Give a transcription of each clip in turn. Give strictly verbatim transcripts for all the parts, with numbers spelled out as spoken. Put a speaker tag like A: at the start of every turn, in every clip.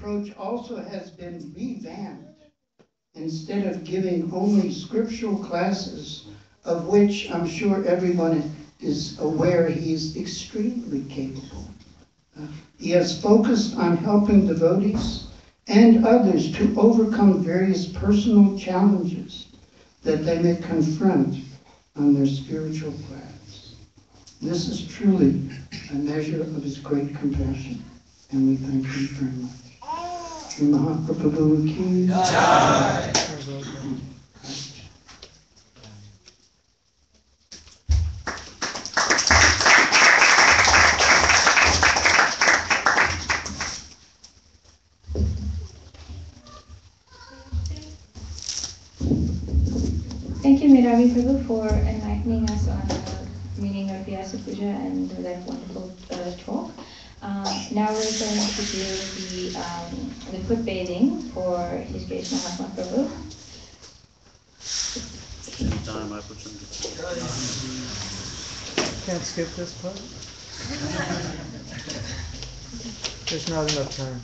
A: approach also has been revamped. Instead of giving only scriptural classes, of which I'm sure everyone is aware he is extremely capable, uh, he has focused on helping devotees and others to overcome various personal challenges that they may confront on their spiritual paths. This is truly a measure of his great compassion, and we thank him very much. Shri Mahaprabhu ki jai.
B: Thank you, Miravi Prabhu, for enlightening us on the meaning of Vyasa Puja and that wonderful uh, talk. Uh, now we're going to do the, um, the foot bathing for His Grace Mahatma Prabhu.
C: Time I put some.
D: Can't skip this part. There's not enough time.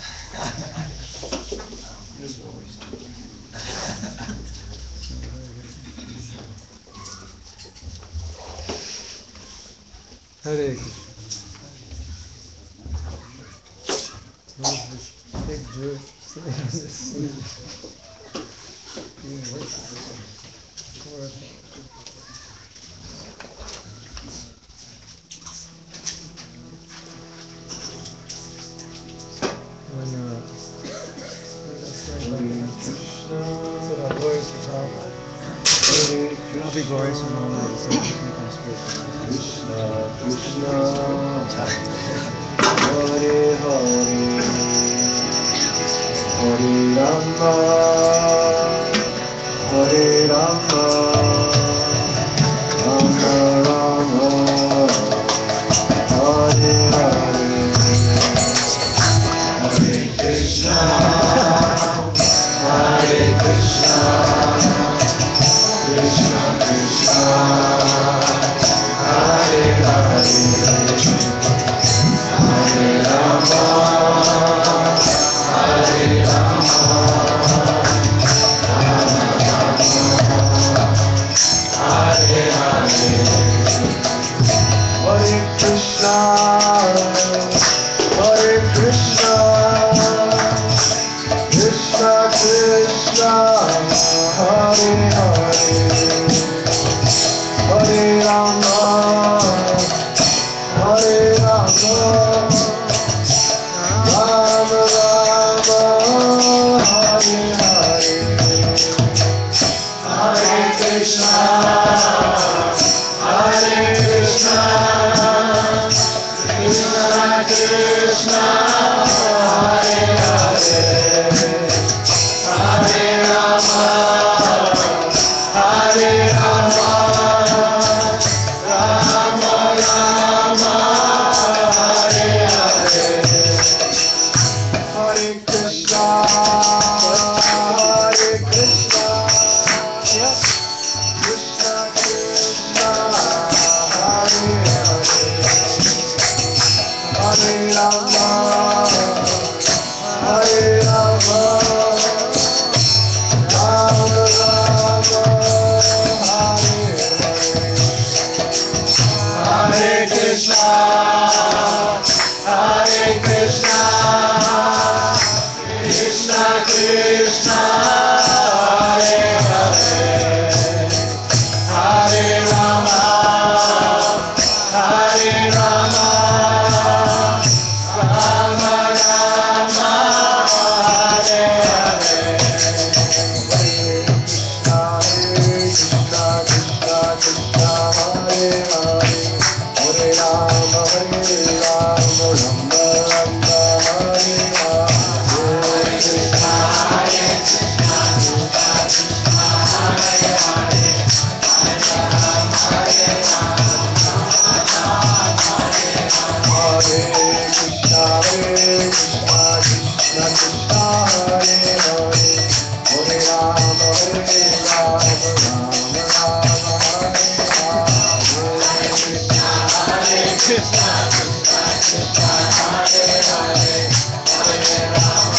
D: Hare Krishna. There's this big jerk sitting in this seat. Being worshipped. When uh, so our glorious guitar. I'll be glorious in a moment. So you can speak. Krishna, Krishna, Hare Hare, Hare Rama, Hare Rama, Rama Rama, Hare Hare, Hare Krishna, Hare Krishna, Krishna Krishna, Hare Hare, Hare Rama, Hare Rama, Rama Rama, Hare Hare, Hare Krishna, Hare Krishna, Krishna Krishna, Hare Hare, Hare Rama, Hare Rama, Rama Rama, Hare Hare, Hare Krishna, Hare Krishna, Krishna Krishna, Hare Hare, Hare Rama, Hare Rama, Rama Rama, Hare Hare, Hare Krishna, Hare Krishna, Krishna Krishna, Hare Hare, Hare Rama, Hare Rama, Rama Rama, Hare Krishna, Hare Krishna, Krishna Krishna, Hare Hare, Hare Rama, Hare Rama, Rama Rama, Hare Hare, Hare Krishna, Hare Krishna, Krishna Krishna, Hare Hare, Hare Rama, Hare Rama, Rama Rama, Hare Hare, Hare Krishna, Hare Krishna, Krishna Krishna, Hare Hare, Hare Rama, Hare Rama, Hare Krishna, Hare Krishna, Krishna Krishna, Hare Hare, Hare Rama, Hare Rama, Rama Rama, Hare Krishna, Hare Krishna, Krishna Krishna, Hare Hare, Hare Rama,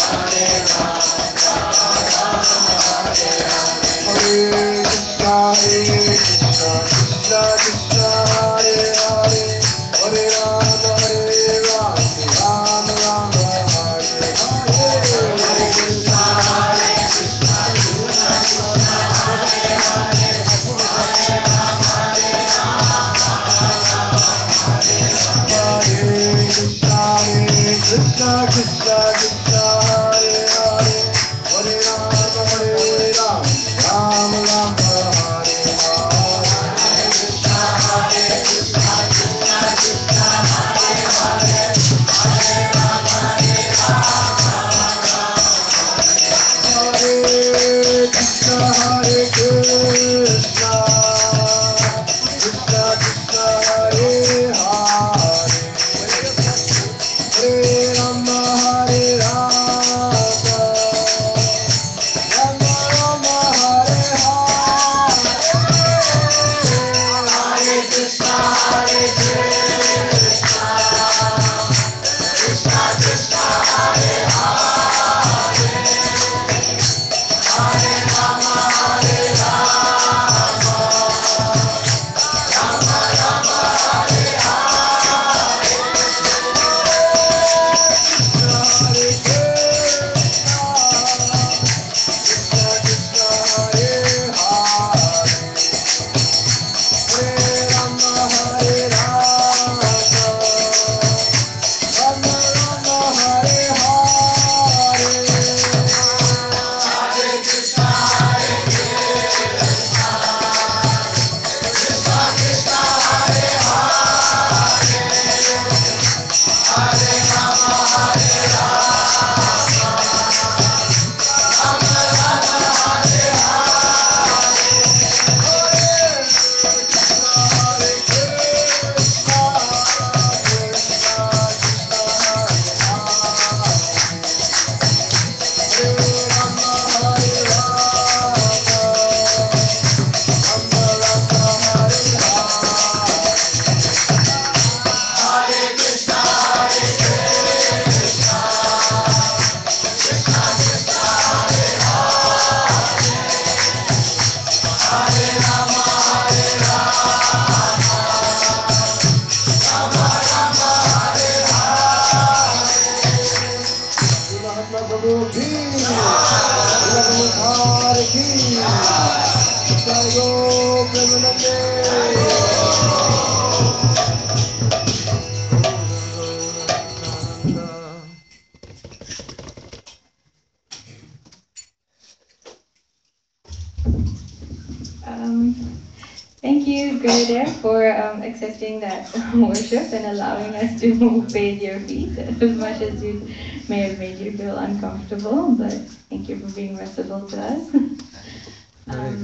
B: Um, thank you, Gurudev, for um, accepting that worship and allowing us to bathe your feet as much as you may have made you feel uncomfortable, but thank you for being merciful to us. um,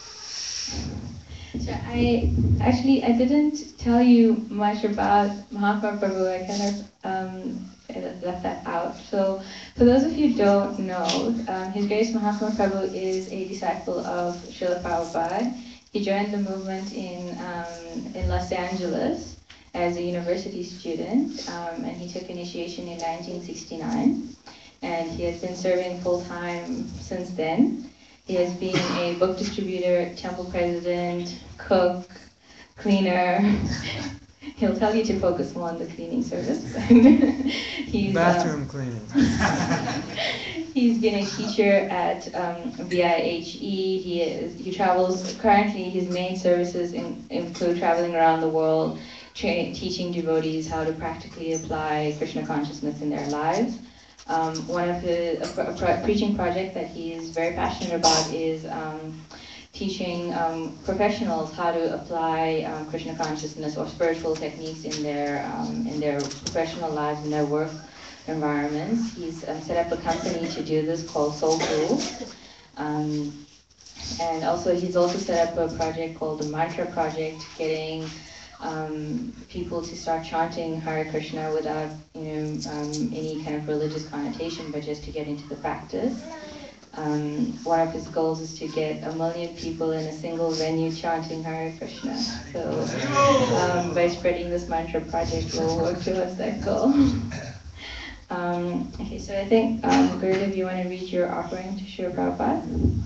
B: so I actually I didn't tell you much about Mahatma Prabhu. I kind of um, left that out. So for those of you who don't know, um, His Grace Mahatma Prabhu is a disciple of Srila Prabhupada. He joined the movement in um, in Los Angeles as a university student, um, and he took initiation in nineteen sixty-nine. And he has been serving full time since then. He has been a book distributor, temple president, cook, cleaner. He'll tell you to focus more on the cleaning service. He's,
D: Bathroom
B: um,
D: cleaning.
B: He's been a teacher at um, V I H E. He is. He travels. Currently, his main services in, include traveling around the world, tra- teaching devotees how to practically apply Krishna consciousness in their lives. Um, one of the a, pro- a pro- preaching project that he is very passionate about is um, teaching um, professionals how to apply um, Krishna consciousness or spiritual techniques in their um, in their professional lives, in their work environments. He's um, set up a company to do this called Soul Tools. Um, and also he's also set up a project called the Mantra Project, getting um, people to start chanting Hare Krishna without, you know, um, any kind of religious connotation, but just to get into the practice. Um, one of his goals is to get a million people in a single venue chanting Hare Krishna. So um, by spreading this mantra project, we'll work towards that goal. um, okay, so I think, um, Gurudev, you want to read your offering to Srila Prabhupada?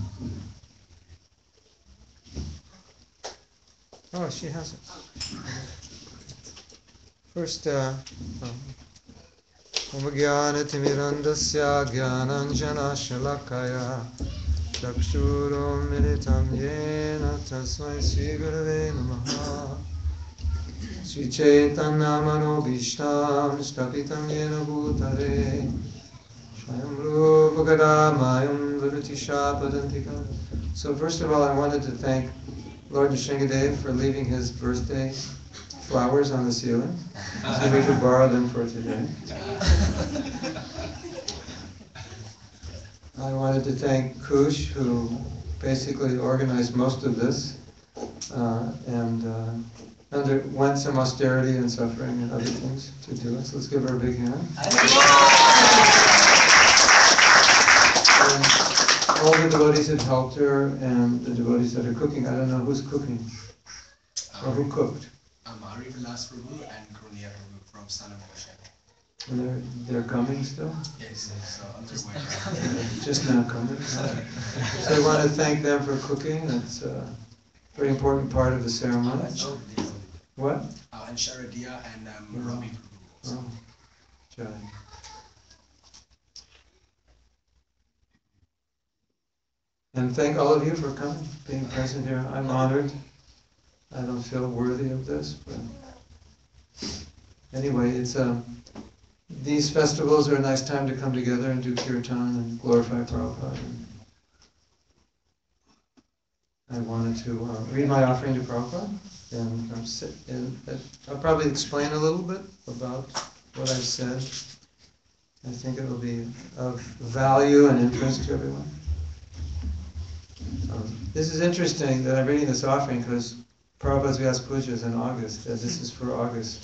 D: Oh, she has it. First, uh, Om Jnana Timirandasya Jnananjana Shalakaya Chakshuro Militam Yena Tasmai Sri Gurave Namaha Sri Chaitanya Manobhishtam Stapitam Yena Bhutare Swayam Rupa Kadamayam Varutisha Padantika. So first of all, I wanted to thank Lord Nrsingadev for leaving his birthday flowers on the ceiling, so we could borrow them for today. I wanted to thank Kush, who basically organized most of this, uh, and uh, underwent some austerity and suffering and other things to do it. So let's give her a big hand. And all the devotees that helped her, and the devotees that are cooking. I don't know who's cooking, or who cooked.
C: Amari Vilas Prabhu and Krunia Prabhu from Son of Moshe.
D: And they're, they're coming still?
C: Yes, so on their way.
D: Just now coming. So I want to thank them for cooking. It's a very important part of the ceremony. What?
C: Uh, and Sharadia and um, Ravi Prabhu also.
D: Oh, Jai. And thank all of you for coming, being present here. I'm honored. I don't feel worthy of this, but anyway, it's um, these festivals are a nice time to come together and do kirtan and glorify Prabhupada. And I wanted to uh, read my offering to Prabhupada, and, um, sit, and uh, I'll probably explain a little bit about what I've said. I think it will be of value and interest to everyone. Um, this is interesting that I'm reading this offering because Prabhupada's Vyasa Puja is in August, and this is for August.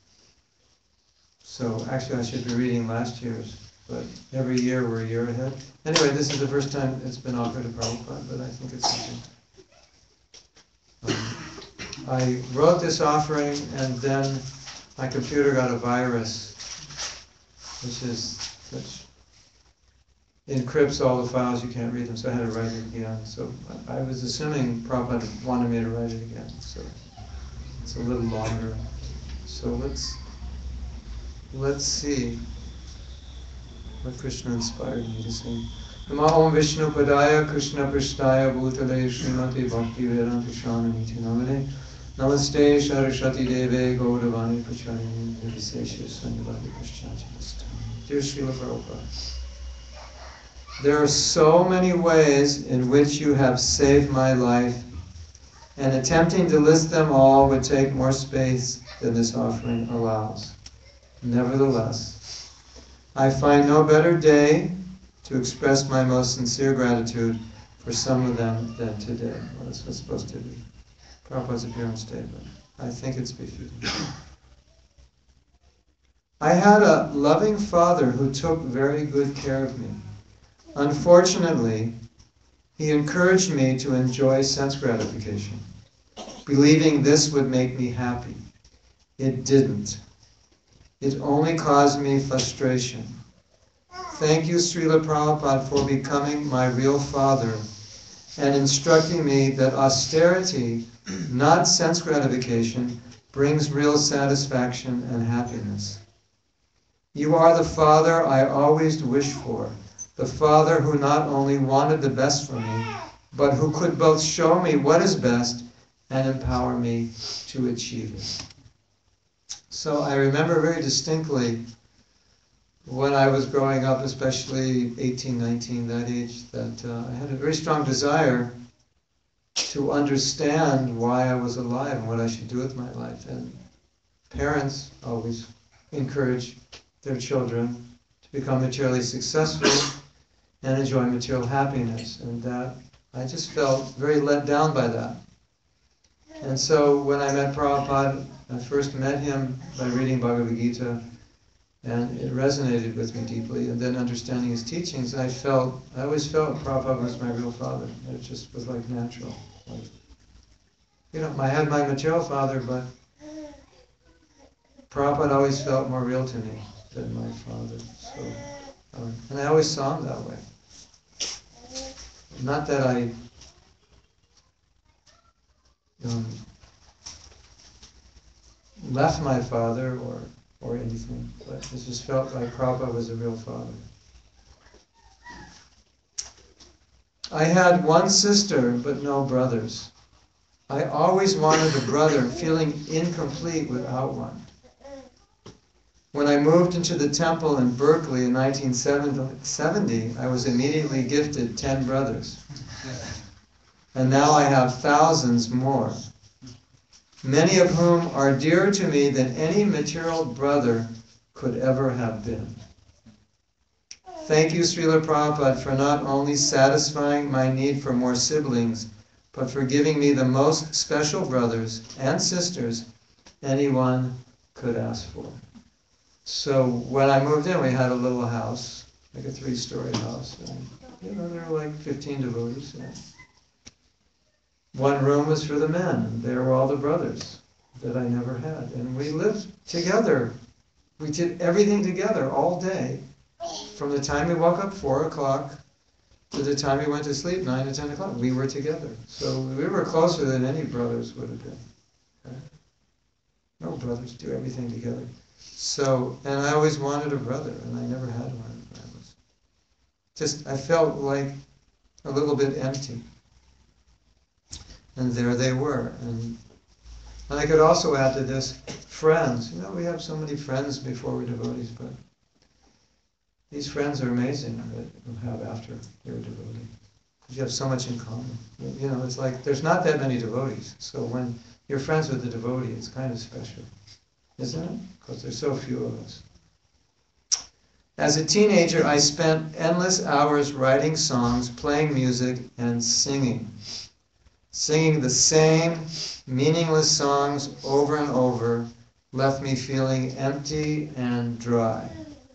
D: So actually I should be reading last year's, but every year we're a year ahead. Anyway, this is the first time it's been offered to Prabhupada, but I think it's something. Um, I wrote this offering, and then my computer got a virus, which is which encrypts all the files, you can't read them, so I had to write it again. So I was assuming Prabhupada wanted me to write it again, so it's a little longer. So let's let's see what Krishna inspired me to sing. Namo Om Vishnu Padaya Krishna Prishtaya Bhutale Srimati Bhakti Vedanta Shanamiti Namane Namaste Saraswati Deve Gaudavani Pacharini Nirvisesha Sanyavadi Paschanti. Dear Srila Prabhupada, there are so many ways in which you have saved my life, and attempting to list them all would take more space than this offering allows. Nevertheless, I find no better day to express my most sincere gratitude for some of them than today. Well, this was supposed to be Prabhupada's appearance statement. I think it's befitting. I had a loving father who took very good care of me. Unfortunately, he encouraged me to enjoy sense gratification, believing this would make me happy. It didn't. It only caused me frustration. Thank you, Srila Prabhupada, for becoming my real father and instructing me that austerity, not sense gratification, brings real satisfaction and happiness. You are the father I always wished for, the father who not only wanted the best for me, but who could both show me what is best and empower me to achieve it. So I remember very distinctly when I was growing up, especially eighteen, nineteen, that age, that uh, I had a very strong desire to understand why I was alive and what I should do with my life. And parents always encourage their children to become materially successful and enjoy material happiness. And that I just felt very let down by that. And so when I met Prabhupada, I first met him by reading Bhagavad Gita, and it resonated with me deeply. And then understanding his teachings, I felt, I always felt Prabhupada was my real father. It just was like natural. Like, you know, I had my material father, but Prabhupada always felt more real to me than my father. So, um, and I always saw him that way. Not that I um, left my father or or anything, but it just felt like Prabhupada was a real father. I had one sister, but no brothers. I always wanted a brother, feeling incomplete without one. When I moved into the temple in Berkeley in nineteen seventy, I was immediately gifted ten brothers. And now I have thousands more, many of whom are dearer to me than any material brother could ever have been. Thank you, Srila Prabhupada, for not only satisfying my need for more siblings, but for giving me the most special brothers and sisters anyone could ask for. So when I moved in, we had a little house, like a three-story house. And, you know, there were like fifteen devotees. And one room was for the men, and there were all the brothers that I never had. And we lived together. We did everything together all day, from the time we woke up four o'clock to the time we went to sleep, nine to ten o'clock. We were together. So we were closer than any brothers would have been. Okay? No brothers do everything together. So, and I always wanted a brother, and I never had one. I was just, I felt like a little bit empty. And there they were. And, and I could also add to this, friends. You know, we have so many friends before we're devotees, but these friends are amazing that you have after you're a devotee. You have so much in common. You know, it's like there's not that many devotees. So when you're friends with a devotee, it's kind of special, isn't it? Because there's so few of us. As a teenager, I spent endless hours writing songs, playing music, and singing. Singing the same meaningless songs over and over left me feeling empty and dry.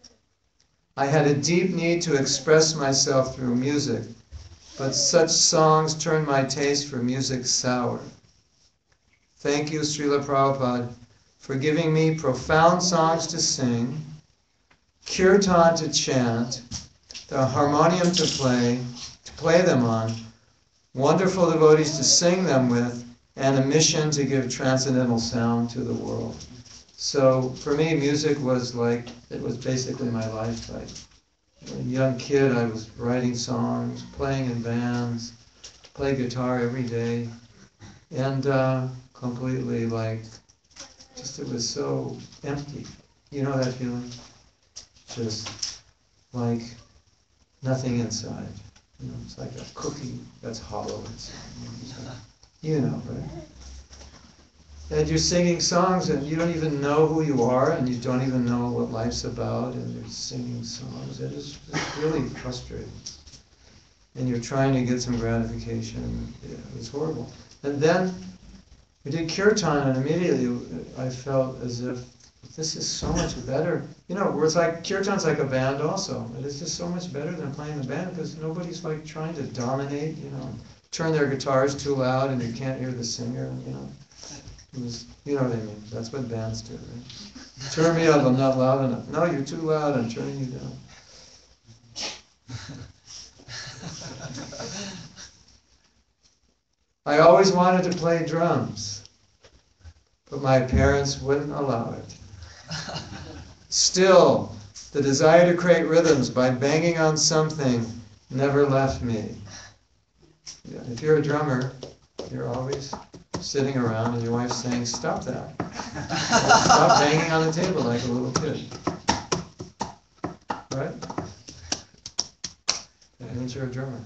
D: I had a deep need to express myself through music, but such songs turned my taste for music sour. Thank you, Srila Prabhupada, for giving me profound songs to sing, kirtan to chant, the harmonium to play, to play them on, wonderful devotees to sing them with, and a mission to give transcendental sound to the world. So for me, music was like, it was basically my life. Like, as a young kid, I was writing songs, playing in bands, play guitar every day, and uh, completely like, just it was so empty. You know that feeling? Just like nothing inside. You know, it's like a cookie that's hollow inside. You know, right? And you're singing songs and you don't even know who you are and you don't even know what life's about and you're singing songs. It is it's really frustrating. And you're trying to get some gratification. Yeah, it was horrible. And then we did kirtan and immediately I felt as if this is so much better. You know, where it's like, kirtan's like a band also. It is just so much better than playing the band because nobody's like trying to dominate, you know, turn their guitars too loud and you can't hear the singer, you know. It was, you know what I mean? That's what bands do, right? Turn me up, I'm not loud enough. No, you're too loud, I'm turning you down. I always wanted to play drums, but my parents wouldn't allow it. Still, the desire to create rhythms by banging on something never left me. Yeah, if you're a drummer, you're always sitting around and your wife's saying, stop that. Stop banging on the table like a little kid. Right? That means you're a drummer.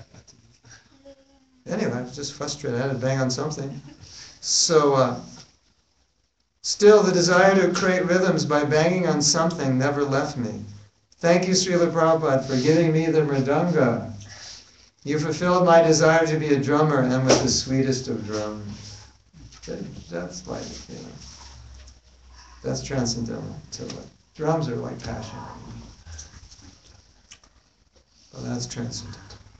D: Anyway, I was just frustrated. I had to bang on something. So, uh, still, the desire to create rhythms by banging on something never left me. Thank you, Srila Prabhupada, for giving me the mridanga. You fulfilled my desire to be a drummer and with the sweetest of drums. That's like, you know, that's transcendental. So like, drums are like passion. Well, that's transcendental.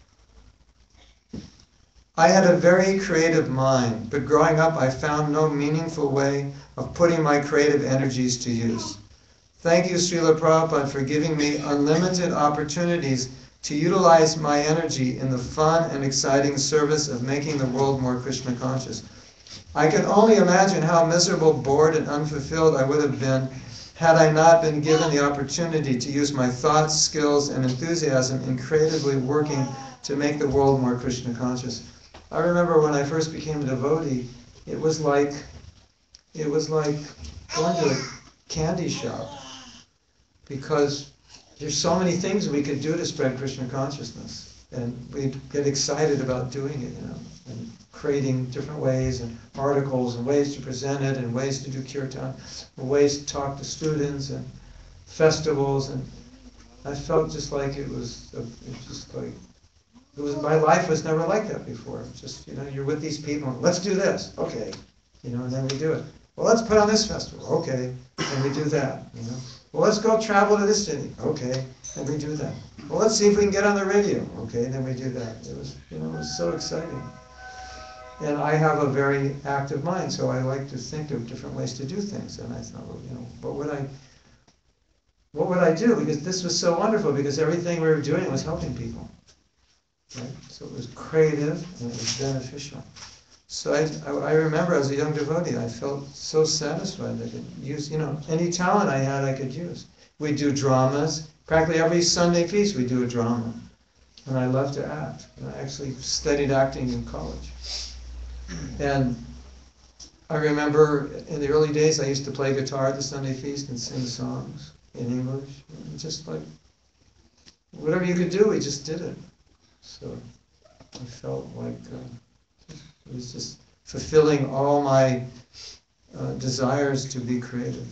D: I had a very creative mind, but growing up I found no meaningful way of putting my creative energies to use. Thank you, Srila Prabhupada, for giving me unlimited opportunities to utilize my energy in the fun and exciting service of making the world more Krishna conscious. I can only imagine how miserable, bored, and unfulfilled I would have been had I not been given the opportunity to use my thoughts, skills, and enthusiasm in creatively working to make the world more Krishna conscious. I remember when I first became a devotee, it was like, it was like going to a candy shop, because there's so many things we could do to spread Krishna consciousness, and we'd get excited about doing it, you know, and creating different ways and articles and ways to present it and ways to do kirtan, and ways to talk to students and festivals, and I felt just like it was, a, it just like, it was, my life was never like that before. Just, you know, you're with these people, let's do this, okay, you know, and then we do it. Well, let's put on this festival, okay, and we do that, you know. Well, let's go travel to this city, okay, and we do that. Well, let's see if we can get on the radio, okay, and then we do that. It was, you know, it was so exciting. And I have a very active mind, so I like to think of different ways to do things. And I thought, well, you know, what would I, what would I do? Because this was so wonderful, because everything we were doing was helping people. Right? So it was creative and it was beneficial. So I, I, I remember as a young devotee, I felt so satisfied that I could use, you know, any talent I had I could use. We do dramas. Practically every Sunday feast we do a drama. And I love to act. And I actually studied acting in college. And I remember in the early days I used to play guitar at the Sunday feast and sing songs in English. And just like, whatever you could do, we just did it. So I felt like uh, it was just fulfilling all my uh, desires to be creative.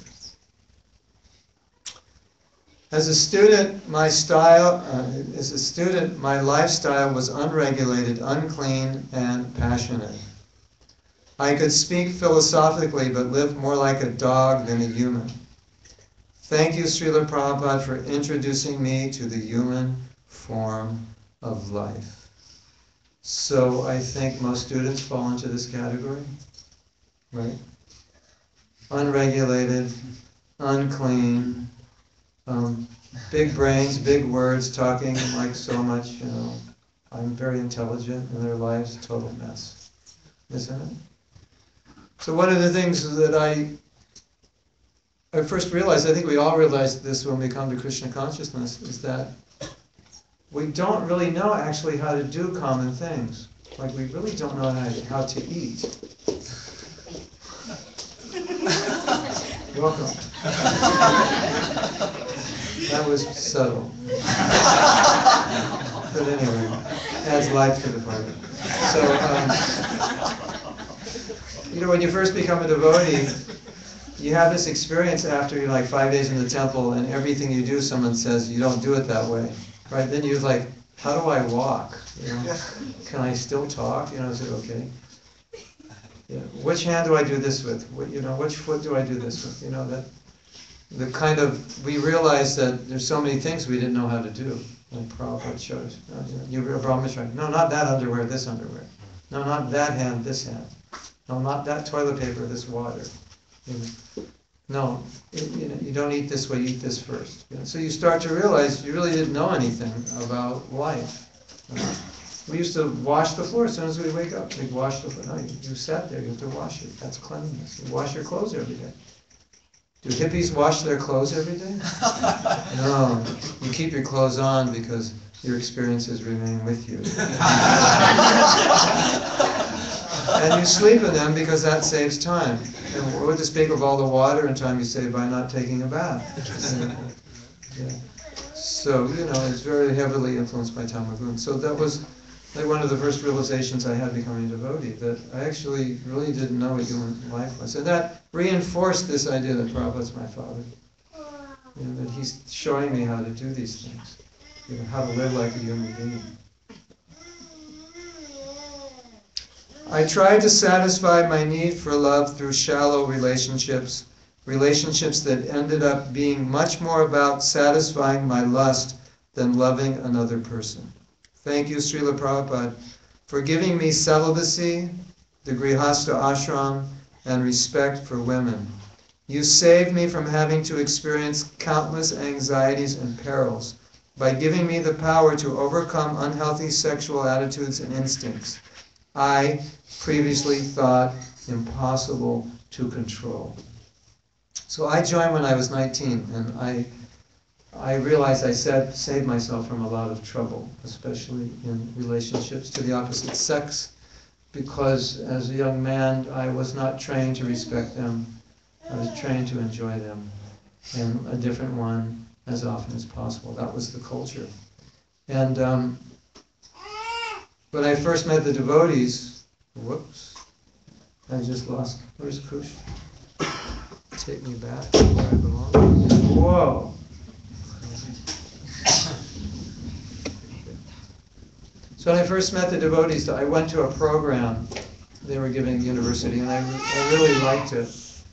D: As a student, my style, uh, as a student, my lifestyle was unregulated, unclean, and passionate. I could speak philosophically, but lived more like a dog than a human. Thank you, Srila Prabhupada, for introducing me to the human form of life. So I think most students fall into this category, right? Unregulated, unclean, um, big brains, big words, talking like so much, you know. I'm very intelligent, and their lives a total mess, isn't it? So one of the things that I I first realized, I think we all realized this when we come to Krishna consciousness, is that we don't really know actually how to do common things. Like we really don't know how to, how to eat. Welcome. That was subtle. But anyway, adds life to the party. So, um, you know, when you first become a devotee, you have this experience after you're like five days in the temple and everything you do, someone says, you don't do it that way. Right? Then you're like, how do I walk? You know, can I still talk? You know, is it okay? Yeah. Which hand do I do this with? What, you know, which foot do I do this with? You know, that the kind of, we realize that there's so many things we didn't know how to do. Like Prabhupada showed us. You know, you're a brahmachari. No, not that underwear, this underwear. No, not that hand, this hand. No, not that toilet paper, this water. You know, no, it, you know, you don't eat this way, you eat this first. You know, so you start to realize you really didn't know anything about life. Uh, we used to wash the floor as soon as we wake up. We'd wash the floor. No, you, you sat there, you have to wash it. That's cleanliness. You wash your clothes every day. Do hippies wash their clothes every day? No, you keep your clothes on because your experiences remain with you. And you sleep in them because that saves time. And what to speak of all the water and time you save by not taking a bath. Yeah. So, you know, it's very heavily influenced by Tamagun. So that was like one of the first realizations I had becoming a devotee, that I actually really didn't know what human life was. And that reinforced this idea that Prabhupada's my father. You know, that he's showing me how to do these things. You know, how to live like a human being. I tried to satisfy my need for love through shallow relationships, relationships that ended up being much more about satisfying my lust than loving another person. Thank you, Srila Prabhupada, for giving me celibacy, the Grihastha ashram, and respect for women. You saved me from having to experience countless anxieties and perils by giving me the power to overcome unhealthy sexual attitudes and instincts I previously thought impossible to control. So I joined when I was nineteen, and I I realized I said, saved myself from a lot of trouble, especially in relationships to the opposite sex, because as a young man, I was not trained to respect them. I was trained to enjoy them, and a different one as often as possible. That was the culture. And um, when I first met the devotees, whoops, I just lost, where's Kush? Take me back to where I belong. Whoa. So when I first met the devotees, I went to a program they were giving at the university, and I, I really liked it.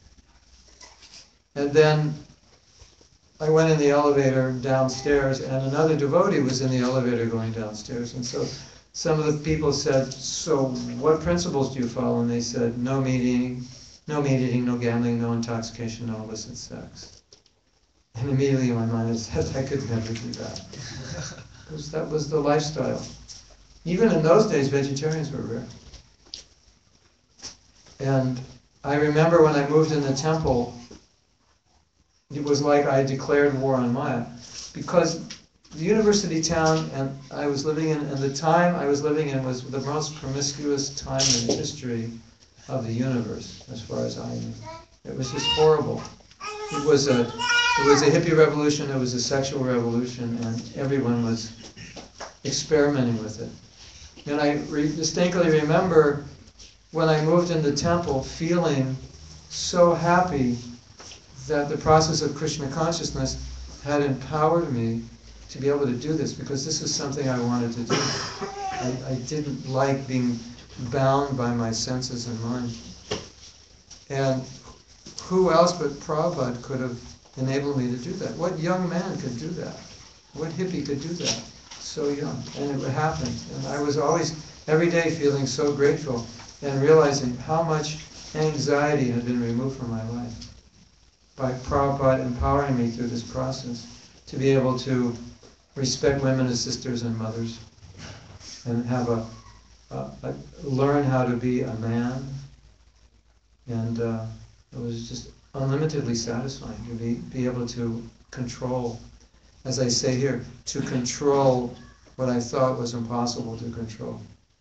D: And then I went in the elevator downstairs, and another devotee was in the elevator going downstairs. And so some of the people said, so what principles do you follow? And they said, no meat eating, no meat eating, no gambling, no intoxication, no illicit sex. And immediately in my mind I said, I could never do that. Because that was the lifestyle. Even in those days, vegetarians were rare. And I remember when I moved in the temple, it was like I declared war on Maya. Because the university town and I was living in, and the time I was living in was the most promiscuous time in the history of the universe, as far as I knew. It was just horrible. It was a, it was a hippie revolution, it was a sexual revolution, and everyone was experimenting with it. And I re- distinctly remember when I moved in the temple feeling so happy that the process of Krishna consciousness had empowered me to be able to do this, because this is something I wanted to do. I, I didn't like being bound by my senses and mind. And who else but Prabhupada could have enabled me to do that? What young man could do that? What hippie could do that? So young. And it happened. And I was always, every day, feeling so grateful and realizing how much anxiety had been removed from my life by Prabhupada empowering me through this process to be able to respect women as sisters and mothers and have a, a, a learn how to be a man. And uh, it was just unlimitedly satisfying to be, be able to control, as I say here, to control what I thought was impossible to control.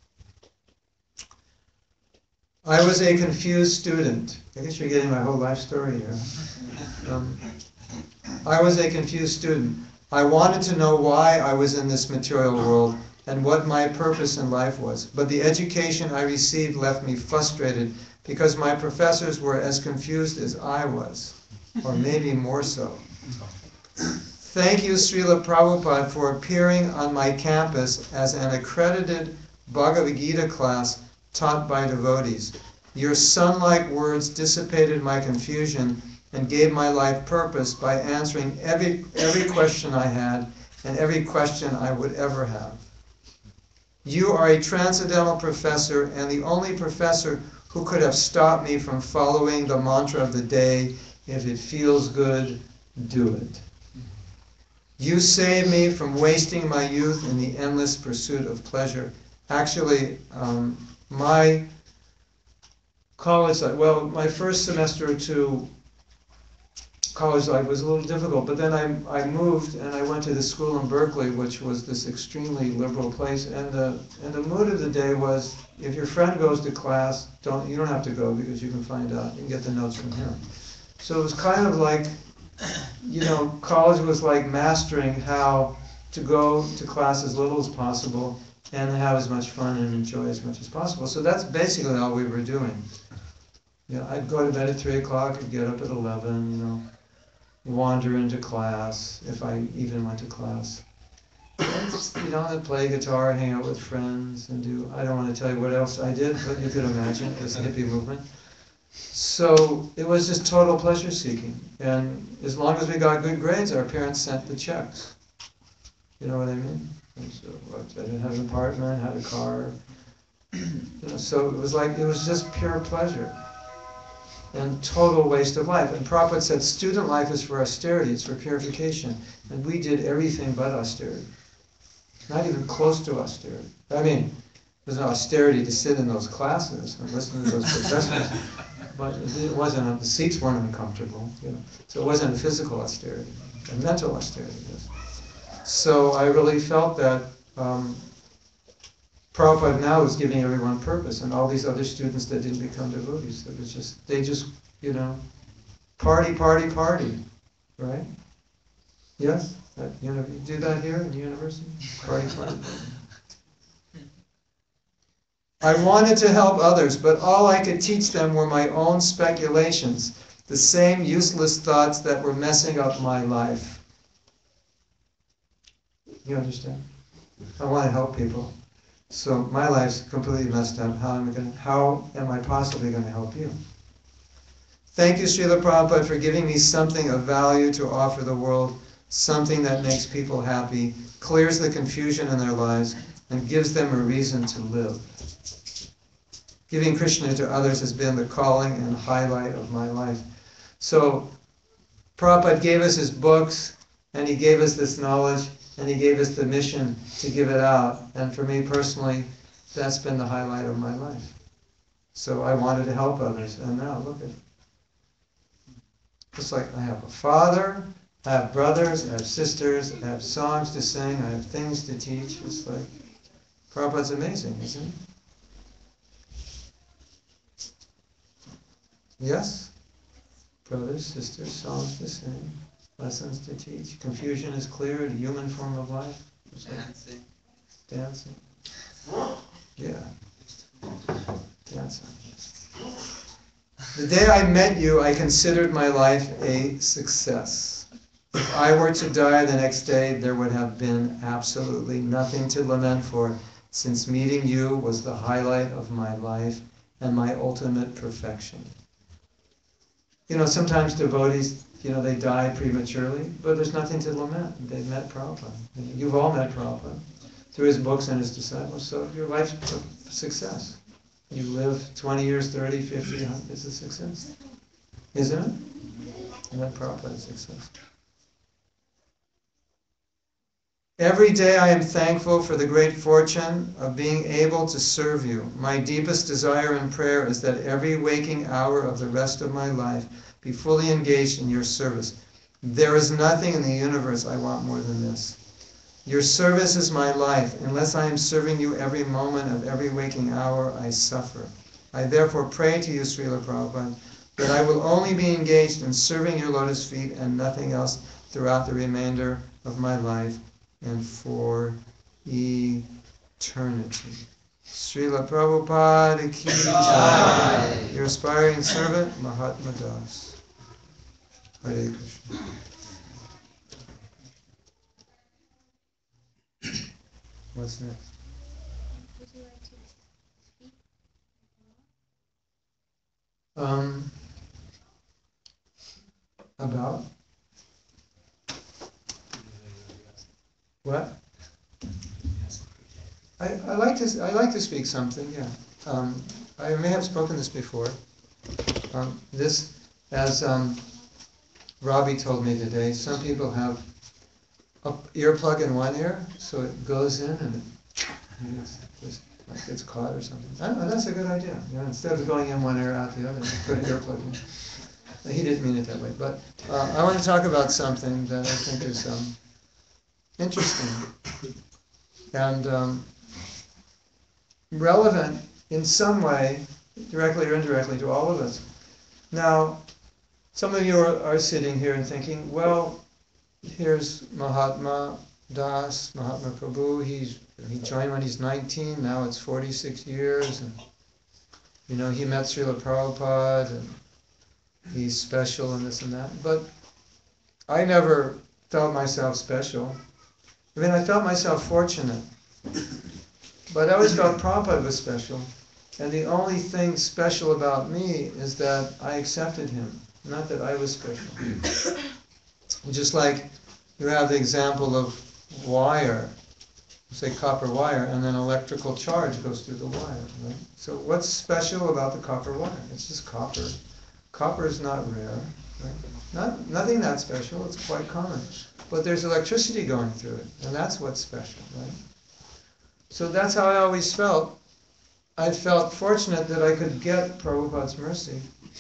D: I was a confused student. I guess you're getting my whole life story here. Um, I was a confused student. I wanted to know why I was in this material world and what my purpose in life was. But the education I received left me frustrated because my professors were as confused as I was, or maybe more so. Thank you, Srila Prabhupada, for appearing on my campus as an accredited Bhagavad Gita class taught by devotees. Your sun-like words dissipated my confusion and gave my life purpose by answering every, every question I had and every question I would ever have. You are a transcendental professor and the only professor who could have stopped me from following the mantra of the day, if it feels good, do it. You saved me from wasting my youth in the endless pursuit of pleasure. Actually, um, my college life, well, my first semester or two college life was a little difficult, but then I, I moved and I went to this school in Berkeley, which was this extremely liberal place, and the, and the mood of the day was, if your friend goes to class, don't you don't have to go because you can find out, you can get the notes from him. So it was kind of like, you know, college was like mastering how to go to class as little as possible and have as much fun and enjoy as much as possible. So that's basically all we were doing. You know, I'd go to bed at three o'clock, I'd get up at eleven, you know, wander into class, if I even went to class. And just, you know, I'd play guitar, hang out with friends, and do, I don't want to tell you what else I did, but you could imagine, this hippie movement. So it was just total pleasure seeking. And as long as we got good grades, our parents sent the checks. You know what I mean? And so what, I didn't have an apartment, had a car. You know, so it was like, it was just pure pleasure. And total waste of life. And Prabhupada said, student life is for austerity, it's for purification. And we did everything but austerity. Not even close to austerity. I mean, there's no austerity to sit in those classes and listen to those professors. But it wasn't, the seats weren't uncomfortable, you know. So it wasn't a physical austerity, a mental austerity. Yes. So I really felt that um, Prabhupada now is giving everyone purpose, and all these other students that didn't become devotees, it was just, they just, you know, party, party, party, right? Yes? That, you know, you do that here in the university? Party, party, party. I wanted to help others, but all I could teach them were my own speculations, the same useless thoughts that were messing up my life. You understand? I want to help people, So my life's completely messed up. How am I going? How am I possibly going to help you? Thank you, Srila Prabhupada, for giving me something of value to offer the world, something that makes people happy, clears the confusion in their lives, and gives them a reason to live. Giving Krishna to others has been the calling and highlight of my life. So Prabhupada gave us his books, and he gave us this knowledge, and he gave us the mission to give it out. And for me personally, that's been the highlight of my life. So I wanted to help others, and now look at it. It's like I have a father, I have brothers, I have sisters, I have songs to sing, I have things to teach. It's like, Prabhupada's amazing, isn't it? Yes? Brothers, sisters, songs to sing, lessons to teach. Confusion is cleared, a human form of life. It's like
C: Dancing.
D: dancing. Yeah. Dancing. The day I met you, I considered my life a success. If I were to die the next day, there would have been absolutely nothing to lament for, since meeting you was the highlight of my life and my ultimate perfection. You know, sometimes devotees, you know, they die prematurely, but there's nothing to lament. They met Prabhupada. You've all met Prabhupada through his books and his disciples, so your life's a success. You live twenty years, thirty, fifty, it's a success. Isn't it? And that Prabhupada is a success. Every day I am thankful for the great fortune of being able to serve you. My deepest desire and prayer is that every waking hour of the rest of my life be fully engaged in your service. There is nothing in the universe I want more than this. Your service is my life. Unless I am serving you every moment of every waking hour, I suffer. I therefore pray to you, Srila Prabhupada, that I will only be engaged in serving your lotus feet and nothing else throughout the remainder of my life and for eternity. Srila Prabhupada ki jai. Your aspiring servant, Mahatma Das. Hare Krishna. What's next?
B: Would you like to speak?
D: Um, about? What? I, I like to I like to speak something, yeah. Um, I may have spoken this before. Um, this, as um, Robbie told me today, some people have an earplug in one ear, so it goes in and it, and it's, it's like it's caught or something. I don't know, that's a good idea. You know, instead of going in one ear, out the other, put an earplug in. He didn't mean it that way, but uh, I want to talk about something that I think is um, interesting and um, relevant in some way, directly or indirectly, to all of us. Now, some of you are, are sitting here and thinking, well, here's Mahatma Das, Mahatma Prabhu, he's, he joined when he's nineteen, now it's forty-six years, and you know, he met Srila Prabhupada, and he's special and this and that. But I never felt myself special. I mean, I felt myself fortunate. But I always felt Prabhupada was special. And the only thing special about me is that I accepted him, not that I was special. Just like you have the example of wire, say copper wire, and then electrical charge goes through the wire. Right? So what's special about the copper wire? It's just copper. Copper is not rare. Right? Not, nothing that special, it's quite common. But there's electricity going through it, and that's what's special. Right? So that's how I always felt. I felt fortunate that I could get Prabhupada's mercy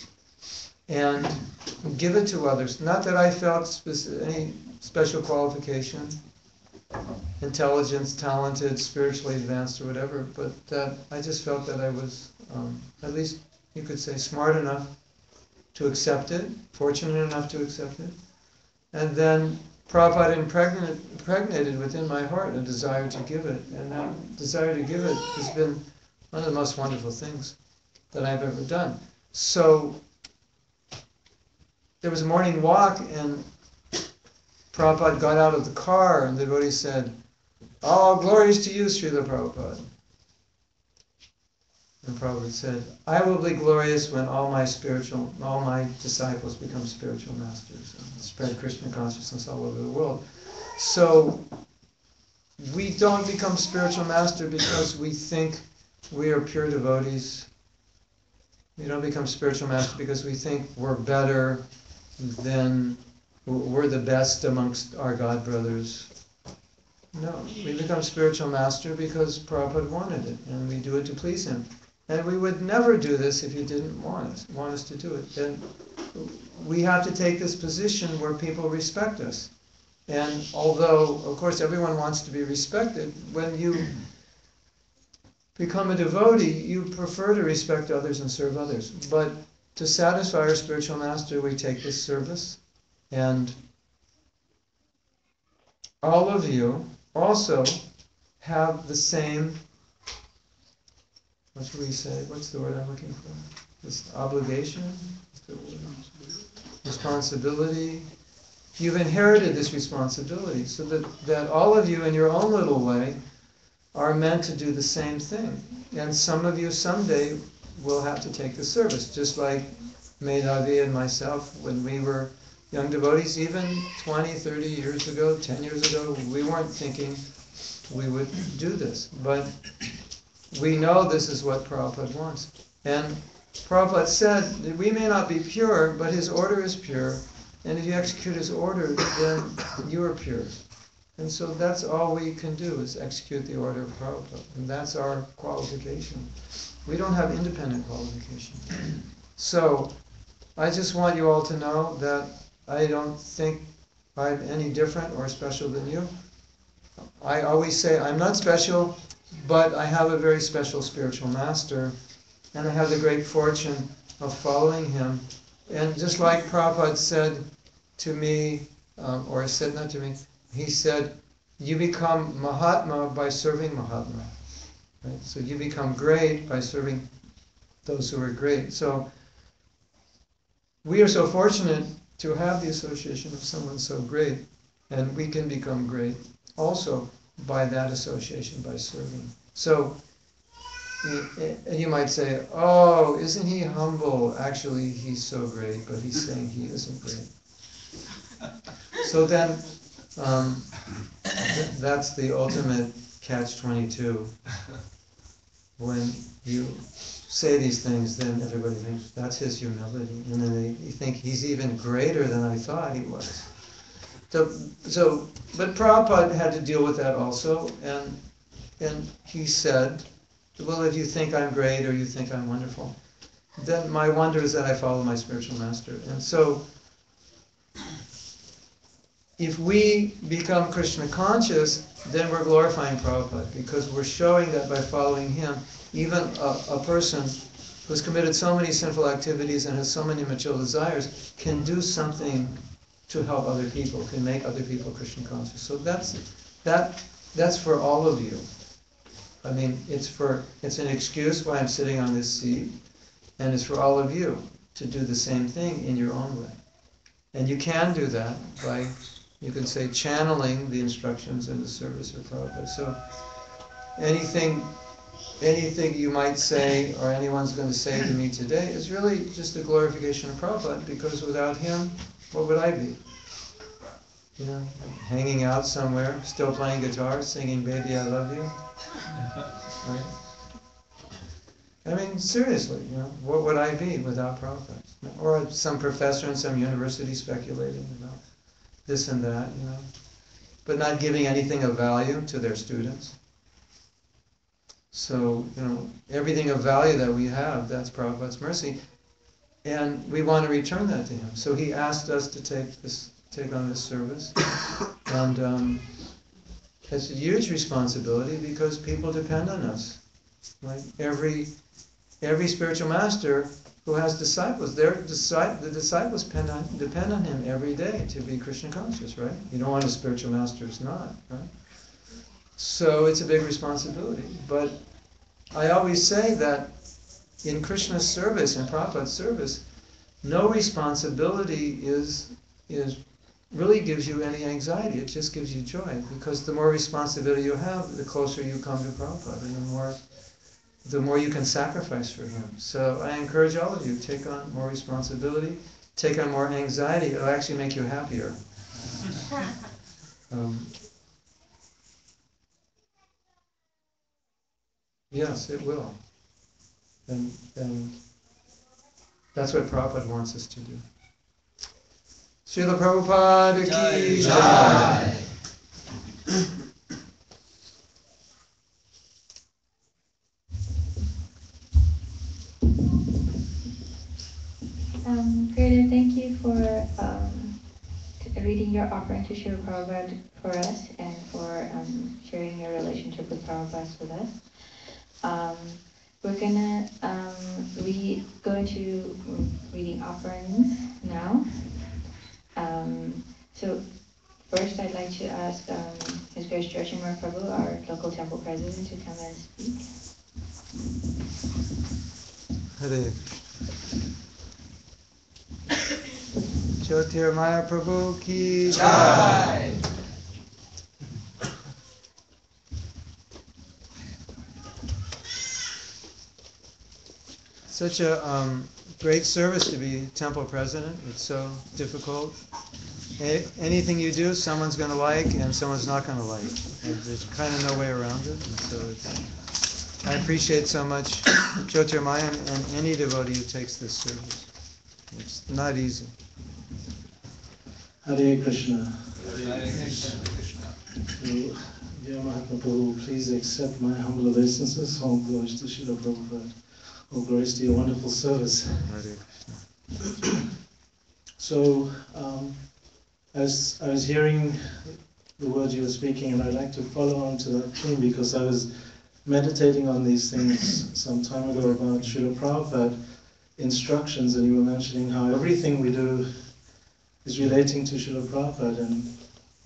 D: and give it to others. Not that I felt speci- any special qualification, intelligence, talented, spiritually advanced or whatever, but that I just felt that I was, um, at least you could say, smart enough to accept it, fortunate enough to accept it. And then Prabhupada impregnated, impregnated within my heart a desire to give it. And that desire to give it has been one of the most wonderful things that I've ever done. So there was a morning walk, and Prabhupada got out of the car, and the devotee said, "All glories to you, Srila Prabhupada." And Prabhupada said, I will be glorious when all my spiritual, all my disciples become spiritual masters and spread Krishna consciousness all over the world. So we don't become spiritual master because we think we are pure devotees. We don't become spiritual master because we think we're better than, we're the best amongst our God brothers. No, we become spiritual master because Prabhupada wanted it, and we do it to please him. And we would never do this if he didn't want us, want us to do it. And we have to take this position where people respect us. And although, of course, everyone wants to be respected, when you become a devotee, you prefer to respect others and serve others. But to satisfy our spiritual master, we take this service. And all of you also have the same, what should we say? What's the word I'm looking for? This obligation? What's the word? Responsibility. You've inherited this responsibility so that, that all of you in your own little way are meant to do the same thing. And some of you someday will have to take the service, just like Medhavi and myself when we were young devotees, even twenty, thirty years ago, ten years ago, we weren't thinking we would do this. But we know this is what Prabhupada wants. And Prabhupada said that we may not be pure, but his order is pure. And if you execute his order, then you are pure. And so that's all we can do, is execute the order of Prabhupada. And that's our qualification. We don't have independent qualification. So I just want you all to know that I don't think I'm any different or special than you. I always say I'm not special, but I have a very special spiritual master, and I have the great fortune of following him. And just like Prabhupada said to me, um, or said not to me, he said, you become Mahatma by serving Mahatma. Right? So you become great by serving those who are great. So we are so fortunate to have the association of someone so great, and we can become great also by that association, by serving. So, and you might say, oh, isn't he humble? Actually, he's so great, but he's saying he isn't great. So then, um, th- that's the ultimate catch twenty-two. When you say these things, then everybody thinks that's his humility, and then they, they think he's even greater than I thought he was. So, so, but Prabhupada had to deal with that also, and and he said, well, if you think I'm great or you think I'm wonderful, then my wonder is that I follow my spiritual master. And so, if we become Krishna conscious, then we're glorifying Prabhupada, because we're showing that by following him, even a, a person who's committed so many sinful activities and has so many material desires can do something to help other people, can make other people Krishna conscious. So that's that that's for all of you. I mean, it's for it's an excuse why I'm sitting on this seat, and it's for all of you to do the same thing in your own way. And you can do that by, you can say, channeling the instructions in the service of Prabhupada. So anything anything you might say or anyone's going to say to me today is really just a glorification of Prabhupada, because without him, what would I be? You know, hanging out somewhere, still playing guitar, singing "Baby, I Love You." Right? I mean, seriously, you know, what would I be without Prabhupada? Or some professor in some university speculating about this and that, you know, but not giving anything of value to their students. So, you know, everything of value that we have, that's Prabhupada's mercy, and we want to return that to him. So he asked us to take this, take on this service, and um, it's a huge responsibility because people depend on us. Right? Every every spiritual master who has disciples, their disci- the disciples depend on, depend on him every day to be Krishna conscious, right? You don't want a spiritual master who's not, right? So it's a big responsibility. But I always say that in Krishna's service, in Prabhupada's service, no responsibility is is really gives you any anxiety. It just gives you joy, because the more responsibility you have, the closer you come to Prabhupada, and the more the more you can sacrifice for him. So I encourage all of you, take on more responsibility, take on more anxiety. It'll actually make you happier. Um, yes, it will. And, and that's what Prabhupada wants us to do. Srila Prabhupada ki jai.
B: Um, Creator, thank you for um, t- reading your offering to Srila Prabhupada for us and for um, sharing your relationship with Prabhupada with us. Um, we're gonna um, read, go into reading offerings now. Um, so first I'd like to ask um, His Grace Jyotirmaya Prabhu, our local temple president, to come and speak.
D: Hare Jyotirmaya Prabhu ki jai. Such a um, great service to be temple president. It's so difficult. A- anything you do, someone's going to like and someone's not going to like. And there's kind of no way around it. And so it's, I appreciate so much Jyotirmaya and, and any devotee who takes this service. It's not easy.
E: Hare Krishna.
C: Hare Krishna, Krishna.
E: So, dear Mahatma Prabhu, please accept my humble obeisances. All glories to Srila Prabhupada. All glories to your wonderful service.
D: Hare Krishna.
E: So, um, as I was hearing the words you were speaking, and I'd like to follow on to that theme because I was meditating on these things some time ago about Srila Prabhupada instructions, and you were mentioning how everything we do is relating to Srila Prabhupada. And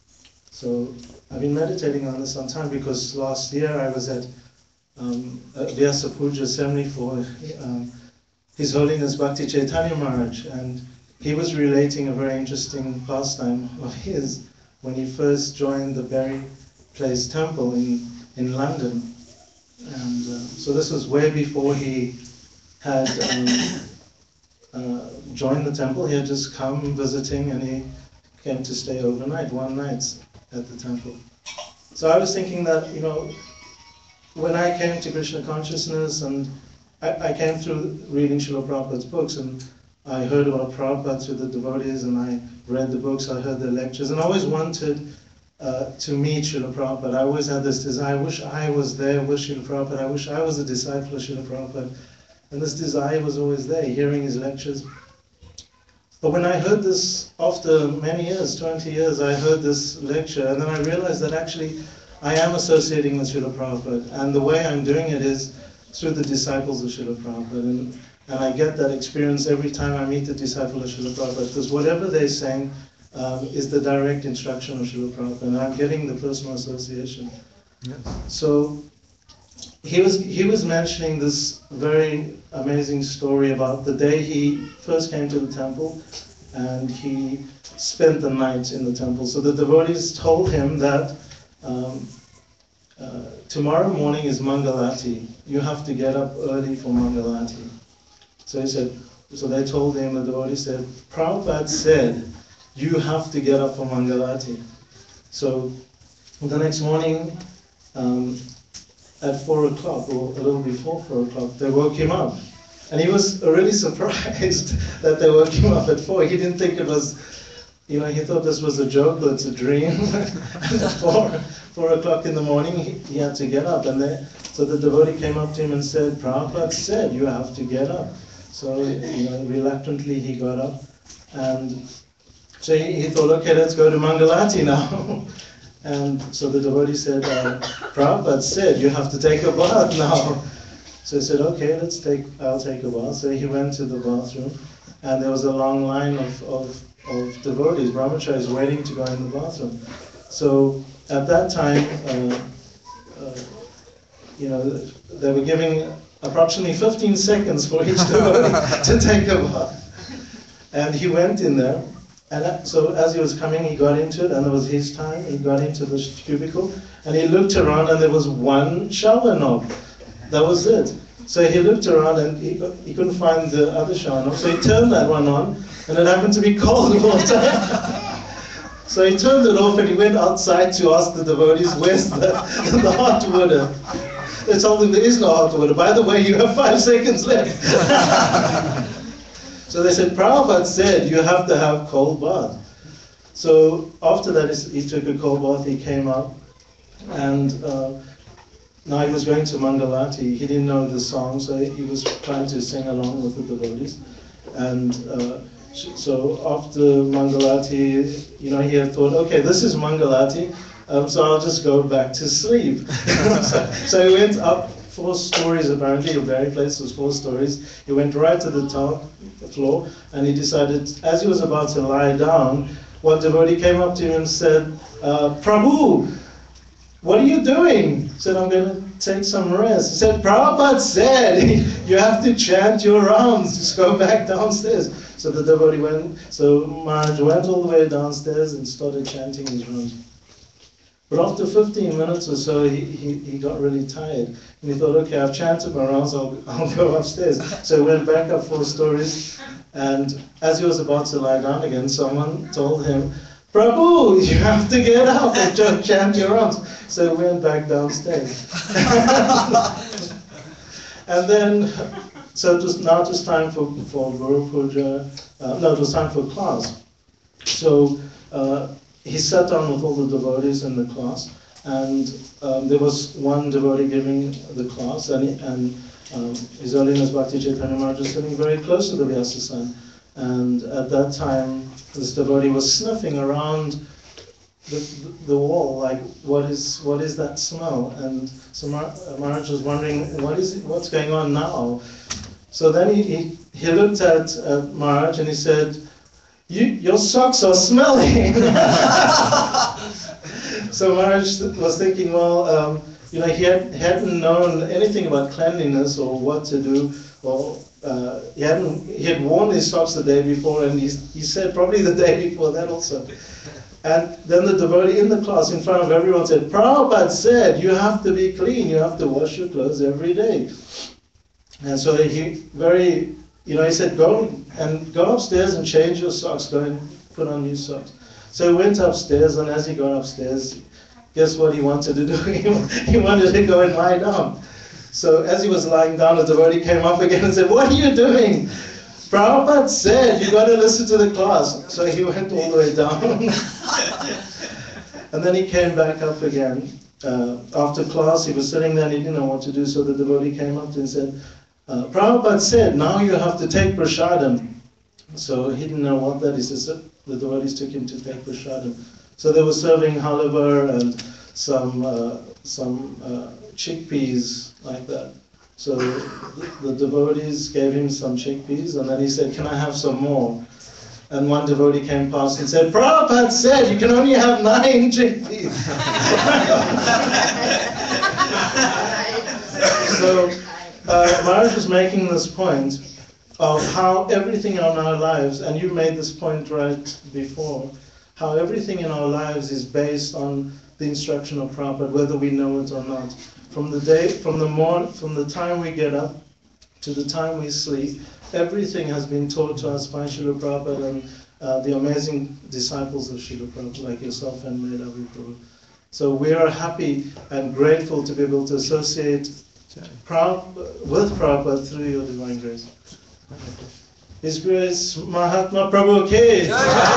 E: so I've been meditating on this some time because last year I was at um, Vyasa Puja seventy-four, um, His Holiness Bhakti Chaitanya Maharaj, and he was relating a very interesting pastime of his when he first joined the Berry Place Temple in, in London. And uh, so this was way before he had um, uh, joined the temple. He had just come visiting, and he came to stay overnight, one night at the temple. So I was thinking that, you know, when I came to Krishna consciousness, and I, I came through reading Srila Prabhupada's books, and I heard about Prabhupada through the devotees, and I read the books, I heard the lectures, and I always wanted uh, to meet Srila Prabhupada. I always had this desire, I wish I was there with Srila Prabhupada, I wish I was a disciple of Srila Prabhupada. And this desire was always there, hearing his lectures. But when I heard this, after many years, twenty years, I heard this lecture, and then I realized that actually I am associating with Srila Prabhupada, and the way I'm doing it is through the disciples of Srila Prabhupada. And, and I get that experience every time I meet the disciple of Srila Prabhupada, because whatever they're saying um, is the direct instruction of Srila Prabhupada, and I'm getting the personal association.
D: Yes.
E: So he was he was mentioning this very amazing story about the day he first came to the temple, and he spent the night in the temple. So the devotees told him that um, uh, tomorrow morning is Mangalati. You have to get up early for Mangalati. So he said. So they told him, the devotees said, Prabhupada said, you have to get up for Mangalati. So the next morning, um, at four o'clock, or a little before four o'clock, they woke him up. And he was really surprised that they woke him up at four. He didn't think it was, you know, he thought this was a joke, or it's a dream. And at four, four o'clock in the morning, he, he had to get up. And they, so the devotee came up to him and said, Prabhupada said, you have to get up. So, you know, reluctantly he got up. And so he, he thought, okay, let's go to Mangalati now. And so the devotee said, uh, Prabhupada said, you have to take a bath now. So he said, okay, let's take, I'll take a bath. So he went to the bathroom, and there was a long line of, of, of devotees, brahmacharis, waiting to go in the bathroom. So at that time, uh, uh, you know, they were giving approximately fifteen seconds for each devotee to take a bath. And he went in there. And so as he was coming, he got into it, and it was his time. He got into the cubicle, and he looked around, and there was one shower knob. That was it. So he looked around and he, he couldn't find the other shower. So he turned that one on, and it happened to be cold water. So he turned it off and he went outside to ask the devotees, where's the, the hot water? They told him there is no hot water. By the way, you have five seconds left. So they said, Prabhupada said you have to have cold bath. So after that, he took a cold bath, he came up, and uh, now he was going to Mangalati. He didn't know the song, so he was trying to sing along with the devotees. And uh, so after Mangalati, you know, he had thought, okay, this is Mangalati, um, so I'll just go back to sleep. so, so he went up four stories, apparently, the very place was four stories. He went right to the top floor, and he decided, as he was about to lie down, one devotee came up to him and said, uh, Prabhu, what are you doing? He said, I'm going to take some rest. He said, Prabhupada said, you have to chant your rounds, just go back downstairs. So the devotee went, so Maharaj went all the way downstairs and started chanting his rounds. But after fifteen minutes or so, he, he, he got really tired. And he thought, okay, I've chanted my rounds, I'll, I'll go upstairs. So he went back up four stories, and as he was about to lie down again, someone told him, Prabhu, you have to get up and just chant your rounds. So he went back downstairs. And then, so it was now it was time for, for Guru Puja, uh, no, it was time for class. So uh, he sat down with all the devotees in the class, and um, there was one devotee giving the class, and, he, and um, His Holiness Bhakti Chaitanya Maharaj was sitting very close to the Vyasa-san. And at that time, this devotee was sniffing around the, the, the wall, like, what is what is that smell? And so Mar- Maharaj was wondering, what is it, what's going on now? So then he, he, he looked at, at Maharaj and he said, you, your socks are smelling. So Maharaj was thinking, well, um, you know, he had, hadn't known anything about cleanliness or what to do, or uh, he hadn't he had worn his socks the day before, and he, he said probably the day before that also. And then the devotee in the class in front of everyone said, Prabhupada said you have to be clean, you have to wash your clothes every day. And so he very, you know, he said, go and go upstairs and change your socks, go and put on new socks. So he went upstairs, and as he got upstairs, guess what he wanted to do? He wanted to go and lie down. So as he was lying down, the devotee came up again and said, what are you doing? Prabhupada said, you got to listen to the class. So he went all the way down. And then he came back up again. Uh, after class, he was sitting there and he didn't know what to do. So the devotee came up and said, uh, Prabhupada said, now you have to take prasadam. So he didn't know what that is. So the devotees took him to take prasadam. So they were serving halava and some uh, some uh, chickpeas like that. So the, the devotees gave him some chickpeas, and then he said, can I have some more? And one devotee came past and said, Prabhupada said you can only have nine chickpeas. So uh, Maharaj was making this point of how everything in our lives, and you made this point right before, how everything in our lives is based on the instruction of Prabhupada, whether we know it or not. From the day, from the morning, from the time we get up to the time we sleep, everything has been taught to us by Srila Prabhupada and uh, the amazing disciples of Srila Prabhupada, like yourself and Madhavi Prabhu. So we are happy and grateful to be able to associate Prabhupada, with Prabhupada through your divine grace. His Grace Mahatma Prabhu Ki.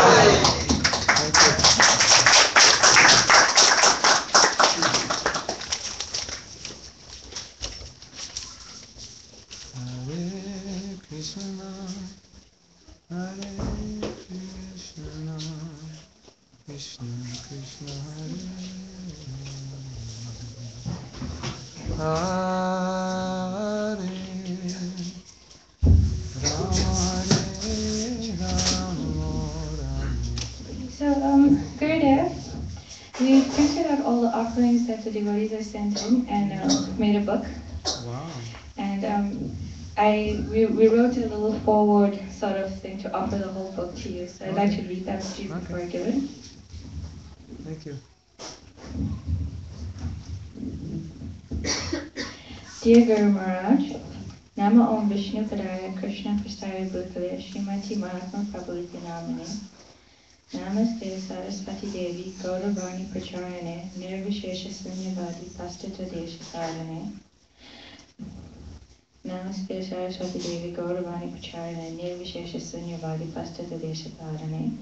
D: Krishna, Hare Krishna, Krishna Krishna, Hare Hare, Rama Rama Rama.
B: So, um, Gurudev, we printed out all the offerings that the devotees have sent in and uh, made a book.
D: Wow.
B: And um, I we, we wrote a little forward sort of thing to offer the whole book to you. So I'd like to read that to you before I give it.
D: Thank you.
B: Dear Guru Maharaj, Nama Om Vishnu Padaya Krishna Prasthaya Bhutale Srimati Mahatma Prabhuti Namane Namaste Saraswati Devi Gauravani Pracharane Nirvishesha Sunyavadi Pastita Deshakarane Namaste Saraswati Devi Gauravani Pracharane Nirvishesha Sunyavadi Pastita Deshakarane.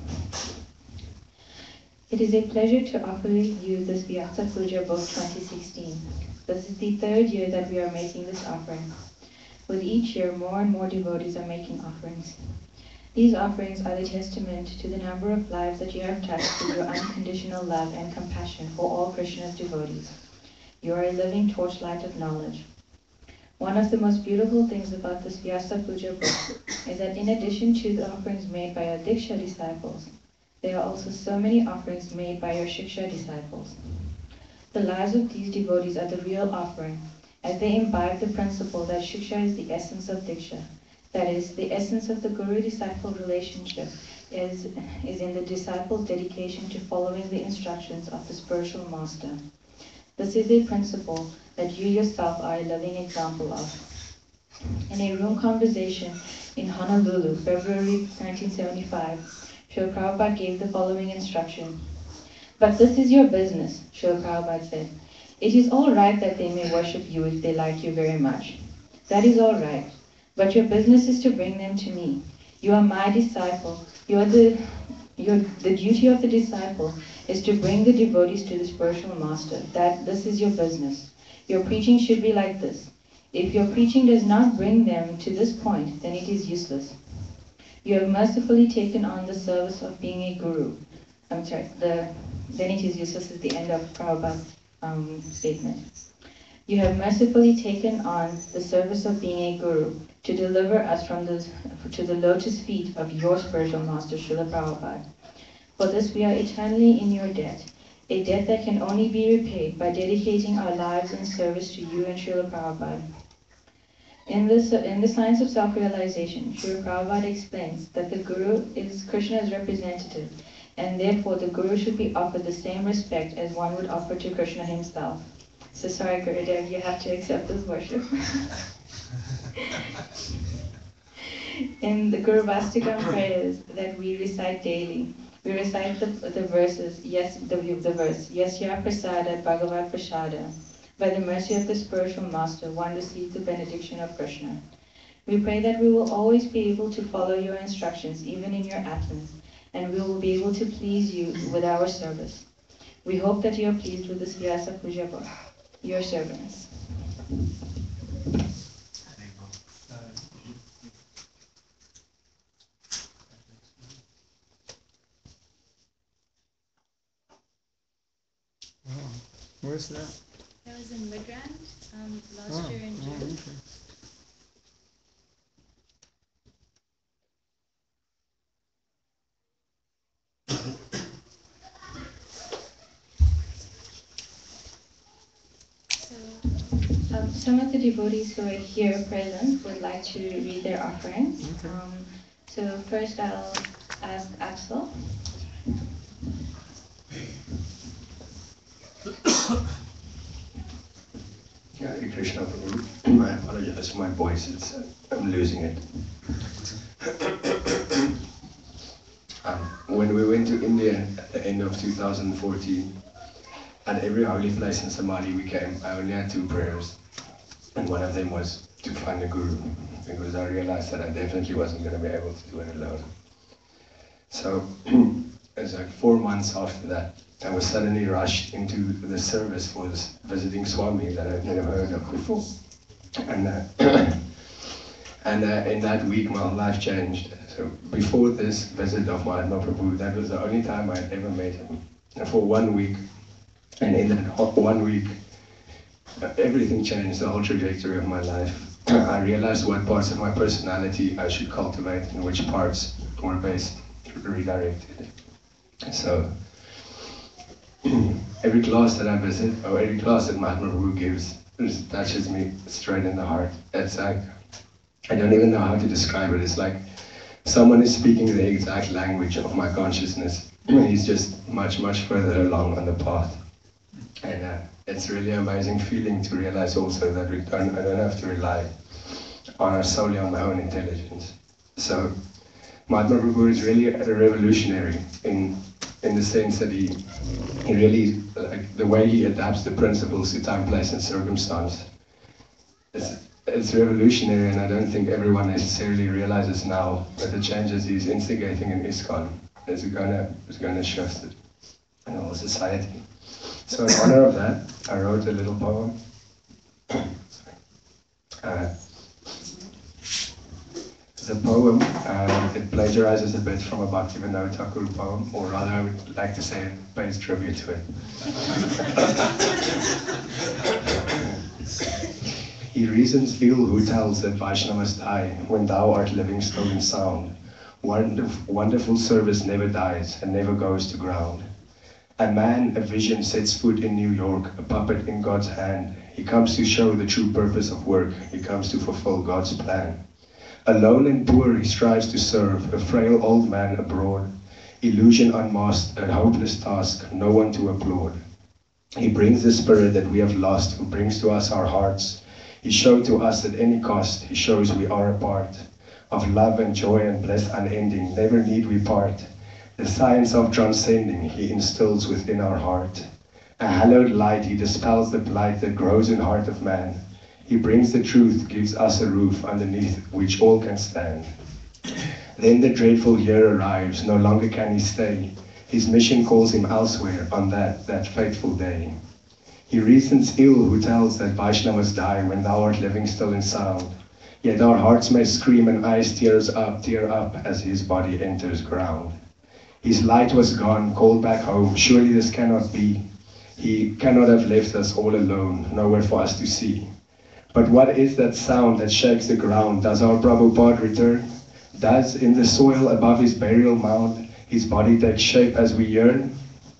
B: It is a pleasure to offer you this Vyasa Puja Book twenty sixteen. This is the third year that we are making this offering. With each year, more and more devotees are making offerings. These offerings are the testament to the number of lives that you have touched through your unconditional love and compassion for all Krishna's devotees. You are a living torchlight of knowledge. One of the most beautiful things about this Vyasa Puja book is that in addition to the offerings made by your Diksha disciples, there are also so many offerings made by your Shiksha disciples. The lives of these devotees are the real offering, as they imbibe the principle that Shiksha is the essence of Diksha. That is, the essence of the guru-disciple relationship is, is in the disciple's dedication to following the instructions of the spiritual master. This is a principle that you yourself are a living example of. In a room conversation in Honolulu, February nineteen seventy-five, Srila Prabhupada gave the following instruction. But this is your business, Srila Prabhupada said. It is all right that they may worship you if they like you very much. That is all right. But your business is to bring them to me. You are my disciple. You are the, you are, the duty of the disciple is to bring the devotees to the spiritual master. That this is your business. Your preaching should be like this. If your preaching does not bring them to this point, then it is useless. You have mercifully taken on the service of being a guru. I'm sorry, the, then it is useless is the end of Prabhupada's um, statement. You have mercifully taken on the service of being a guru to deliver us from the, to the lotus feet of your spiritual master, Srila Prabhupada. For this we are eternally in your debt, a debt that can only be repaid by dedicating our lives in service to you and Srila Prabhupada. In, this, in the Science of Self-Realization, Srila Prabhupada explains that the Guru is Krishna's representative, and therefore the Guru should be offered the same respect as one would offer to Krishna himself. So sorry, Gurudev, you have to accept this worship. In the Guru Vastakam prayers that we recite daily, we recite the, the verses, yes, the, the verse, Yes, Ya Prasada Bhagavat Prasada. By the mercy of the spiritual master, one receives the benediction of Krishna. We pray that we will always be able to follow your instructions, even in your absence, and we will be able to please you with our service. We hope that you are pleased with this Vyasa Puja book. Your servants.
D: Oh, where's that?
B: That was in Midrand, um, last
D: Oh,
B: year in
D: oh,
B: June.
D: okay.
B: So, um, some of the devotees who are here present would like to read their offerings.
D: Okay.
B: Um, so first I'll ask Axel.
F: Hare Krishna Prabhu. I apologize for my voice, it's, uh, I'm losing it. um, when we went to India at the end of two thousand fourteen, at every holy place in Samadhi we came, I only had two prayers. And one of them was to find a guru, because I realized that I definitely wasn't going to be able to do it alone. So, it was like four months after that, I was suddenly rushed into the service for this visiting Swami that I'd never heard of before. And, uh, and uh, in that week my life changed. So before this visit of Mahatma Prabhu, that was the only time I'd ever met him. And for one week, and in that one week, uh, everything changed, the whole trajectory of my life. I realized what parts of my personality I should cultivate and which parts were best redirected. So, every class that I visit, or every class that Mahatma Prabhu gives, just touches me straight in the heart. It's like, I don't even know how to describe it. It's like someone is speaking the exact language of my consciousness. He's just much, much further along on the path. And uh, it's really an amazing feeling to realize also that we don't, I don't have to rely on solely on my own intelligence. So Mahatma Prabhu is really a revolutionary in in the sense that he he really, like, the way he adapts the principles to time, place, and circumstance. It's it's revolutionary, and I don't think everyone necessarily realizes now that the changes he's instigating in ISKCON is gonna is gonna shift it in the whole society. So in honor of that, I wrote a little poem. Uh, the poem, uh, it plagiarizes a bit from a Bhaktivinoda Thakur poem, or rather I would like to say it pays tribute to it. He reasons ill who tells that Vaishnavas die when thou art living still in sound. Wonderf- wonderful service never dies and never goes to ground. A man, a vision, sets foot in New York, a puppet in God's hand. He comes to show the true purpose of work. He comes to fulfill God's plan. Alone and poor he strives to serve, a frail old man abroad. Illusion unmasked, a hopeless task, no one to applaud. He brings the spirit that we have lost, who brings to us our hearts. He showed to us at any cost, he shows we are a part of love and joy and bliss unending, never need we part. The science of transcending he instills within our heart. A hallowed light, he dispels the blight that grows in heart of man. He brings the truth, gives us a roof underneath which all can stand. Then the dreadful year arrives, no longer can he stay. His mission calls him elsewhere on that, that fateful day. He reasons ill who tells that Vaishnavas die when thou art living still in sound. Yet our hearts may scream and eyes tears up, tear up as his body enters ground. His light was gone, called back home, surely this cannot be. He cannot have left us all alone, nowhere for us to see. But what is that sound that shakes the ground? Does our Prabhupada return? Does, in the soil above his burial mound, his body take shape as we yearn?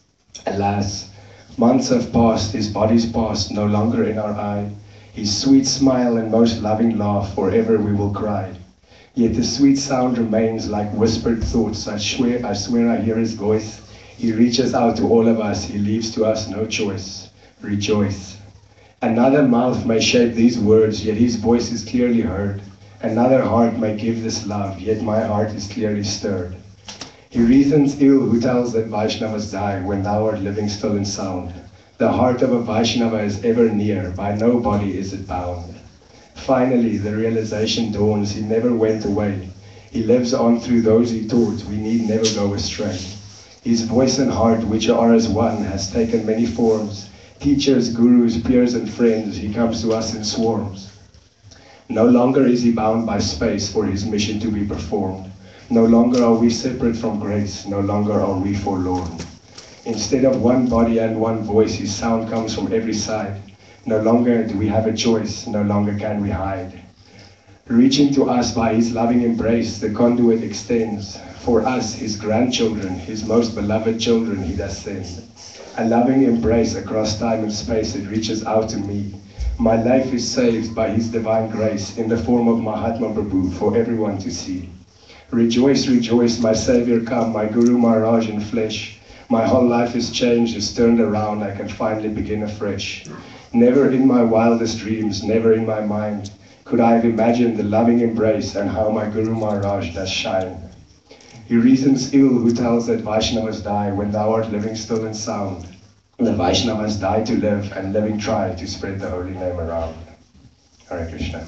F: Alas, months have passed, his body's past, no longer in our eye. His sweet smile and most loving laugh, forever we will cry. Yet the sweet sound remains like whispered thoughts. I swear, I swear I hear his voice. He reaches out to all of us, he leaves to us no choice. Rejoice. Another mouth may shape these words, yet his voice is clearly heard. Another heart may give this love, yet my heart is clearly stirred. He reasons ill who tells that Vaishnavas die when thou art living still in sound. The heart of a Vaishnava is ever near, by no body is it bound. Finally, the realization dawns, he never went away. He lives on through those he taught, we need never go astray. His voice and heart, which are as one, has taken many forms. Teachers, gurus, peers, and friends, he comes to us in swarms. No longer is he bound by space for his mission to be performed. No longer are we separate from grace, no longer are we forlorn. Instead of one body and one voice, his sound comes from every side. No longer do we have a choice, no longer can we hide. Reaching to us by his loving embrace, the conduit extends. For us, his grandchildren, his most beloved children, he does send. A loving embrace across time and space, it reaches out to me. My life is saved by his divine grace in the form of Mahatma Prabhu for everyone to see. Rejoice, rejoice, my Savior come, my Guru Maharaj in flesh. My whole life is changed, is turned around, I can finally begin afresh. Never in my wildest dreams, never in my mind, could I have imagined the loving embrace and how my Guru Maharaj does shine. He reasons ill who tells that Vaishnavas die when thou art living still in sound. The Vaishnavas die to live, and living try to spread the holy name around. Hare Krishna.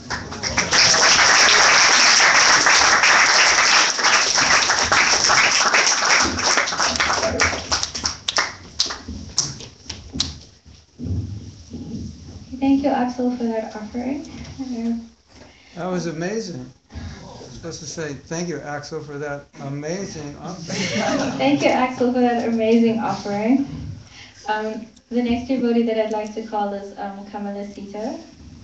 B: Thank you, Axel, for that offering. Uh,
D: That was amazing. I'm supposed to say thank you, Axel, for that amazing offering.
B: Thank you, Axel, for that amazing offering. Um, the next devotee that I'd like to call is um, Kamala Sita.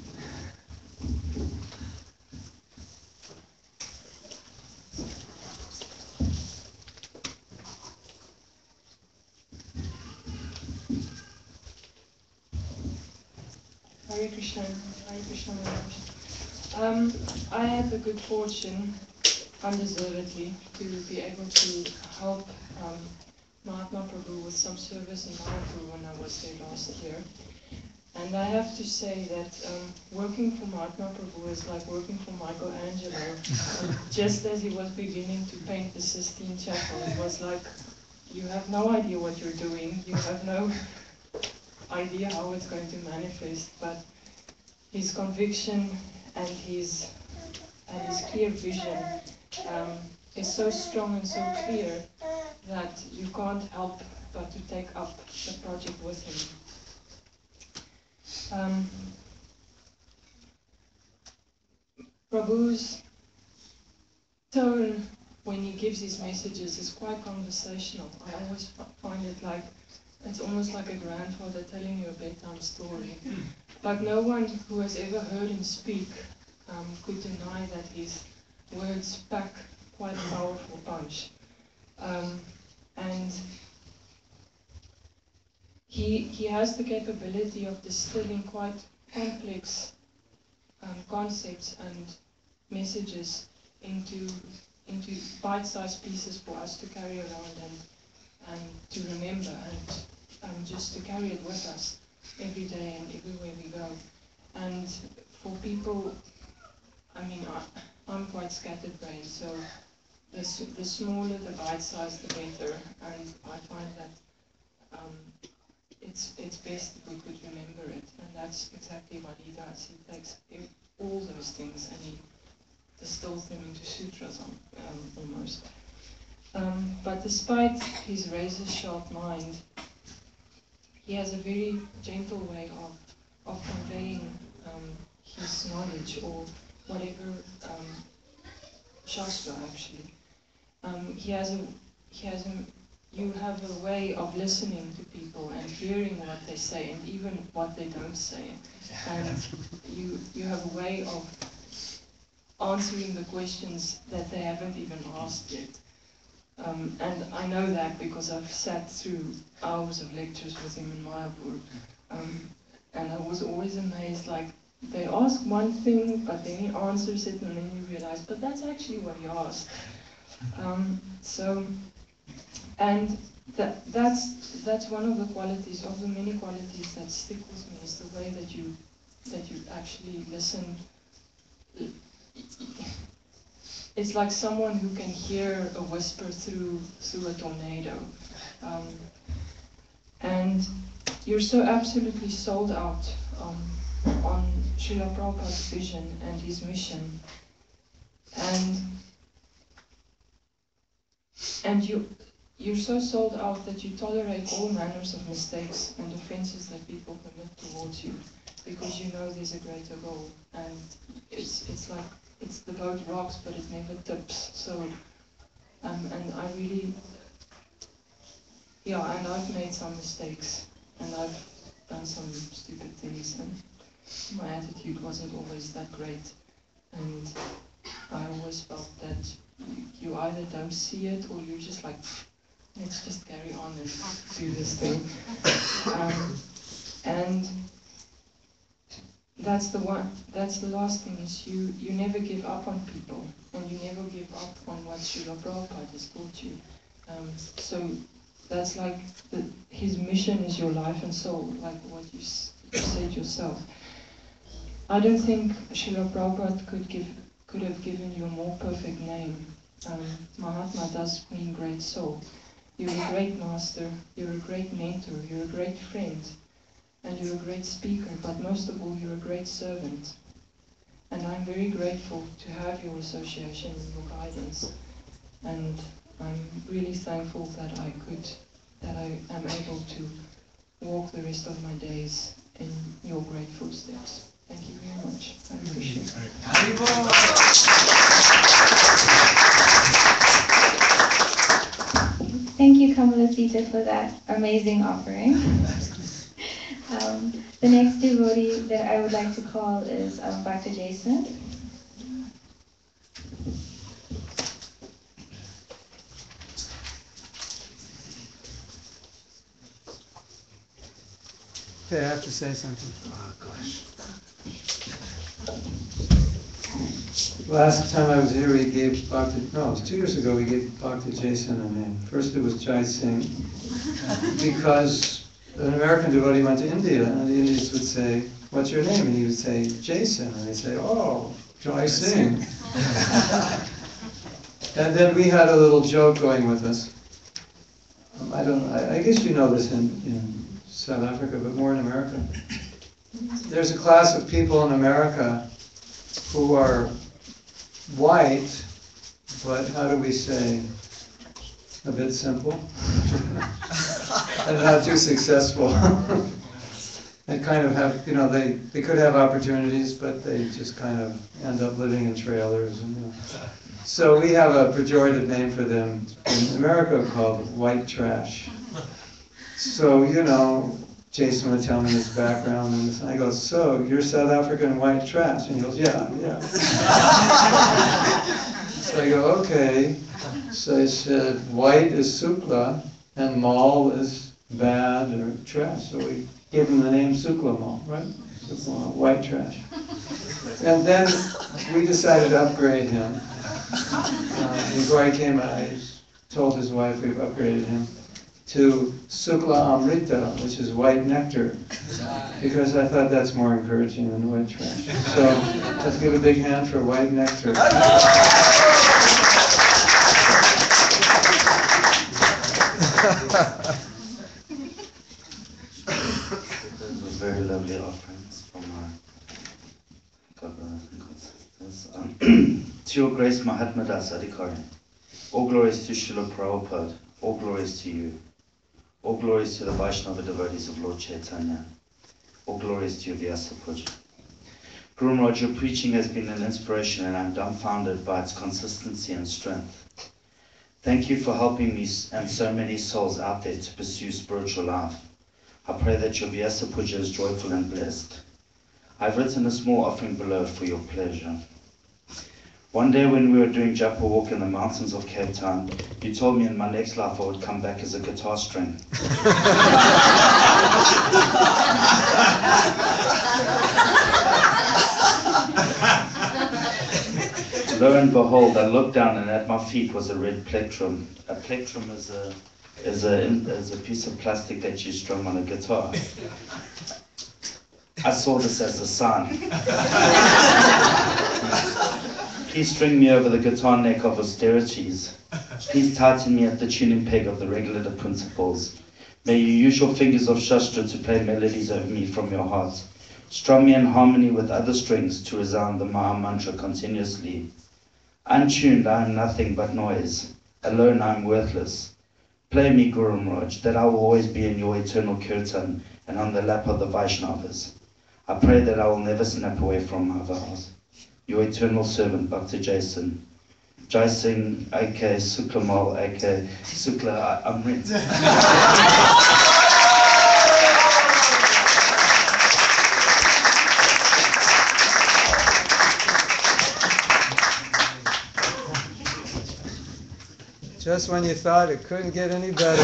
G: Hare Krishna, Hare Krishna Maharaj. Um, I had the good fortune, undeservedly, to be able to help um, Mahatma Prabhu with some service in Mayapur when I was there last year. And I have to say that um, working for Mahatma Prabhu is like working for Michelangelo. Um, just as he was beginning to paint the Sistine Chapel, it was like, you have no idea what you're doing, you have no idea how it's going to manifest, but his conviction and his, and his clear vision um, is so strong and so clear that you can't help but to take up the project with him. Um, Prabhu's tone when he gives his messages is quite conversational. I always find it like, it's almost like a grandfather telling you a bedtime story. But no one who has ever heard him speak um, could deny that his words pack quite a powerful punch. Um, and he, he has the capability of distilling quite complex um, concepts and messages into into bite-sized pieces for us to carry around and and to remember and um, just to carry it with us every day and everywhere we go. And for people, I mean, I, I'm quite scatterbrained, so the the smaller the bite-size, the better. And I find that um, it's it's best if we could remember it, and that's exactly what he does. He takes all those things and he distills them into sutras um, um, almost. Um, but despite his razor-sharp mind, he has a very gentle way of of conveying um, his knowledge or whatever um, shastra actually. Um, he has a he has a you have a way of listening to people and hearing what they say and even what they don't say, and you you have a way of answering the questions that they haven't even asked yet. Um, and I know that because I've sat through hours of lectures with him in Mayapur, um, and I was always amazed, like, they ask one thing, but then he answers it, and then you realize, but that's actually what he asked. Um, so, and that, that's that's one of the qualities, of the many qualities that stick with me, is the way that you that you actually listen. It's like someone who can hear a whisper through through a tornado. Um, and you're so absolutely sold out um, on Srila Prabhupada's vision and his mission. And and you you're so sold out that you tolerate all manners of mistakes and offenses that people commit towards you, because you know there's a greater goal. And it's it's like it's the boat rocks, but it never tips. So, um, and I really, yeah, and I've made some mistakes, and I've done some stupid things, and my attitude wasn't always that great. And I always felt that you either don't see it, or you're just like, let's just carry on and do this thing. Um, and That's the one. That's the last thing. Is you you never give up on people, and you never give up on what Srila Prabhupada has taught you. Um, so that's like the, his mission is your life and soul, like what you, you said yourself. I don't think Srila Prabhupada could give could have given you a more perfect name. Um, Mahatma does mean great soul. You're a great master. You're a great mentor. You're a great friend. And you're a great speaker, but most of all, you're a great servant. And I'm very grateful to have your association and your guidance. And I'm really thankful that I could, that I am able to walk the rest of my days in your great footsteps. Thank you very much. I appreciate it.
B: Thank you, Kamalasita, for that amazing offering. Um, the next devotee that I would like to call is um, Bhakta Jason.
D: Okay, I have to say something. Oh, gosh. Last time I was here, we gave Bhakta, no, it was two years ago, we gave Bhakta Jason a name. First it was Jai Singh, because an American devotee went to India, and the Indians would say, "What's your name?" And he would say, "Jason." And they'd say, "Oh, Jai Singh." And then we had a little joke going with us. Um, I don't. I, I guess you know this in, in South Africa, but more in America. There's a class of people in America who are white, but how do we say, a bit simple, and not too successful. They kind of have, you know, they, they could have opportunities, but they just kind of end up living in trailers. And, you know. So we have a pejorative name for them in America called white trash. So, you know, Jason would tell me his background, and I go, "So, you're South African white trash?" And he goes, "Yeah, yeah." So I go, "Okay." So I said, white is Sukla, and mal is bad or trash. So we gave him the name Sukla Mal, right? Sukla Mal, white trash. And then we decided to upgrade him. Uh, before I came, I told his wife we've upgraded him to Sukla Amrita, which is white nectar, because I thought that's more encouraging than white trash. So let's give a big hand for white nectar.
H: Those were very lovely offerings from our government and sisters. Um, to your grace, Mahatma Das Adhikari. All glories to Srila Prabhupada. All glories to you. All glories to the Vaishnava devotees of Lord Chaitanya. All glories to your Vyasa Puja. Guru Maharaj, your preaching has been an inspiration, and I'm dumbfounded by its consistency and strength. Thank you for helping me and so many souls out there to pursue spiritual life. I pray that your Vyasa Puja is joyful and blessed. I've written a small offering below for your pleasure. One day when we were doing Japa walk in the mountains of Cape Town, you told me in my next life I would come back as a guitar string. Lo and behold, I looked down and at my feet was a red plectrum. A plectrum is a is a is a piece of plastic that you strum on a guitar. I saw this as a sign. Please string me over the guitar neck of austerities. Please tighten me at the tuning peg of the regulative principles. May you use your fingers of Shastra to play melodies over me from your heart. Strum me in harmony with other strings to resound the Maha Mantra continuously. Untuned, I am nothing but noise. Alone, I am worthless. Play me, Guru Maharaj, that I will always be in your eternal kirtan and on the lap of the Vaishnavas. I pray that I will never snap away from my vows. Your eternal servant, Bhakta Jason. Jai Singh, A K Sukla Mal, A K Sukla Amrit.
D: Just when you thought it couldn't get any better.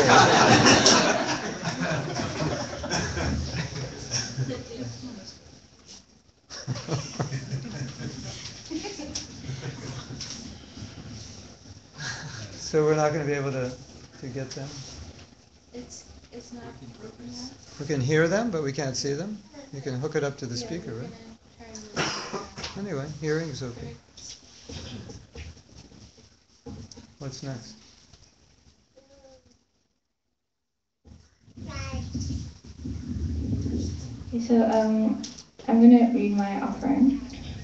D: So we're not going to be able to, to get them?
B: It's, it's not working out.
D: We can hear them, but we can't see them? You can hook it up to the speaker, right? Anyway, hearing is okay. What's next?
B: Okay, so um, I'm going to read my offering.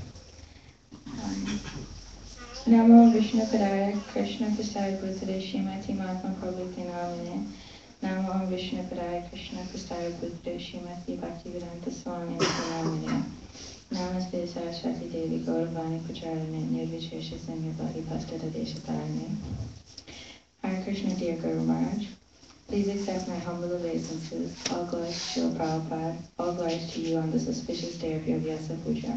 B: Um, Namo Vishnu Padaya Krishna Prasad Bhutale Shrimati Mahatma Prabhuti Namane. Namo Vishnu Padaya Krishna Prasad Bhutale Shrimati Bhaktivedanta Swami Namane. Namaste Saraswati Devi Gauravani Pacharane Nirvichesha Sanyapati Pastada Deshatarane. Hare Krishna, dear Guru Maharaj. Please accept my humble obeisances. All glories to Srila Prabhupada. All glories to you on this auspicious day of your Vyasa Puja.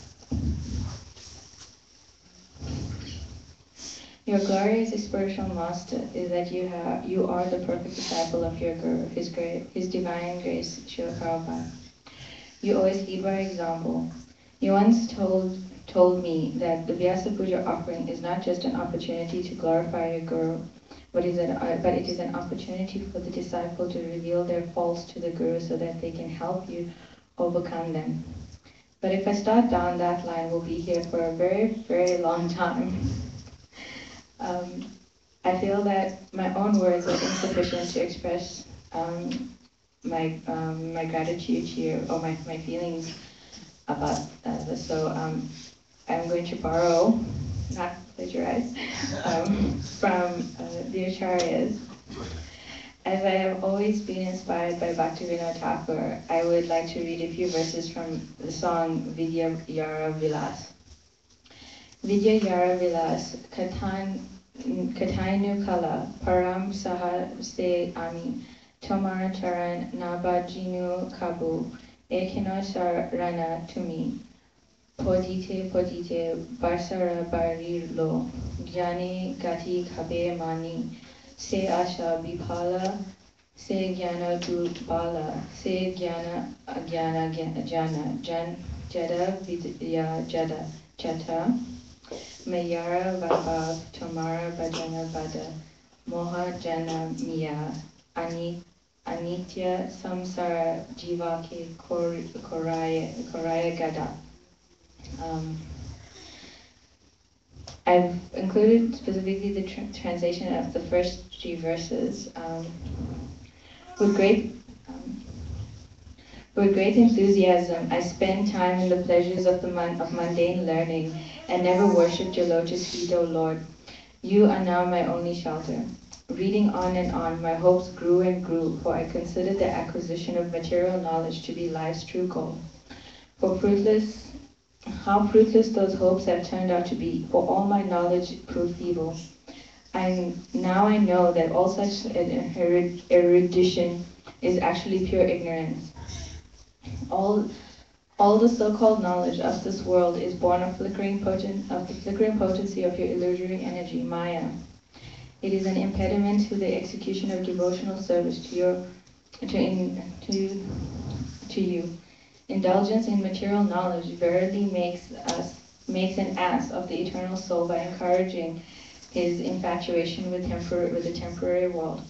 B: Your glory as a spiritual master is that you have you are the perfect disciple of your Guru, His great, His divine grace, Srila Prabhupada. You always lead by example. You once told told me that the Vyasa Puja offering is not just an opportunity to glorify your Guru, but, is an, uh, but it is an opportunity for the disciple to reveal their faults to the Guru so that they can help you overcome them. But if I start down that line, we'll be here for a very, very long time. um, I feel that my own words are insufficient to express um, my um, my gratitude here, or my, my feelings about uh, this. So um, I'm going to borrow, not plagiarize, um, from uh, the Acharyas. As I have always been inspired by Bhaktivinoda Thakur, I would like to read a few verses from the song Vidya Yara Vilas. Vidya Yara Vilas, Katan Katainu Kala, Param Saha Se Ami, Tomar Charan Nabajinu Kabu, Ekino Sarana Tumi, Podite Podite Barsara Barilo, Jani Gati Kabe Mani, Se Asha Bipala, Se Gyana Dubala, Se Gyana Agyana Jana, Jan Jada Vidya Jada Jata, Mayara Vaibhav, Tomara Bhajana Bada, Moha Jana Miya, Ani, Anitya Samsara Jivake Koraya, Koraya Gada. Um, I've included specifically the tra translation of the first three verses. Um, with great um, with great enthusiasm, I spend time in the pleasures of the mon of mundane learning, and never worshipped your lotus feet, O Lord. You are now my only shelter. Reading on and on, my hopes grew and grew, for I considered the acquisition of material knowledge to be life's true goal. For fruitless, how fruitless those hopes have turned out to be, for all my knowledge proved feeble. And now I know that all such erudition is actually pure ignorance. All All the so-called knowledge of this world is born of flickering potent of the flickering potency of your illusory energy, Maya. It is an impediment to the execution of devotional service to your to in, to to you. Indulgence in material knowledge verily makes us makes an ass of the eternal soul by encouraging his infatuation with temporary with the temporary world.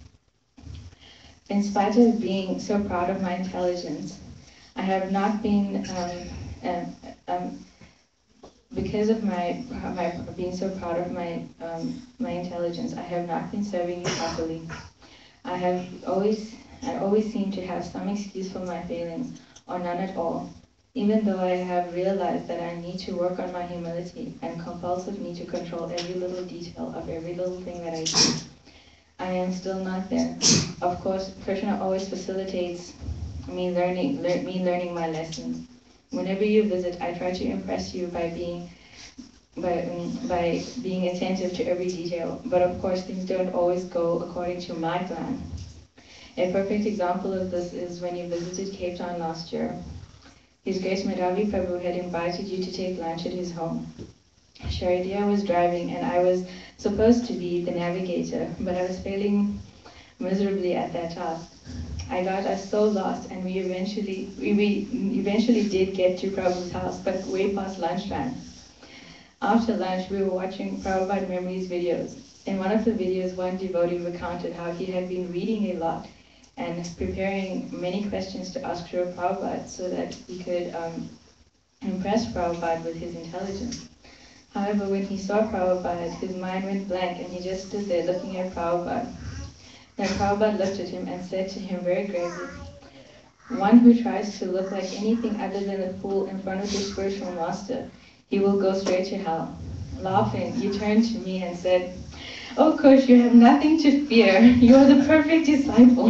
B: In spite of being so proud of my intelligence, I have not been, um, um, um, because of my, my being so proud of my, um, my intelligence, I have not been serving you properly. I have always, I always seem to have some excuse for my failings, or none at all, even though I have realized that I need to work on my humility and compulsive me to control every little detail of every little thing that I do. I am still not there. Of course, Krishna always facilitates me learning, lear, me learning my lessons. Whenever you visit, I try to impress you by being, by, um, by being attentive to every detail. But of course, things don't always go according to my plan. A perfect example of this is when you visited Cape Town last year. His Grace Madhavi Prabhu had invited you to take lunch at his home. Sharidia was driving, and I was supposed to be the navigator, but I was failing miserably at that task. I got us so lost, and we eventually we, we eventually did get to Prabhu's house, but way past lunchtime. After lunch, we were watching Prabhupada Memories videos. In one of the videos, one devotee recounted how he had been reading a lot and preparing many questions to ask Srila Prabhupada so that he could um, impress Prabhupada with his intelligence. However, when he saw Prabhupada, his mind went blank, and he just stood there looking at Prabhupada. Then Prabhupada looked at him and said to him very gravely, "One who tries to look like anything other than a fool in front of his spiritual master, he will go straight to hell." Laughing, he turned to me and said, "Oh Kush, you have nothing to fear. You are the perfect disciple."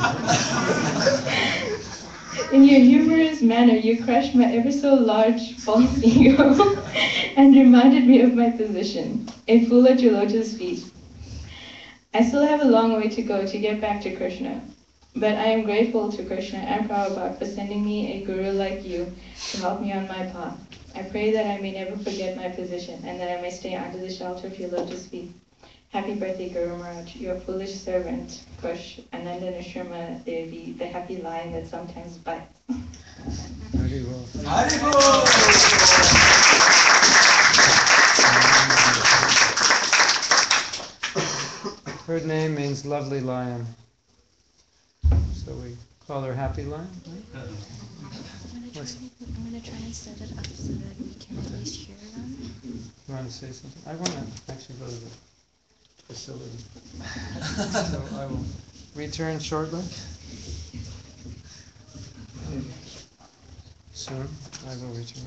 B: In your humorous manner, you crushed my ever so large false ego and reminded me of my position, a fool at your lotus feet. I still have a long way to go to get back to Krishna, but I am grateful to Krishna and Prabhupada for sending me a guru like you to help me on my path. I pray that I may never forget my position and that I may stay under the shelter of your lotus feet. Happy birthday, Guru Maharaj, your foolish servant, Kush, Ananda Nishirma Devi, the happy lion that sometimes bites.
D: Haribol.
C: Haribol!
D: Her name means lovely lion. So we call her Happy Lion. Right?
I: I'm gonna, try, I'm gonna try and set it up so that we can at least hear them.
D: You want to say something? I want to actually go to the facility. So I will return shortly. Soon I will return.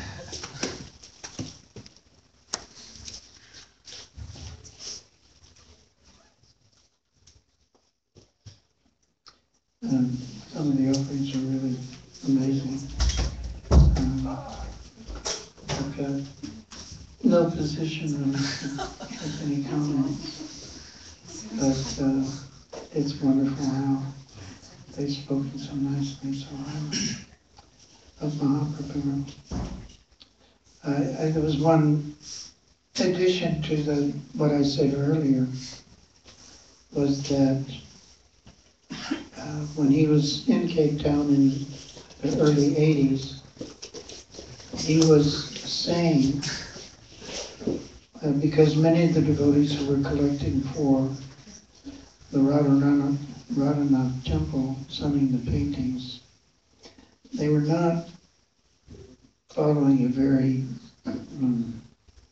A: Um, some of the offerings are really amazing. Um, I've got no position really to make any comments, but uh, it's wonderful how they've spoken so nicely, so highly of Mahaprabhu. I, I, there was one addition to the what I said earlier, was that Uh, when he was in Cape Town in the early eighties, he was saying, uh, because many of the devotees who were collecting for the Radharanath, Radhanath temple, selling the paintings, they were not following a very um,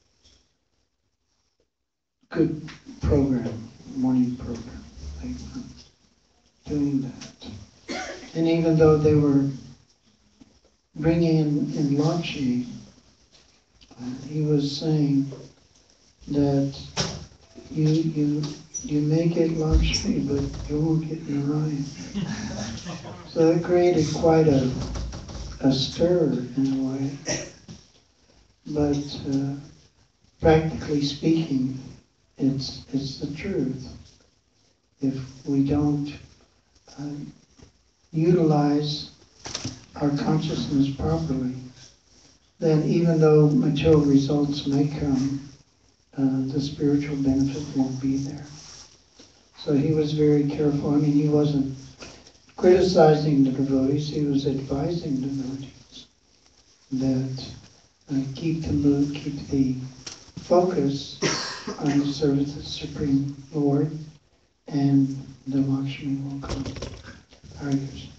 A: good program, morning program. They weren't doing that. And even though they were bringing in, in Lakshmi, uh, he was saying that you you you may get Lakshmi, but you won't get Narayan. So it created quite a, a stir in a way. But uh, practically speaking, it's it's the truth. If we don't Uh, utilize our consciousness properly, then even though material results may come, uh, the spiritual benefit won't be there. So he was very careful. I mean, he wasn't criticizing the devotees, he was advising the devotees that uh, keep the mood, keep the focus on the service of the Supreme Lord, and the Lakshmi will come. Hare Krishna.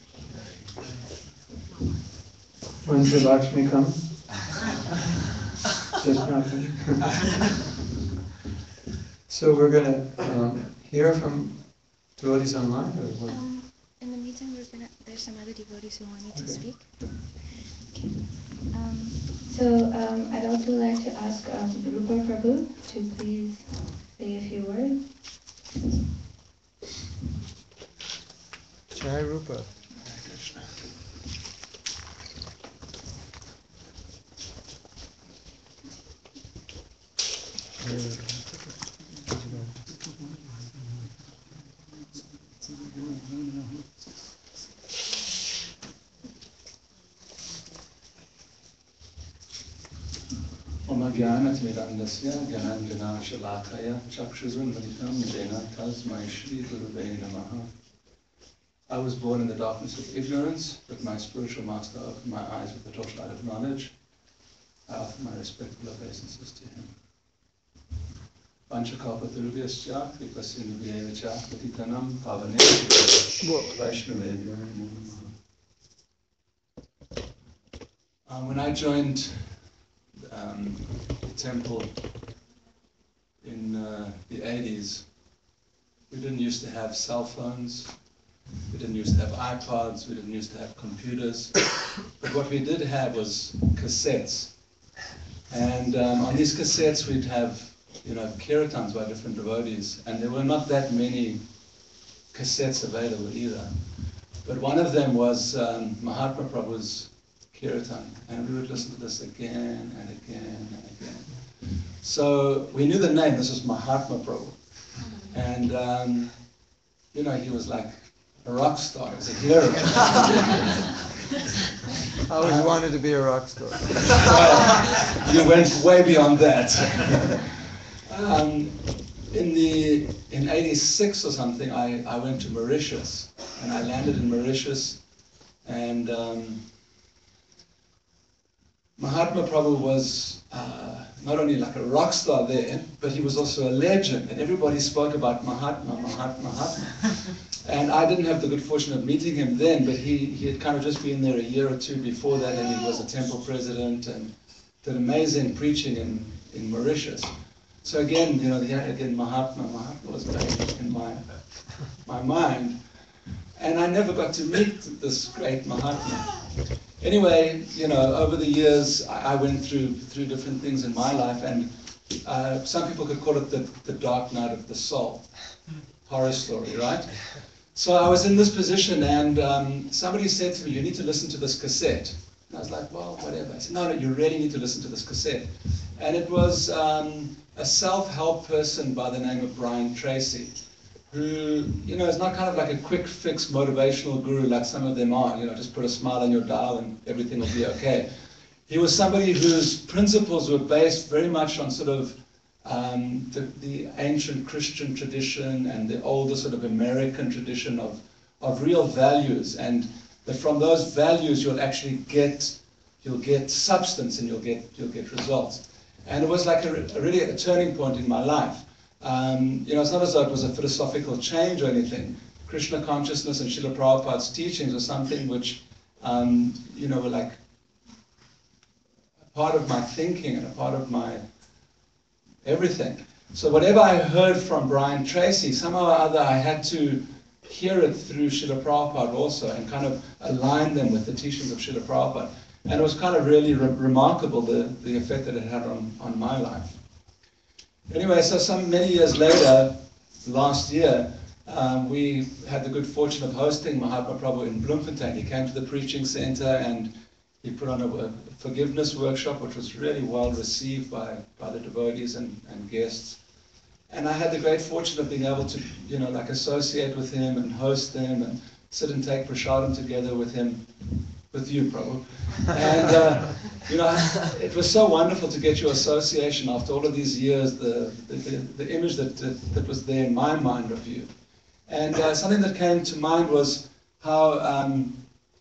A: When's the Lakshmi come? Just nothing.
D: So we're going to um, hear from devotees online, or what?
I: Um, in the meantime, we're gonna. There's some other devotees who wanted to
D: Okay.
I: speak. Okay. Um,
B: So um, I'd also like to ask um, Rupa Prabhu to please say a few words.
D: Jai Rupa.
J: Om Jnanatimirandasya Jnanjana Shalakaya Chakshuzunmalitam Jena Tasmai Shri Gurave Namaha. I was born in the darkness of ignorance, but my spiritual master opened my eyes with the torchlight of knowledge. I offer my respectful obeisances to him. Panchakalpatarubhyascha Vipasinubhyevacha Patitanam Pavaneshya Vaishnavebhyo Namaha. Um, When I joined um, the temple in uh, the eighties, we didn't used to have cell phones. We didn't used to have iPods, we didn't used to have computers, but what we did have was cassettes. And um, on these cassettes we'd have, you know, kirtans by different devotees, and there were not that many cassettes available either. But one of them was um, Mahatma Prabhu's kirtan, and we would listen to this again and again and again. So we knew the name, this was Mahatma Prabhu. And, um, you know, he was like a rock star, he was a hero.
D: I always wanted to be a rock star.
J: Well, you went way beyond that. um, in the in eighty-six or something, I, I went to Mauritius, and I landed in Mauritius, and um, Mahatma Prabhu was uh, not only like a rock star there, but he was also a legend. And everybody spoke about Mahatma, Mahatma, Mahatma. And I didn't have the good fortune of meeting him then, but he, he had kind of just been there a year or two before that, and he was a temple president and did amazing preaching in, in Mauritius. So again, you know, the, again, Mahatma, Mahatma was back in my, my mind. And I never got to meet this great Mahatma. Anyway, you know, over the years, I, I went through through different things in my life, and uh, some people could call it the, the dark night of the soul. Horror story, right? So I was in this position, and um, somebody said to me, you need to listen to this cassette. And I was like, well, whatever. I said, no, no, you really need to listen to this cassette. And it was um, a self-help person by the name of Brian Tracy, who, you know, is not kind of like a quick fix motivational guru like some of them are, you know, just put a smile on your dial and everything will be okay. He was somebody whose principles were based very much on sort of um, the, the ancient Christian tradition and the older sort of American tradition of, of real values, and that from those values you'll actually get, you'll get substance and you'll get, you'll get results. And it was like a, a really a turning point in my life. Um, you know, it's not as though it was a philosophical change or anything. Krishna consciousness and Srila Prabhupada's teachings were something which, um, you know, were like a part of my thinking and a part of my everything. So whatever I heard from Brian Tracy, somehow or other I had to hear it through Srila Prabhupada also and kind of align them with the teachings of Srila Prabhupada. And it was kind of really re remarkable, the, the effect that it had on, on my life. Anyway, so some many years later, last year, um, we had the good fortune of hosting Mahatma Prabhu in Bloemfontein. He came to the preaching center and he put on a, a forgiveness workshop, which was really well received by, by the devotees and, and guests. And I had the great fortune of being able to, you know, like associate with him and host them and sit and take prasadam together with him, with you, Prabhu. And, uh, you know, it was so wonderful to get your association after all of these years, the, the, the, the image that, that, that was there in my mind of you. And uh, something that came to mind was how um,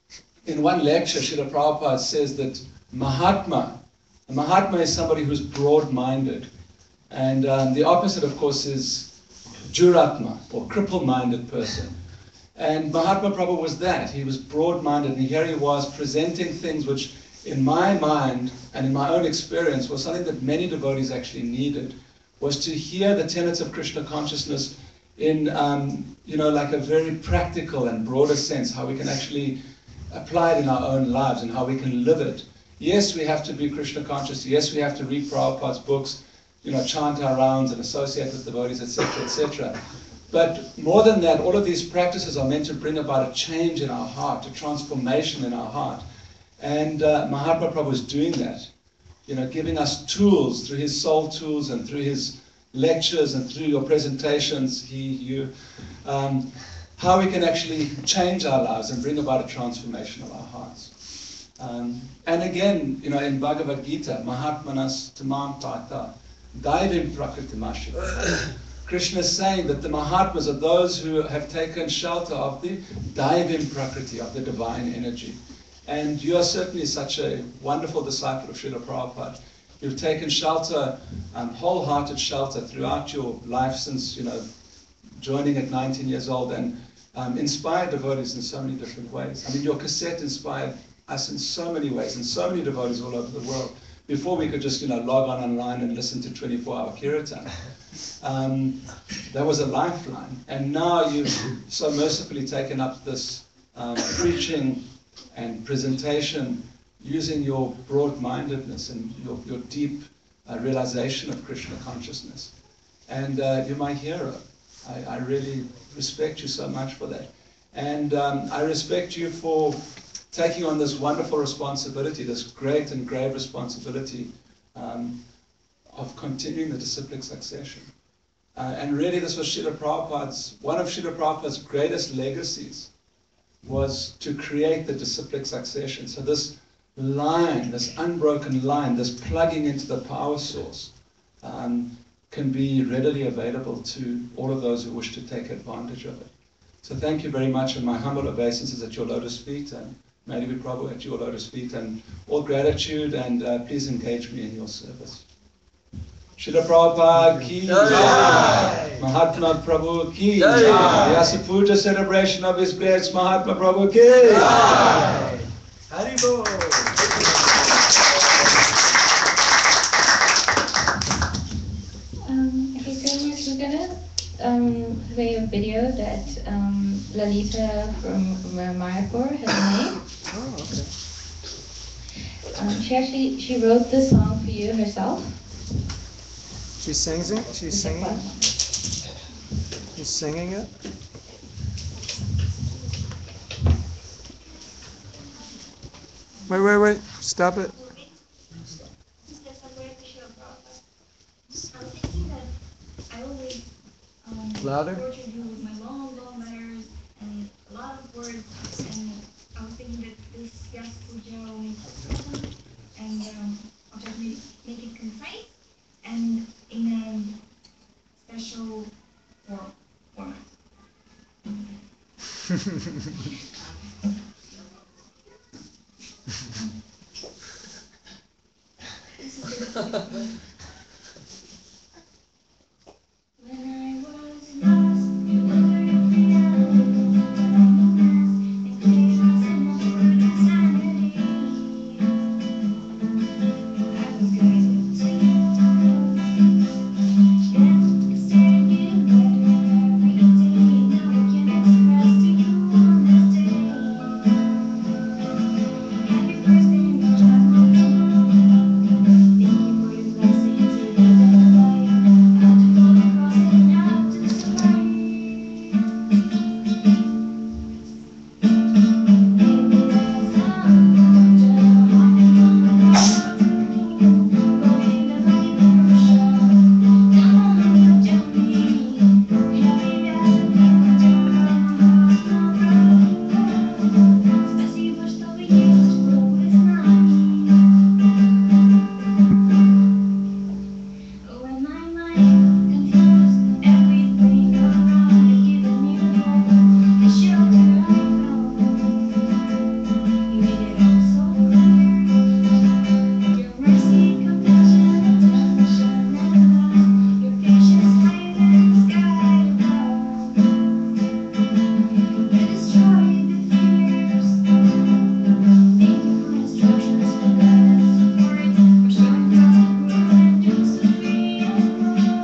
J: in one lecture, Srila Prabhupada says that Mahatma, a Mahatma is somebody who's broad-minded. And um, the opposite, of course, is Duratma, or cripple-minded person. And Mahatma Prabhu was that. He was broad-minded, and here he was presenting things which, in my mind and in my own experience, was something that many devotees actually needed, was to hear the tenets of Krishna consciousness in, um, you know, like a very practical and broader sense, how we can actually apply it in our own lives and how we can live it. Yes, we have to be Krishna conscious. Yes, we have to read Prabhupada's books, you know, chant our rounds and associate with devotees, et cetera, et cetera. But more than that, all of these practices are meant to bring about a change in our heart, a transformation in our heart. And uh, Mahatma Prabhu is doing that, you know, giving us tools through his soul tools and through his lectures and through your presentations, he, you, um, how we can actually change our lives and bring about a transformation of our hearts. Um, and again, you know, in Bhagavad Gita, Mahatmanas tamam tata, daivim prakritimashita. Krishna is saying that the Mahatmas are those who have taken shelter of the Daivim Prakriti, of the divine energy. And you are certainly such a wonderful disciple of Srila Prabhupada. You've taken shelter, um, wholehearted shelter throughout your life since, you know, joining at nineteen years old, and um, inspired devotees in so many different ways. I mean, your cassette inspired us in so many ways, and so many devotees all over the world. Before we could just, you know, log on online and listen to twenty-four hour kirtan. Um, that was a lifeline. And now you've so mercifully taken up this um, preaching and presentation using your broad-mindedness and your, your deep uh, realization of Krishna consciousness. And uh, you're my hero. I, I really respect you so much for that. And um, I respect you for taking on this wonderful responsibility, this great and grave responsibility um, of continuing the disciplic succession. Uh, and really this was Srila Prabhupada's, one of Srila Prabhupada's greatest legacies was to create the disciplic succession. So this line, this unbroken line, this plugging into the power source um, can be readily available to all of those who wish to take advantage of it. So thank you very much, and my humble obeisances at your lotus feet, and Madhavi Prabhu at your lotus feet, and all gratitude, and uh, please engage me in your service. Srila Prabhupada ki jai. Mahatma Prabhu ki jai. Vyasa Puja celebration of His Grace Mahatma Prabhu ki jai. Haribol.
B: Um, okay, very much. We're gonna um, play a video that um, Lalita from Mayapur has made.
D: Oh, okay.
B: Um, she actually she wrote this song for you herself.
D: She sings it? She's singing? She's singing it? Wait, wait, wait. Stop it.
K: I always um,
D: Louder?
K: tortured you with my long, long letters and a lot of words, and I was thinking that this Vyasa Puja will make it simple, and um, I'll try to make, make it concise and in a special form, format. This is the When I was lost, you were your reality, and chaos and more insanity. I was good to you, then I stared you better every day. Now I can express to you on this day. Happy birthday, Mahatma Prabhu. Thank you for your blessings, your love and light. Out to the cross and out to the sky. Спасибо, что вы есть, что вы с нами. When my mind confused, everything gone wrong, you've given me the hope, the shelter I found. You made it all so clear. Your mercy, compassion, attention, and love. Your patience higher than the sky above. You destroyed the fears. Thank you for instructions, for guidance, support, for showing us the growth and just so free and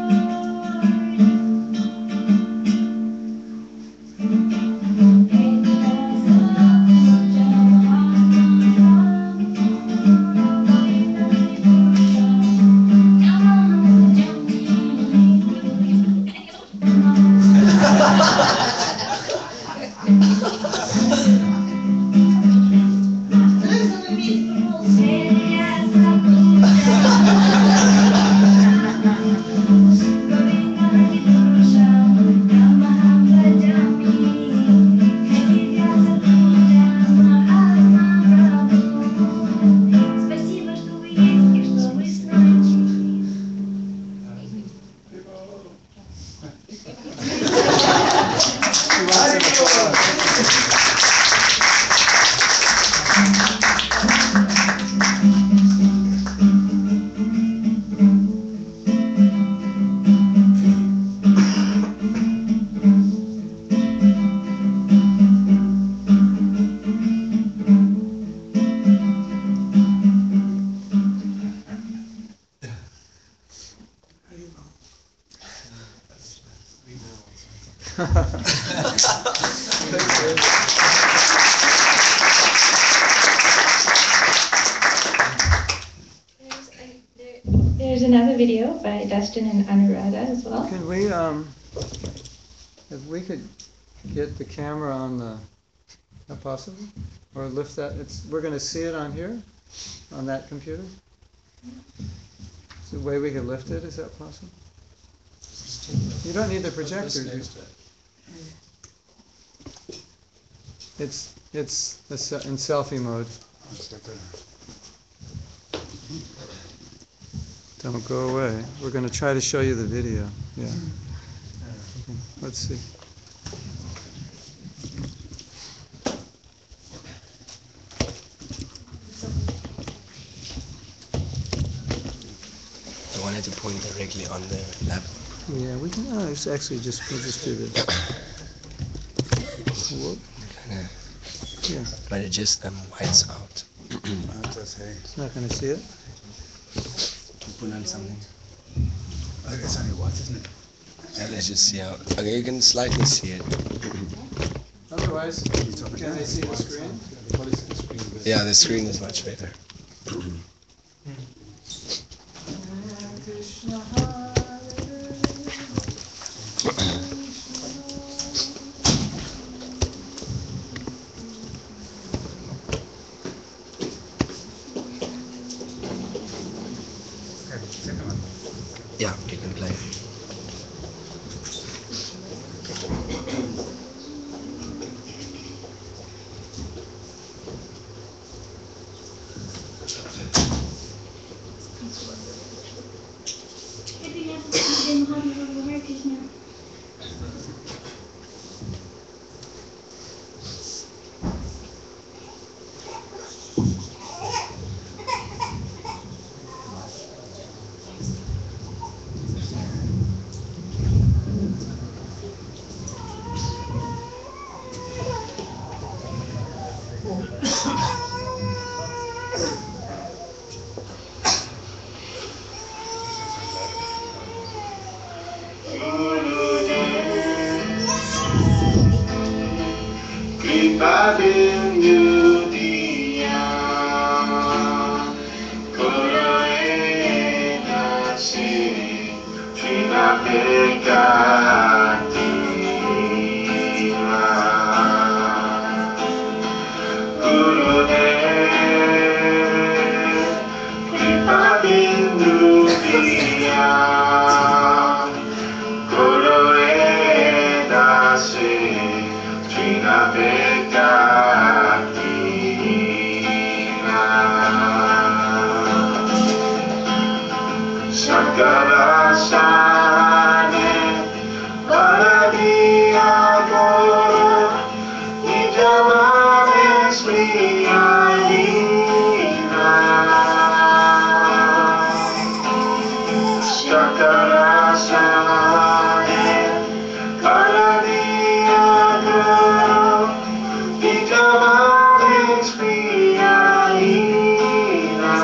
K: Спасибо, что вы есть и что вы с нами.
B: There's, a, there, there's another video by Dustin and Anuradha as well.
D: Can we, um, if we could get the camera on the, is that possible? Or lift that, it's, we're gonna see it on here, on that computer? Is there a way we could lift it, is that possible? You don't need the projector. do you? It's, it's a se- in selfie mode. Don't go away. We're gonna try to show you the video, yeah. Okay, let's see.
F: wanted to point directly on the lap.
D: Yeah, we can uh, it's actually just we'll just do this. Whoop.
F: Yeah.
D: Yeah.
F: But it just um, whites out.
D: It's not gonna see it.
F: Put on something.
C: Okay, it's only white, isn't it?
F: Yeah, let's just see how. Okay, you can slightly see it.
D: Otherwise, can they see the screen?
F: Yeah, the screen is much better. Yeah, you can play.
K: Hare Krishna.
L: Kripa bindu dia, koro e nasi, trina pekati ma. Guru de, kripa bindu dia, koro e nasi, trina pekati ma. Sakala sane paradia goro nijamane spriyanina. Sakala sane paradia goro nijamane spriyanina.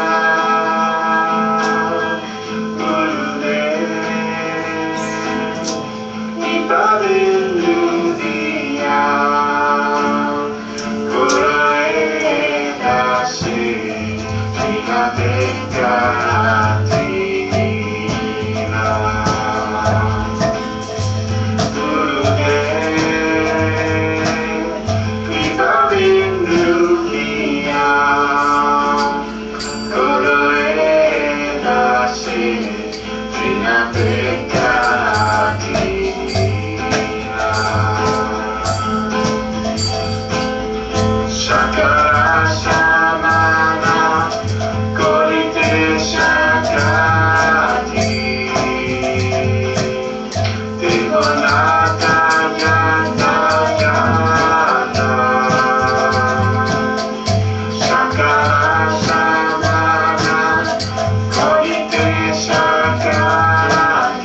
L: Bindu dia, koro e nasi, trina pekati ma. Gurudev, kripa bindu dia, koro e nasi, trina pekati. Sakara samana korite sakati, Tribunata janta janta. Sakara samana korite sakati,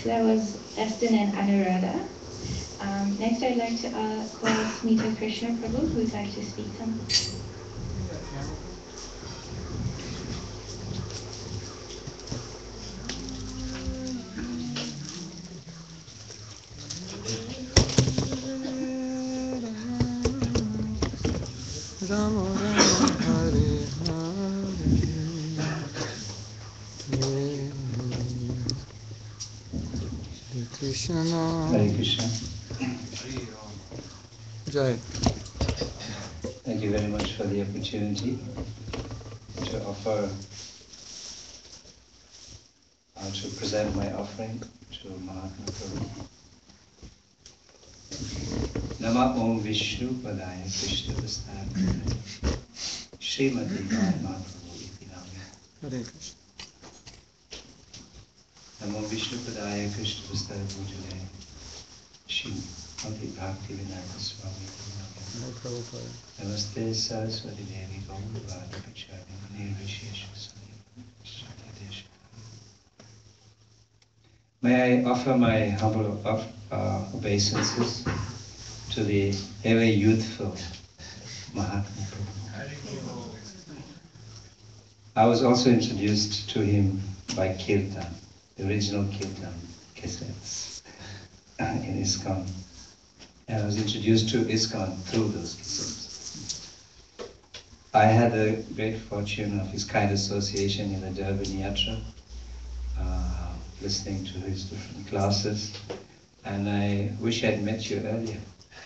B: So that was Aston and Anuradha. Um, next, I'd like to uh, call Smita Krishna Prabhu, who would like to speak something.
D: Rama Rama Hare Hare Hare Krishna
H: Hare Krishna.
D: Jai.
H: Thank you very much for the opportunity to offer, uh, to present my offering to Mahatma Prabhu. Nama Om Vishnu Padaya Krishna Vastaya Srimati Mahatma Prabhu Iti Nami.
D: Hare Krishna.
H: Namo Vishnu Padaya Krishna Vastaya Bhujale Srimati Bhakti Vinayaka Swami Iti Nami. Namaste Saraswati Devi Gaurvada Pachari Nirvishesha Sani. May I offer my humble of, uh, obeisances to the ever youthful Mahatma Prabhu. I was also introduced to him by Kirtan, the original Kirtan cassettes in ISKCON. And I was introduced to ISKCON through those cassettes. I had the great fortune of his kind association in the Durban Yatra, uh, listening to his different classes, and I wish I had met you earlier.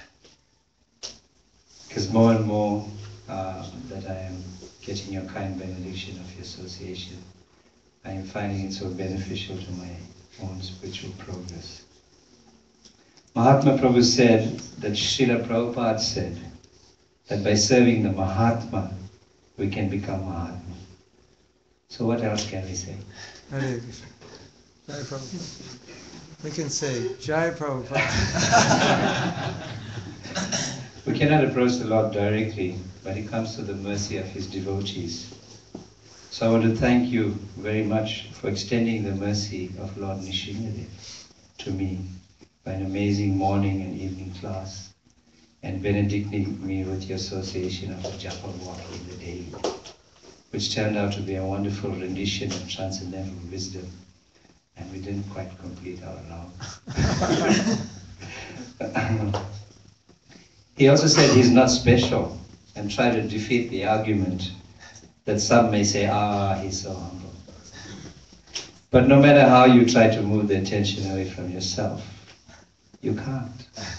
H: Because more and more uh, that I am getting your kind benediction of your association, I am finding it so beneficial to my own spiritual progress. Mahatma Prabhu said that Srila Prabhupada said that by serving the Mahatma, we can become Mahatma. So what else can we say?
D: Hare Krishna. Jai Prabhupada. We can say Jai Prabhupada.
H: We cannot approach the Lord directly, but He comes to the mercy of His devotees. So I want to thank you very much for extending the mercy of Lord Nrsimhadev to me by an amazing morning and evening class, and benedicting me with your association of the Japa walk in the day, which turned out to be a wonderful rendition of transcendental wisdom, and we didn't quite complete our round. He also said he's not special, and tried to defeat the argument that some may say, ah, he's so humble. But no matter how you try to move the attention away from yourself, you can't.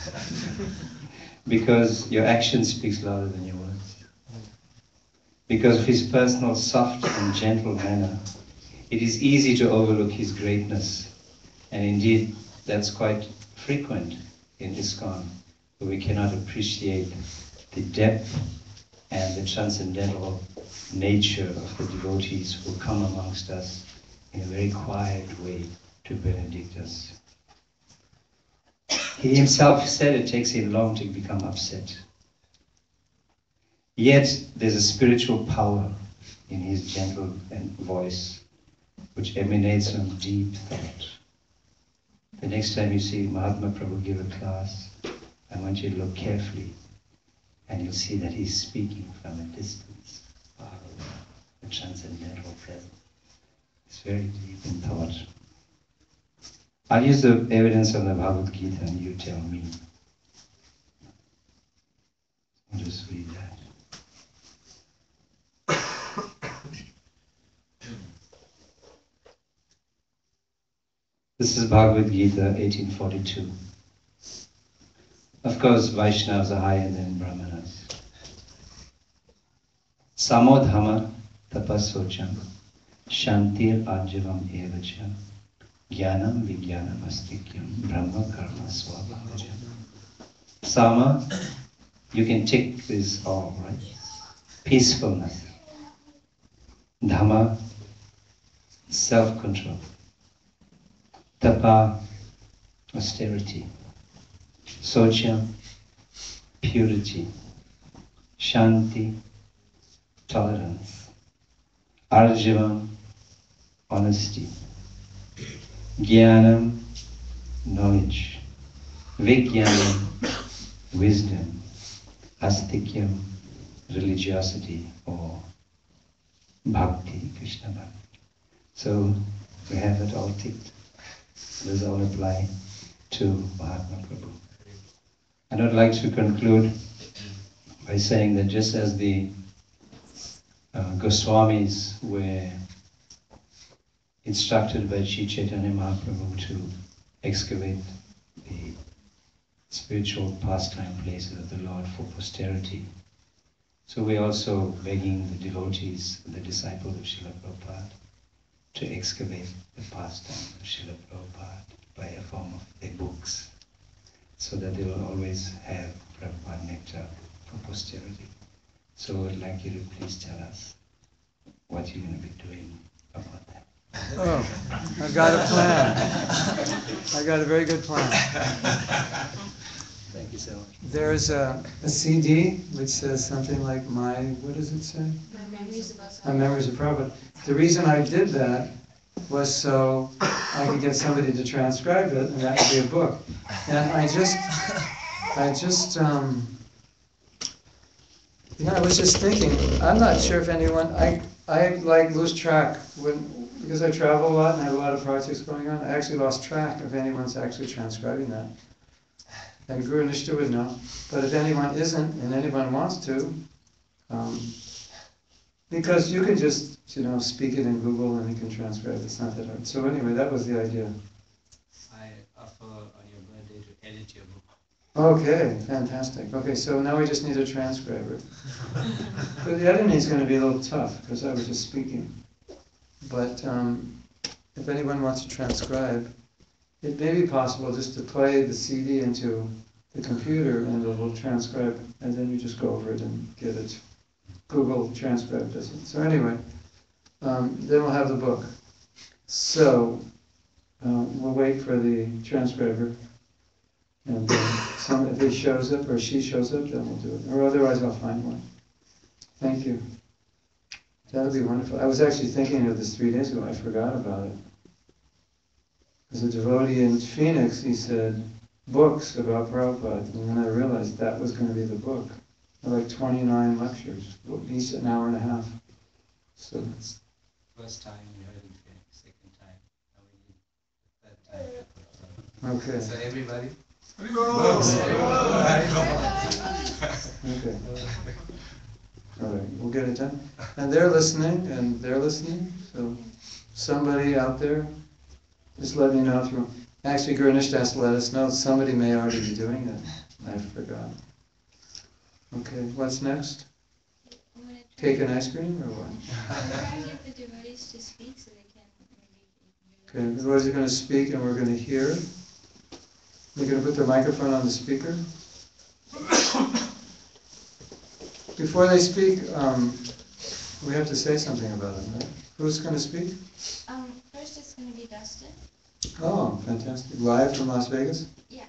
H: Because your action speaks louder than your words. Because of his personal soft and gentle manner, it is easy to overlook his greatness. And indeed, that's quite frequent in ISKCON, where we cannot appreciate the depth and the transcendental nature of the devotees who come amongst us in a very quiet way to benedict us. He himself said it takes him long to become upset. Yet there's a spiritual power in his gentle voice which emanates from deep thought. The next time you see Mahatma Prabhu give a class, I want you to look carefully, and you'll see that he's speaking from a distance, far away, a transcendental presence. It's very deep in thought. I'll use the evidence of the Bhagavad Gita and you tell me. I'll just read that. This is Bhagavad Gita, eighteen forty-two. Of course, Vaishnavas are higher than Brahmanas. Samodhama tapasocham shantir ajavam evacha jnanam vijnanam astikyam brahma karma swabhavajam. Sama, you can tick this all, right? Peacefulness. Dhamma, self-control. Tapa, austerity. Socha, purity. Shanti, tolerance. Arjavam, honesty. Jnanam,
M: knowledge. Vijnana, wisdom. Astikyam, religiosity or bhakti, Krishna bhakti. So we have it all ticked. These all apply to Mahatma Prabhu. And I'd like to conclude by saying that just as the uh, Goswamis were instructed by Sri Chaitanya Mahaprabhu to excavate the spiritual pastime places of the Lord for posterity, so we're also begging the devotees, the disciples of Srila Prabhupada, to excavate the pastime of Srila Prabhupada by a form of their books, so that they will always have Prabhupada nectar for posterity. So I'd like you to please tell us what you're going to be doing about that.
D: Oh, I've got a plan. I've got a very good plan.
M: Thank you so much.
D: There's a, a C D which says something like my, what does it say?
I: My memories of us.
D: My Memories of Prabhupada. The reason I did that was so I could get somebody to transcribe it, and that would be a book. And I just, I just, um, you know, I was just thinking, I'm not sure if anyone, I, I like lose track when, because I travel a lot and I have a lot of projects going on, I actually lost track if anyone's actually transcribing that. And Guru Nishta would know. But if anyone isn't, and anyone wants to, um, because you can just, you know, speak it in Google and you can transcribe it. It's not that hard. So anyway, that was the idea.
N: I offer on your birthday to edit your book.
D: Okay, fantastic. Okay, so now we just need a transcriber. But the editing is going to be a little tough because I was just speaking. But um, if anyone wants to transcribe, it may be possible just to play the C D into the computer and it will transcribe, and then you just go over it and get it. Google Transcribe does it. So anyway, um, then we'll have the book. So uh, we'll wait for the transcriber, and then some, if he shows up or she shows up, then we'll do it. Or otherwise, I'll find one. Thank you. That would be wonderful. I was actually thinking of this three days ago. I forgot about it. As a devotee in Phoenix, he said, books about Prabhupada. And then I realized that was going to be the book. Like twenty-nine lectures, each an hour and a half. So
N: It's first time you heard in Phoenix, second time. I mean, third time.
D: Okay.
N: So everybody.
D: Okay. All right, we'll get it done. And they're listening, and they're listening. So somebody out there, just let me know if you want. Actually, Guru Nishta has to let us know. Somebody may already be doing it. I forgot. Okay, what's next? Cake and ice cream, or what?
I: We're going to get the devotees to speak so they can maybe...
D: Okay, the devotees are going to speak, and we're going to hear. They're going to put their microphone on the speaker. Before they speak, um, we have to say something about them, right? Who's going to speak?
I: Um, first it's going to be Dustin.
D: Oh, fantastic. Live from Las Vegas?
I: Yeah.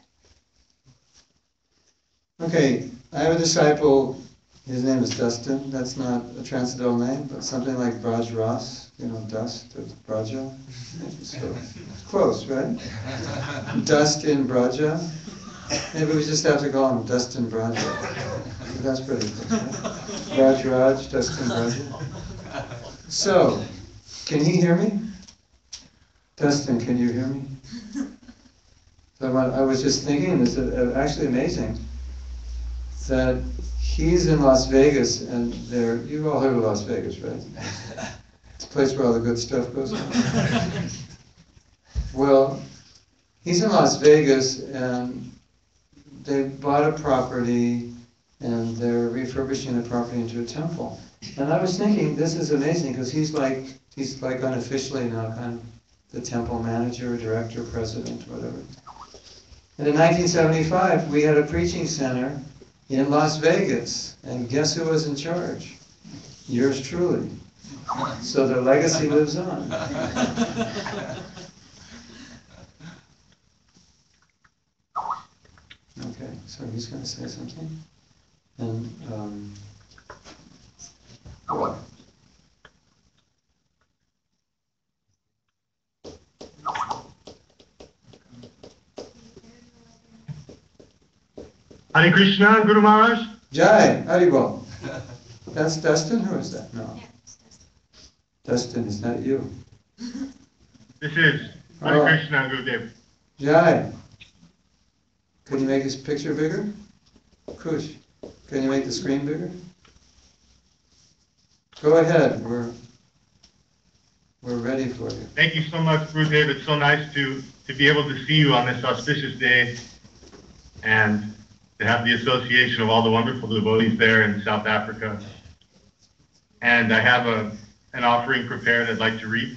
D: Okay, I have a disciple, his name is Dustin. That's not a transcendental name, but something like Braj Ras, you know, dust of Braja. So, close, right? Dustin Braja. Maybe we just have to call him Dustin Braja. That's pretty close, right? Raj Raj, Dustin Braja. So, can he hear me? Dustin, can you hear me? So I was just thinking, it's actually amazing that he's in Las Vegas, and there, you've all heard of Las Vegas, right? It's a place where all the good stuff goes on. Well, he's in Las Vegas, and they bought a property, and they're refurbishing the property into a temple. And I was thinking, this is amazing, because he's like, he's like unofficially now kind of the temple manager, director, president, whatever. And in nineteen seventy-five, we had a preaching center in Las Vegas, and guess who was in charge? Yours truly. So the legacy lives on. Okay, so he's going to say something. And, um, what?
O: Hare Krishna, Guru Maharaj.
D: Jai, Haribol. That's Dustin? Who is that? No. Dustin, is that you?
O: This is Hare
D: Oh.
O: Krishna, Gurudev.
D: Jai. Can you make this picture bigger? Kush, can you make the screen bigger? Go ahead, we're, we're ready for you.
O: Thank you so much, Gurudev. It's so nice to, to be able to see you on this auspicious day and to have the association of all the wonderful devotees there in South Africa. And I have a, an offering prepared I'd like to read.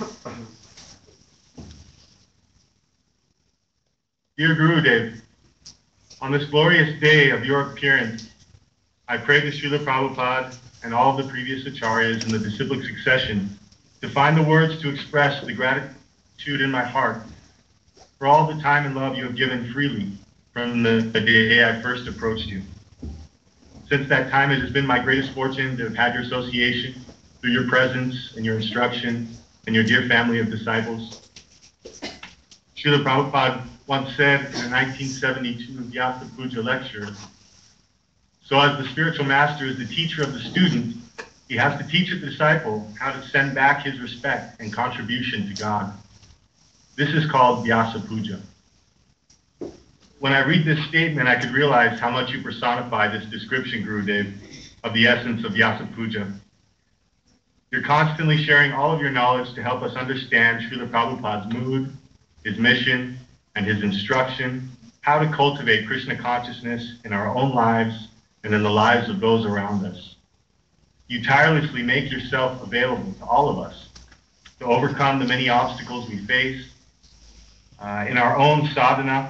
O: Dear Gurudev, on this glorious day of your appearance, I pray to Srila Prabhupada and all of the previous acharyas in the disciplic succession to find the words to express the gratitude in my heart for all the time and love you have given freely from the, the day I first approached you. Since that time, it has been my greatest fortune to have had your association through your presence and your instruction and your dear family of disciples. Srila Prabhupada once said in a nineteen seventy-two Vyasa Puja lecture, so as the spiritual master is the teacher of the student, he has to teach a disciple how to send back his respect and contribution to God. This is called Vyasa Puja. When I read this statement, I could realize how much you personify this description, Gurudev, of the essence of Vyasa Puja. You're constantly sharing all of your knowledge to help us understand Srila Prabhupada's mood, his mission, and his instruction, how to cultivate Krishna consciousness in our own lives and in the lives of those around us. You tirelessly make yourself available to all of us to overcome the many obstacles we face uh, in our own sadhana.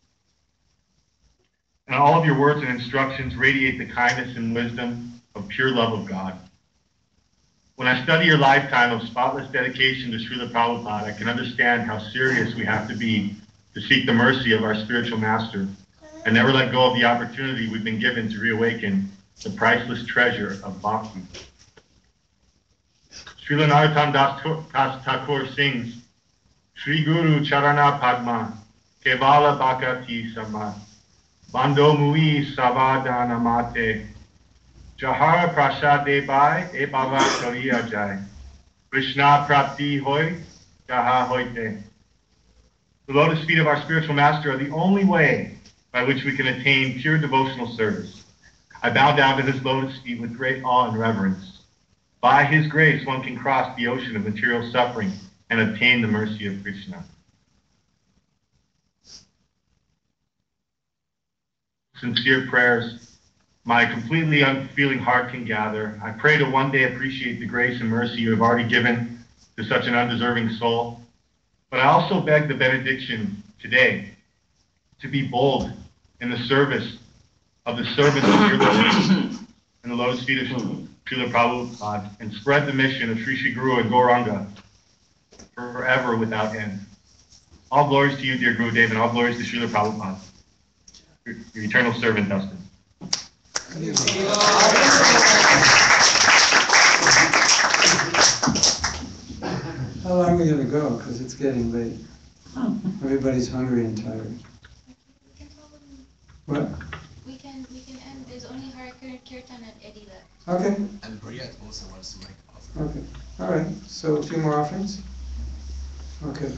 O: And all of your words and instructions radiate the kindness and wisdom of pure love of God. When I study your lifetime of spotless dedication to Srila Prabhupada, I can understand how serious we have to be to seek the mercy of our spiritual master and never let go of the opportunity we've been given to reawaken the priceless treasure of bhakti. Srila Narottam Das Thakur sings, Shri Guru Charana Padma, Kevala Bhakati Samad, Bando Mui Savadana Mate, Jahara Prasade Bai, E Baba Kariya Jai, Krishna Prapti Hoy, Jaha Hoite. The lotus feet of our spiritual master are the only way by which we can attain pure devotional service. I bow down to his lotus feet with great awe and reverence. By his grace, one can cross the ocean of material suffering and obtain the mercy of Krishna. Sincere prayers, my completely unfeeling heart can gather. I pray to one day appreciate the grace and mercy you have already given to such an undeserving soul. But I also beg the benediction today to be bold in the service of the service of your lotus and the lotus feet of Srila Prabhupada and spread the mission of Sri Sri Guru and Gauranga forever without end. All glories to you, dear Gurudev, and all glories to Srila Prabhupada, your, your eternal servant, Dustin.
D: How long are we going to go? Because it's getting late. Everybody's hungry and tired. What?
I: We can we can end. There's only Hare Kirtan at Eddie left.
D: Okay.
C: And Briette also wants to make an offering.
D: Okay. All right. So a few more offerings? Okay.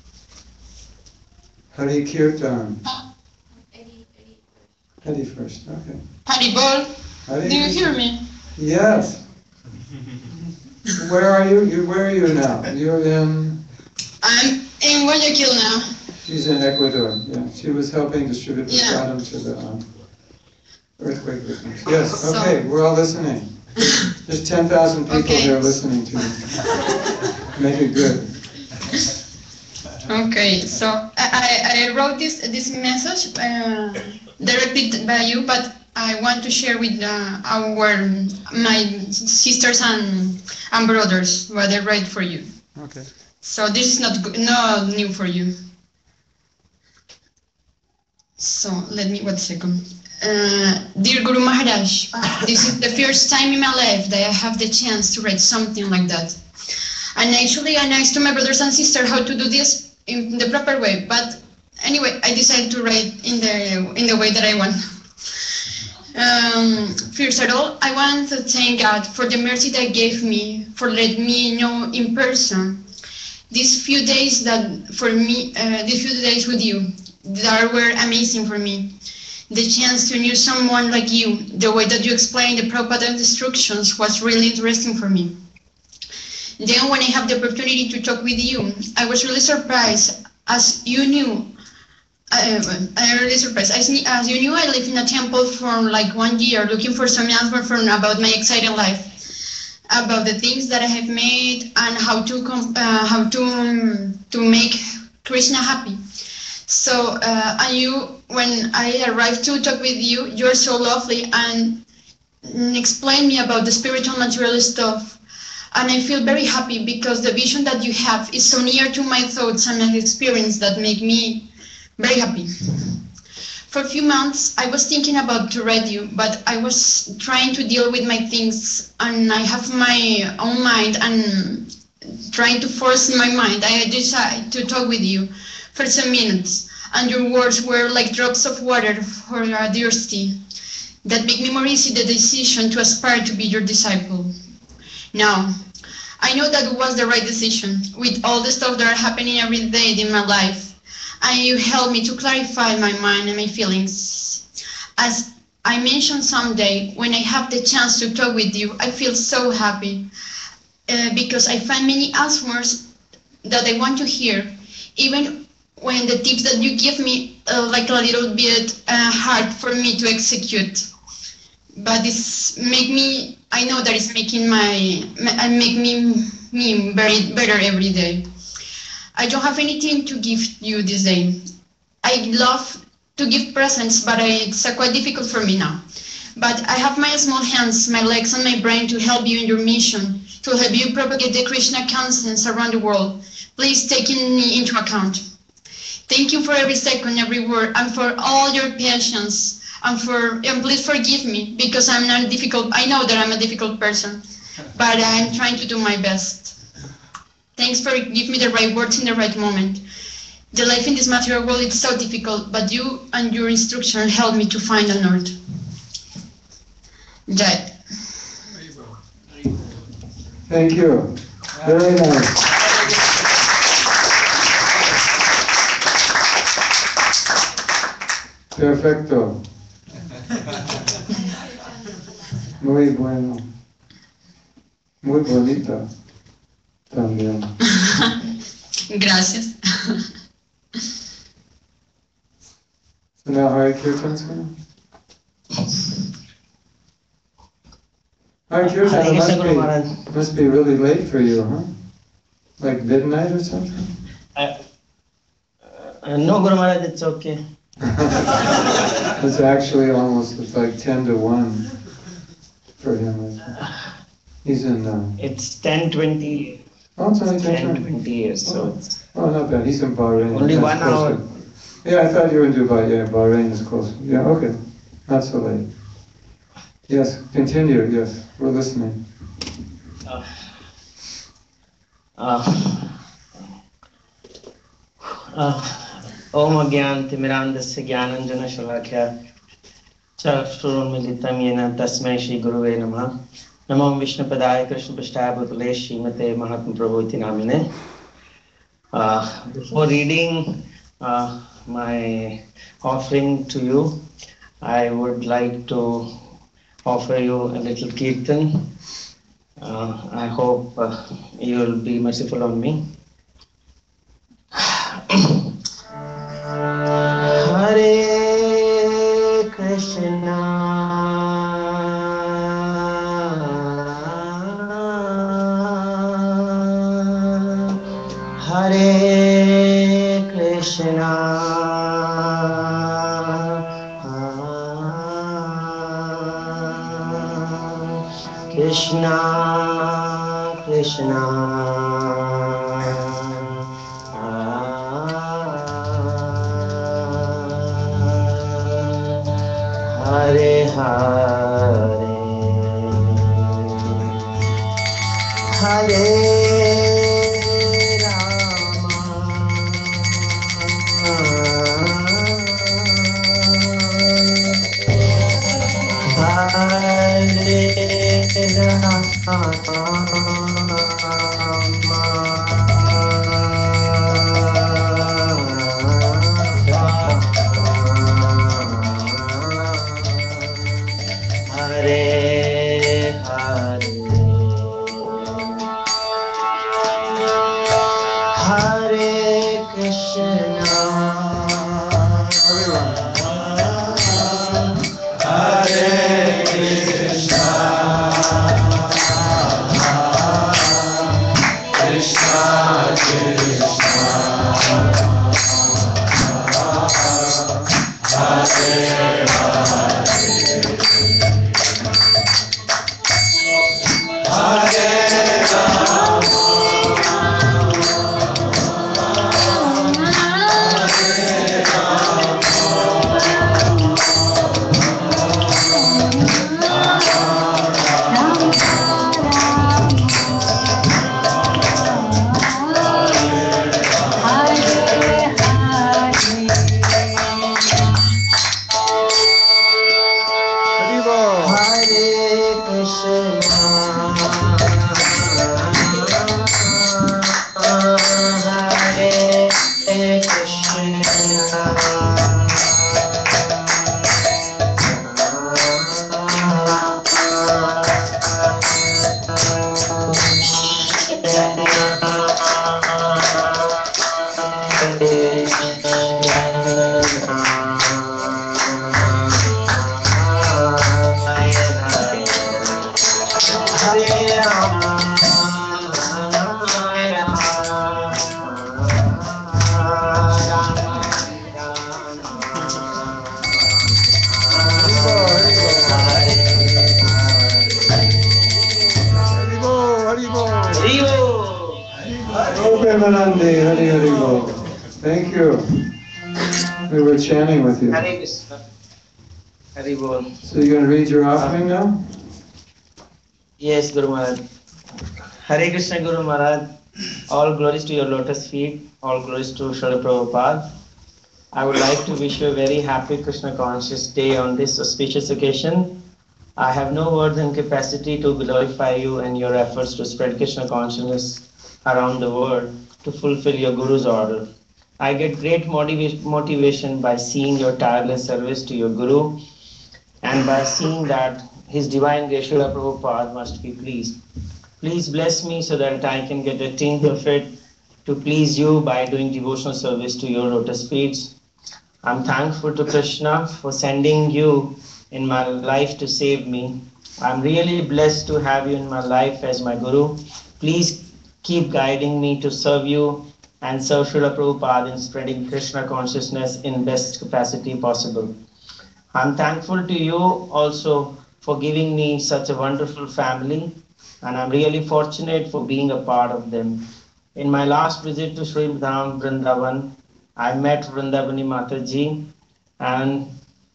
D: Hare Kirtan.
I: Eddie, Eddie.
D: Eddie first. Okay.
P: Haribol,
D: Hare
P: do you
D: Krishna.
P: hear me?
D: Yes. Where are you? You where are you now? You're in.
P: I'm in Guayaquil now.
D: She's in Ecuador. Yeah. She was helping distribute
P: Yeah.
D: prasadam to the um, earthquake victims. Yes.
P: So-
D: Okay. We're all listening. There's ten thousand people
P: Okay.
D: here listening to you. Make it good.
P: Okay, so I, I wrote this this message uh, directed by you, but I want to share with uh, our my sisters and and brothers what I write for you.
D: Okay.
P: So this is not go- not new for you. So let me one second. Uh, dear Guru Maharaj, this is the first time in my life that I have the chance to write something like that. And actually, I asked to my brothers and sisters how to do this in the proper way. But anyway, I decided to write in the in the way that I want. Um, first of all, I want to thank God for the mercy that gave me, for letting me know in person. These few days that for me, uh, these few days with you, that were amazing for me. The chance to know someone like you, the way that you explained the Prabhupada instructions was really interesting for me. Then when I have the opportunity to talk with you, I was really surprised, as you knew, I, I'm really surprised. As, as you knew, I lived in a temple for like one year, looking for some answer from about my exciting life, about the things that I have made and how to uh, how to um, to make Krishna happy. So, uh, and you, when I arrived to talk with you, you're so lovely and explain me about the spiritual material stuff. And I feel very happy because the vision that you have is so near to my thoughts and my experience that make me very happy. For a few months, I was thinking about to read you, but I was trying to deal with my things and I have my own mind and trying to force my mind. I decided to talk with you for some minutes, and your words were like drops of water for a thirsty that make me more easy the decision to aspire to be your disciple. Now, I know that it was the right decision with all the stuff that are happening every day in my life. And you helped me to clarify my mind and my feelings. As I mentioned someday, when I have the chance to talk with you, I feel so happy uh, because I find many answers that I want to hear, even when the tips that you give me uh, like a little bit uh, hard for me to execute. But this make me, I know that it's making my, uh, make me, me very better every day. I don't have anything to give you this day. I love to give presents, but I, it's uh, quite difficult for me now. But I have my small hands, my legs, and my brain to help you in your mission, to help you propagate the Krishna consciousness around the world. Please take me into account. Thank you for every second, every word, and for all your patience. And for and please forgive me because I'm not difficult. I know that I'm a difficult person, but I'm trying to do my best. Thanks for giving me the right words in the right moment. The life in this material world is so difficult, but you and your instruction help me to find the north. Jai.
D: Thank you. Very nice. Perfecto. Muy bueno. Muy bonita. También.
P: Gracias.
D: So now Hare Kirtan's going. Hare Kirtan must be, must be really late for you, huh? Like midnight or something?
Q: Uh, uh, no, Guru Maharaj, it's okay.
D: It's actually almost, it's like ten to one for him. He's in... Uh,
Q: it's ten twenty.
D: Oh, it's only
Q: ten twenty years, so it's...
D: Oh, not bad. He's in Bahrain.
Q: Only
D: That's
Q: one
D: closer.
Q: hour.
D: Yeah, I thought you were in Dubai. Yeah, Bahrain is close. Yeah, okay. Not so late. Yes, continue. Yes, we're listening.
Q: Uh, uh, uh, Om Agyan Timirandasya Gyananjana Shalakya Chakshurunmilitam Yena Tasmai Shri Guruve Namah Namo Vishnupadaya Krishna Prasthaya Bhutale Srimate Mahatma Prabhuti Namine. Uh, before reading uh, my offering to you, I would like to offer you a little kirtan. Uh, I hope uh, you will be merciful on me. Hare Krishna, Hare Krishna, Krishna, Krishna. Hare Hare, Hare Rama,
D: Premanandi, Hari Hari Bol. Thank you. We were chanting with you.
Q: Hare Krishna. Hari Bol.
D: So you're going to read your offering now?
Q: Yes, Guru Maharaj. Hare Krishna, Guru Maharaj. All glories to your lotus feet. All glories to Srila Prabhupada. I would like to wish you a very happy Krishna conscious day on this auspicious occasion. I have no words and capacity to glorify you and your efforts to spread Krishna consciousness around the world to fulfill your Guru's order. I get great motiva- motivation by seeing your tireless service to your Guru and by seeing that His Divine Grace Srila Prabhupada must be pleased. Please bless me so that I can get a tinge of it to please you by doing devotional service to your lotus feet. I'm thankful to Krishna for sending you in my life to save me. I'm really blessed to have you in my life as my Guru. Please keep guiding me to serve you and serve Srila Prabhupada in spreading Krishna consciousness in best capacity possible. I'm thankful to you also for giving me such a wonderful family, and I'm really fortunate for being a part of them. In my last visit to Sri Dham Vrindavan, I met Vrindavani Mataji, and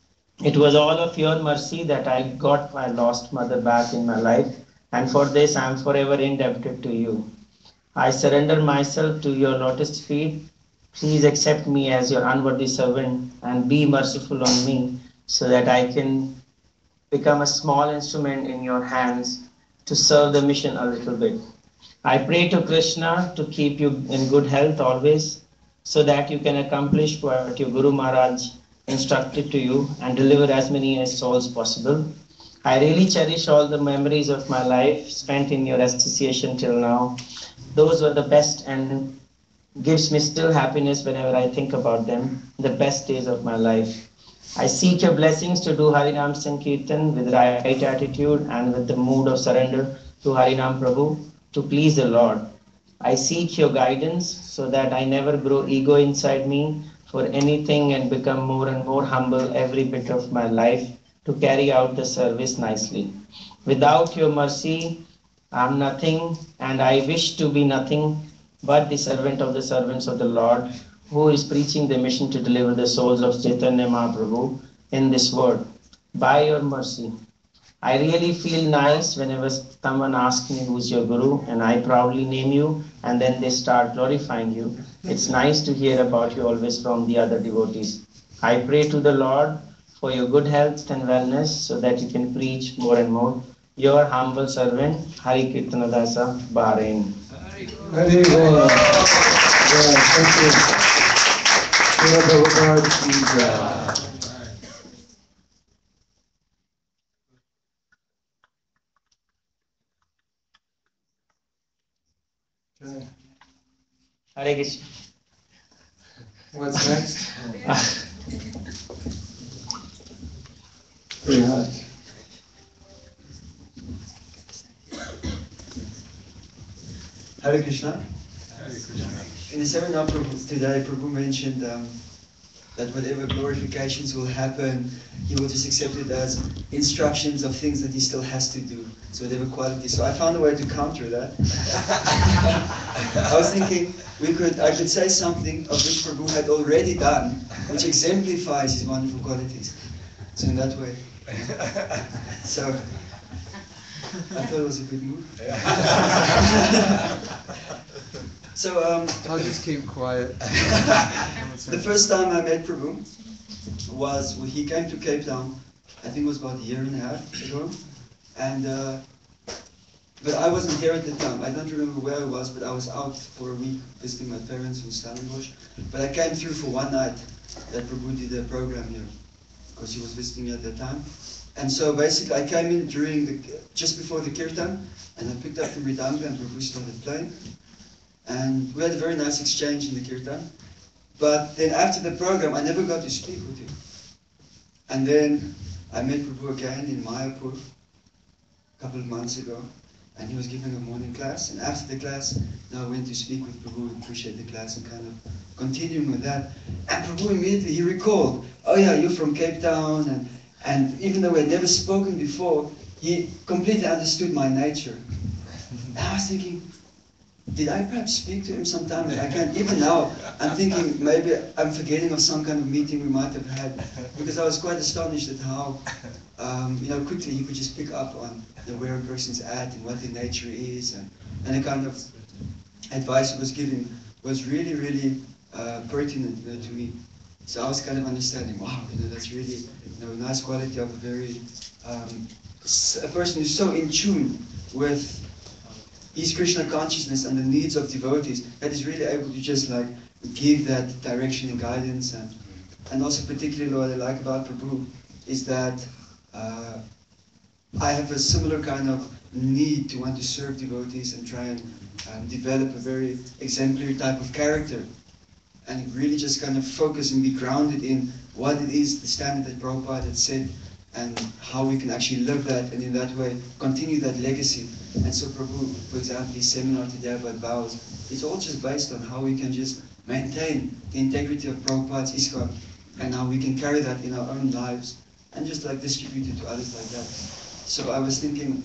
Q: it was all of your mercy that I got my lost mother back in my life, and for this I am forever indebted to you. I surrender myself to your lotus feet. Please accept me as your unworthy servant and be merciful on me so that I can become a small instrument in your hands to serve the mission a little bit. I pray to Krishna to keep you in good health always so that you can accomplish what your Guru Maharaj instructed to you and deliver as many as souls possible. I really cherish all the memories of my life spent in your association till now. Those were the best and gives me still happiness whenever I think about them, the best days of my life. I seek your blessings to do Harinam Sankirtan with right attitude and with the mood of surrender to Harinam Prabhu to please the Lord. I seek your guidance so that I never grow ego inside me for anything and become more and more humble every bit of my life to carry out the service nicely. Without your mercy, I am nothing, and I wish to be nothing but the servant of the servants of the Lord, who is preaching the mission to deliver the souls of Chaitanya Mahaprabhu in this world. By your mercy, I really feel nice whenever someone asks me who's your Guru, and I proudly name you, and then they start glorifying you. It's nice to hear about you always from the other devotees. I pray to the Lord for your good health and wellness so that you can preach more and more. Your humble servant, Hari Kirtanadasa, Bahrain.
D: Hari Bol. Yeah, thank you. Srila Prabhupada ki jai. Okay.
Q: Hare Krishna.
D: What's next? Pretty hot.
R: Hare Krishna. In the seminar Prabhu- today, Prabhu mentioned um, that whatever glorifications will happen, he will just accept it as instructions of things that he still has to do. So whatever quality. So I found a way to counter that. I was thinking we could, I could say something of which Prabhu had already done, which exemplifies his wonderful qualities. So in that way. So I thought it was a good move. So um,
D: I'll just keep quiet.
R: The first time I met Prabhu was when he came to Cape Town. I think it was about a year and a half ago, and uh, but I wasn't here at the time. I don't remember where I was, but I was out for a week visiting my parents in Stellenbosch. But I came through for one night that Prabhu did a program here because he was visiting me at that time. And so basically, I came in during the just before the kirtan, and I picked up the mridanga, and Prabhu started playing. And we had a very nice exchange in the kirtan. But then after the program, I never got to speak with him. And then I met Prabhu again in Mayapur a couple of months ago, and he was giving a morning class. And after the class, now I went to speak with Prabhu and appreciate the class and kind of continuing with that. And Prabhu immediately, he recalled, oh yeah, you're from Cape Town. And, and even though we had never spoken before, he completely understood my nature. And I was thinking, did I perhaps speak to him sometime? I can't, even now, I'm thinking maybe I'm forgetting of some kind of meeting we might have had, because I was quite astonished at how, um, you know, quickly he could just pick up on you know, where a person's at and what their nature is, and, and the kind of advice he was giving was really, really uh, pertinent you know, to me. So I was kind of understanding, wow, you know, that's really you know, a nice quality of a very, um, a person who's so in tune with his Krishna consciousness and the needs of devotees that is really able to just like give that direction and guidance. And, and also particularly what I like about Prabhu is that uh, I have a similar kind of need to want to serve devotees and try and um, develop a very exemplary type of character. And really just kind of focus and be grounded in what it is, the standard that Prabhupada had set, and how we can actually live that, and in that way continue that legacy. And so Prabhu, for example, his seminar today about vows, it's all just based on how we can just maintain the integrity of Prabhupada's ISKCON, and how we can carry that in our own lives, and just like distribute it to others like that. So I was thinking,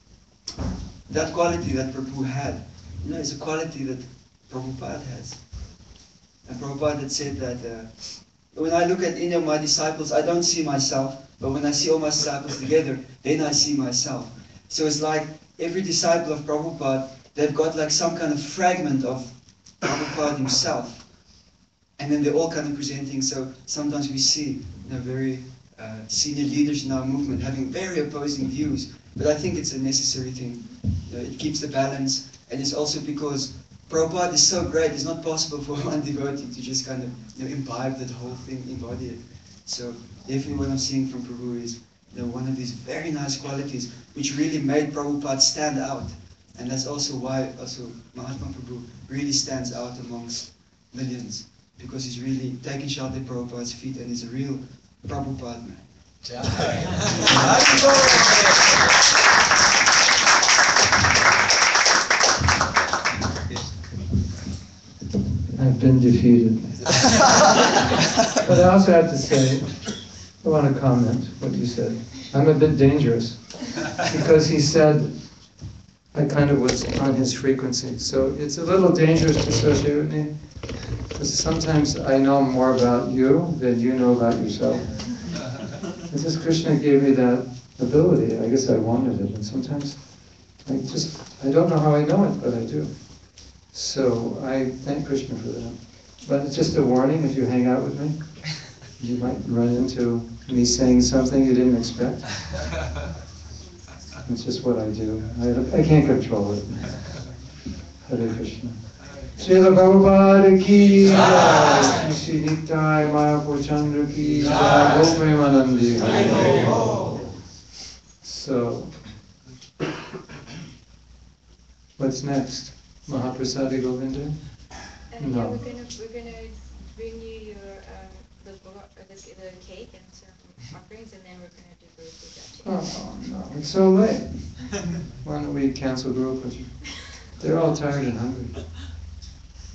R: that quality that Prabhu had, you know, is a quality that Prabhupada has. And Prabhupada had said that, uh, when I look at any of my disciples, I don't see myself, but when I see all my disciples together, then I see myself. So it's like every disciple of Prabhupada, they've got like some kind of fragment of Prabhupada himself. And then they're all kind of presenting, so sometimes we see you know, very uh, senior leaders in our movement having very opposing views, but I think it's a necessary thing. You know, it keeps the balance, and it's also because Prabhupada is so great, it's not possible for one devotee to just kind of you know, imbibe that whole thing, embody it. So definitely what I'm seeing from Prabhu is you know, one of these very nice qualities which really made Prabhupada stand out. And that's also why also Mahatma Prabhu really stands out amongst millions, because he's really taking shelter at Prabhupada's feet and he's a real Prabhupada man.
D: I've been defeated. But I also have to say, I want to comment what you said. I'm a bit dangerous because he said I kind of was on his frequency. So it's a little dangerous to associate with me because sometimes I know more about you than you know about yourself. And just Krishna gave me that ability. I guess I wanted it. And sometimes I just, I don't know how I know it, but I do. So I thank Krishna for that. But it's just a warning, if you hang out with me, you might run into me saying something you didn't expect. It's just what I do. I, I can't control it. Hare Krishna. Srila Prabhupada ki jai, Shri Nitai Mayapur Chandra ki jai, Gop Premanandi. So, what's next? Mahaprasadi Govinda?
B: Um,
D: No.
B: Yeah, we're gonna we're gonna bring you your um, the, the the cake and some offerings, and then we're gonna do Guru Puja.
D: Oh no, it's so late. Why don't we cancel Guru Puja? They're all tired and hungry.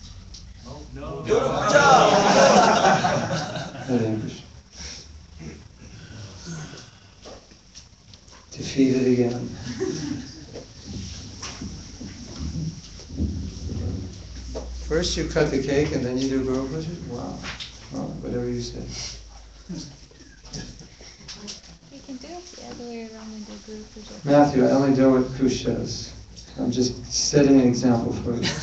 D: Hare Krishna. Defeated again. First you cut the cake and then you do Guru Puja? Wow. Well, whatever you say.
I: We can do it the other way around and do Guru Puja.
D: Matthew, I only do what Kush says. I'm just setting an example for you.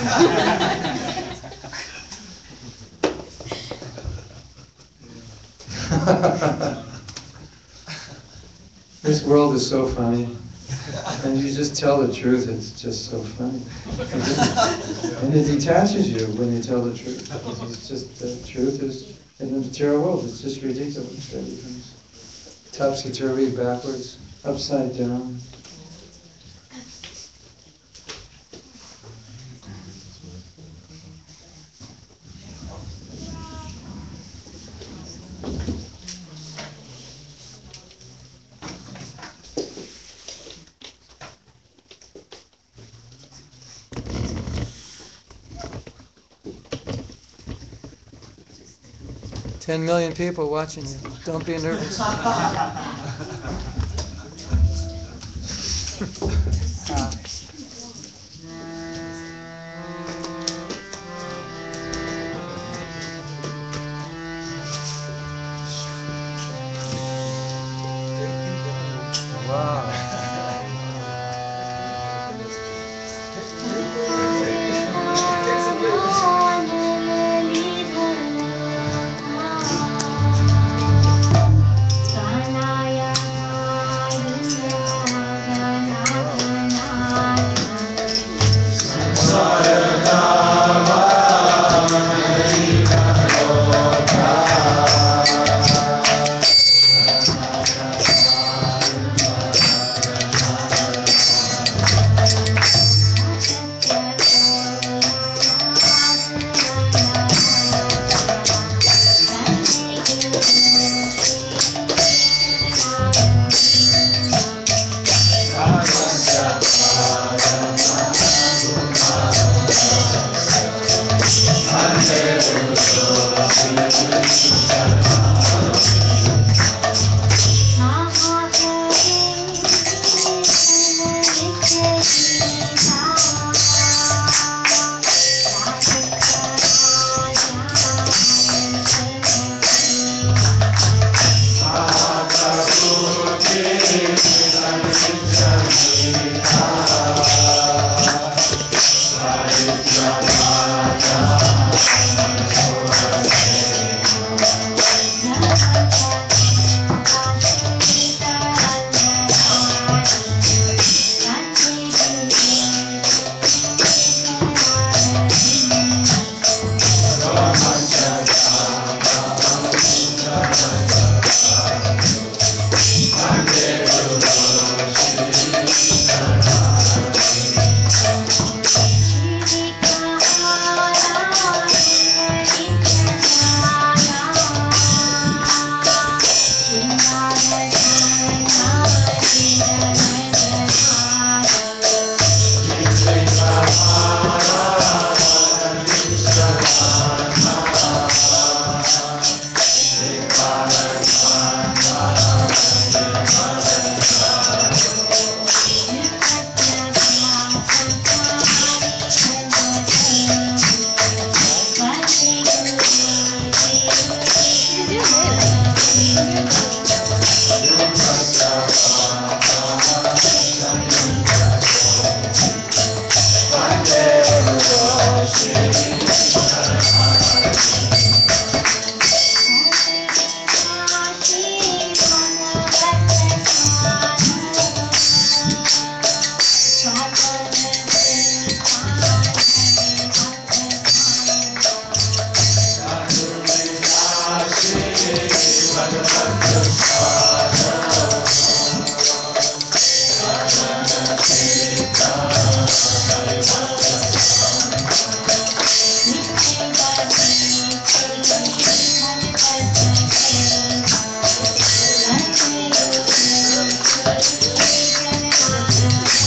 D: This world is so funny. And you just tell the truth, it's just so funny. And it detaches you when you tell the truth. It's just, the truth is, in the material world, it's just ridiculous. Everything's topsy-turvy, backwards, upside down. Ten million people watching you. Don't be nervous.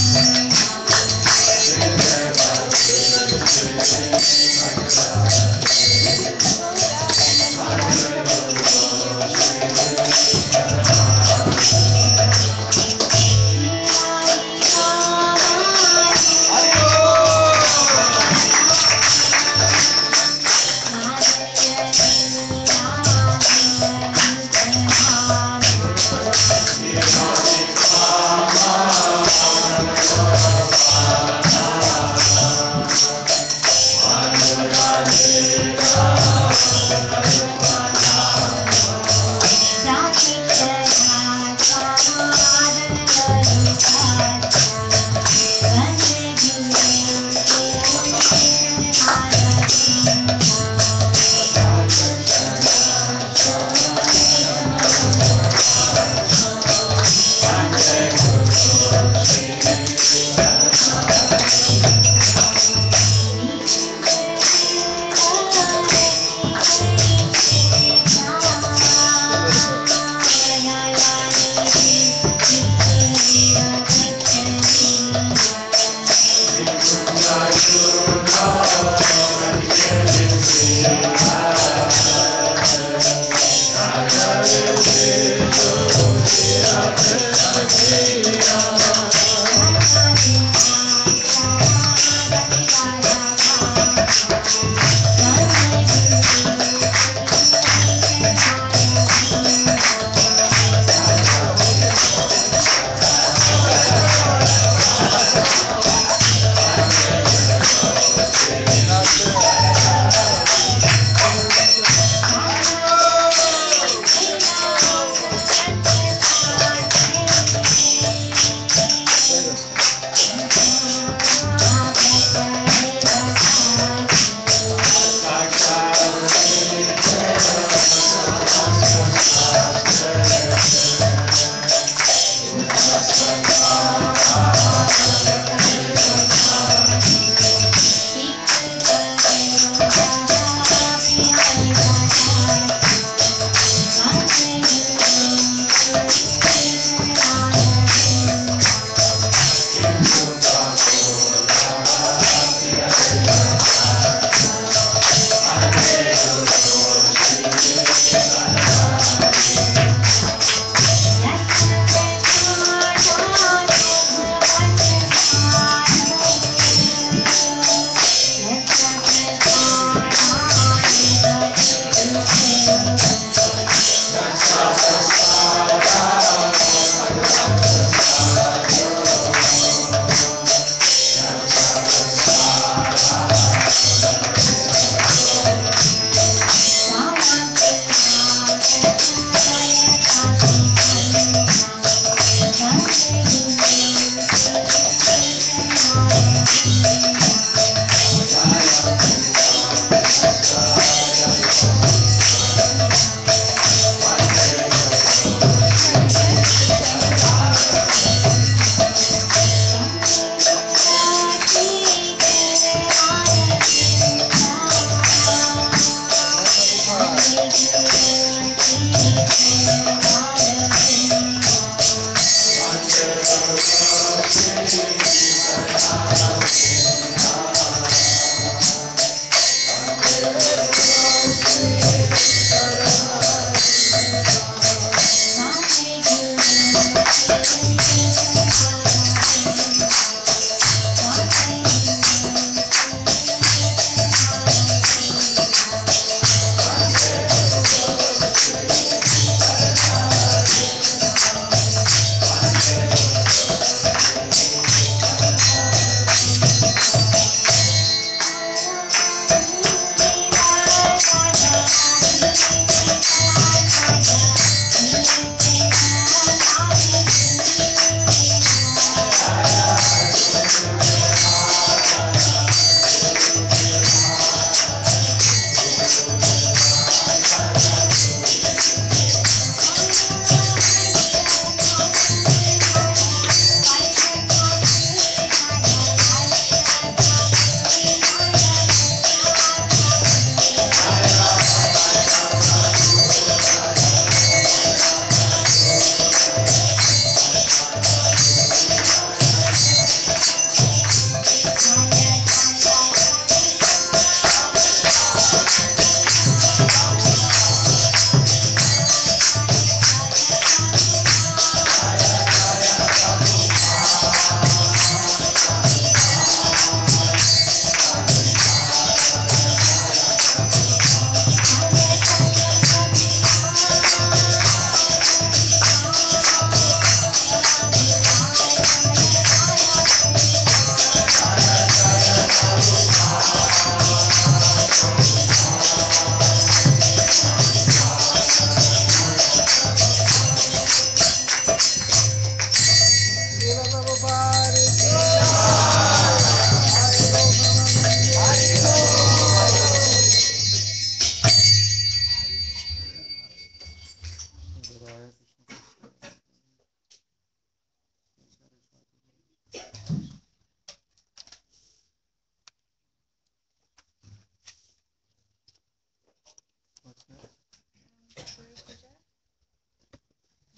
L: Thank you.
K: Thank you.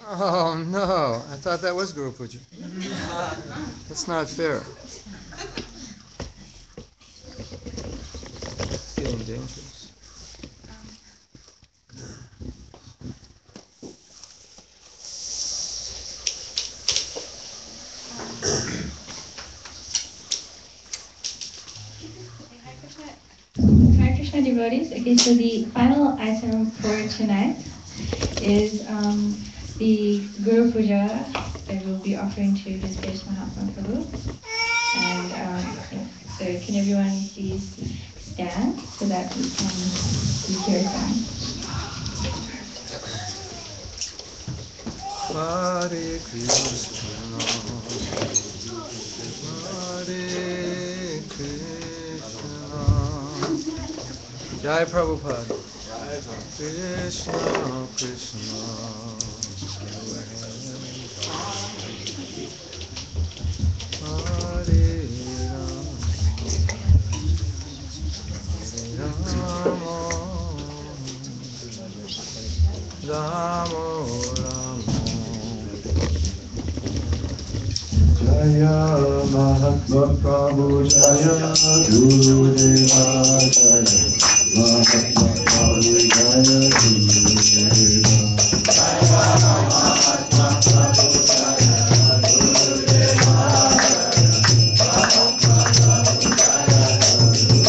D: Oh no, I thought that was Guru Puja. That's not fair. Feeling dangerous.
B: Hare Krishna devotees. Okay, so the final item for tonight is um, the Guru Puja that we'll be offering to His Grace Mahatma Prabhu. And um, so can everyone please stand so that we can we hear them.
D: Hare Krishna, Hare Krishna, Jai Prabhupada, Krishna Krishna, Hare Rama, Rama Rama.
L: Jaya Mahatma Prabhu Jaya Guru Deva Jaya Mahatma Prabhu Jaya Guru Deva Jaya Mahatma Prabhu Jaya Guru Deva Mahatma Prabhu Jaya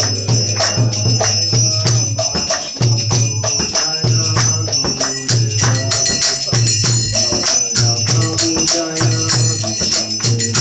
L: Guru Deva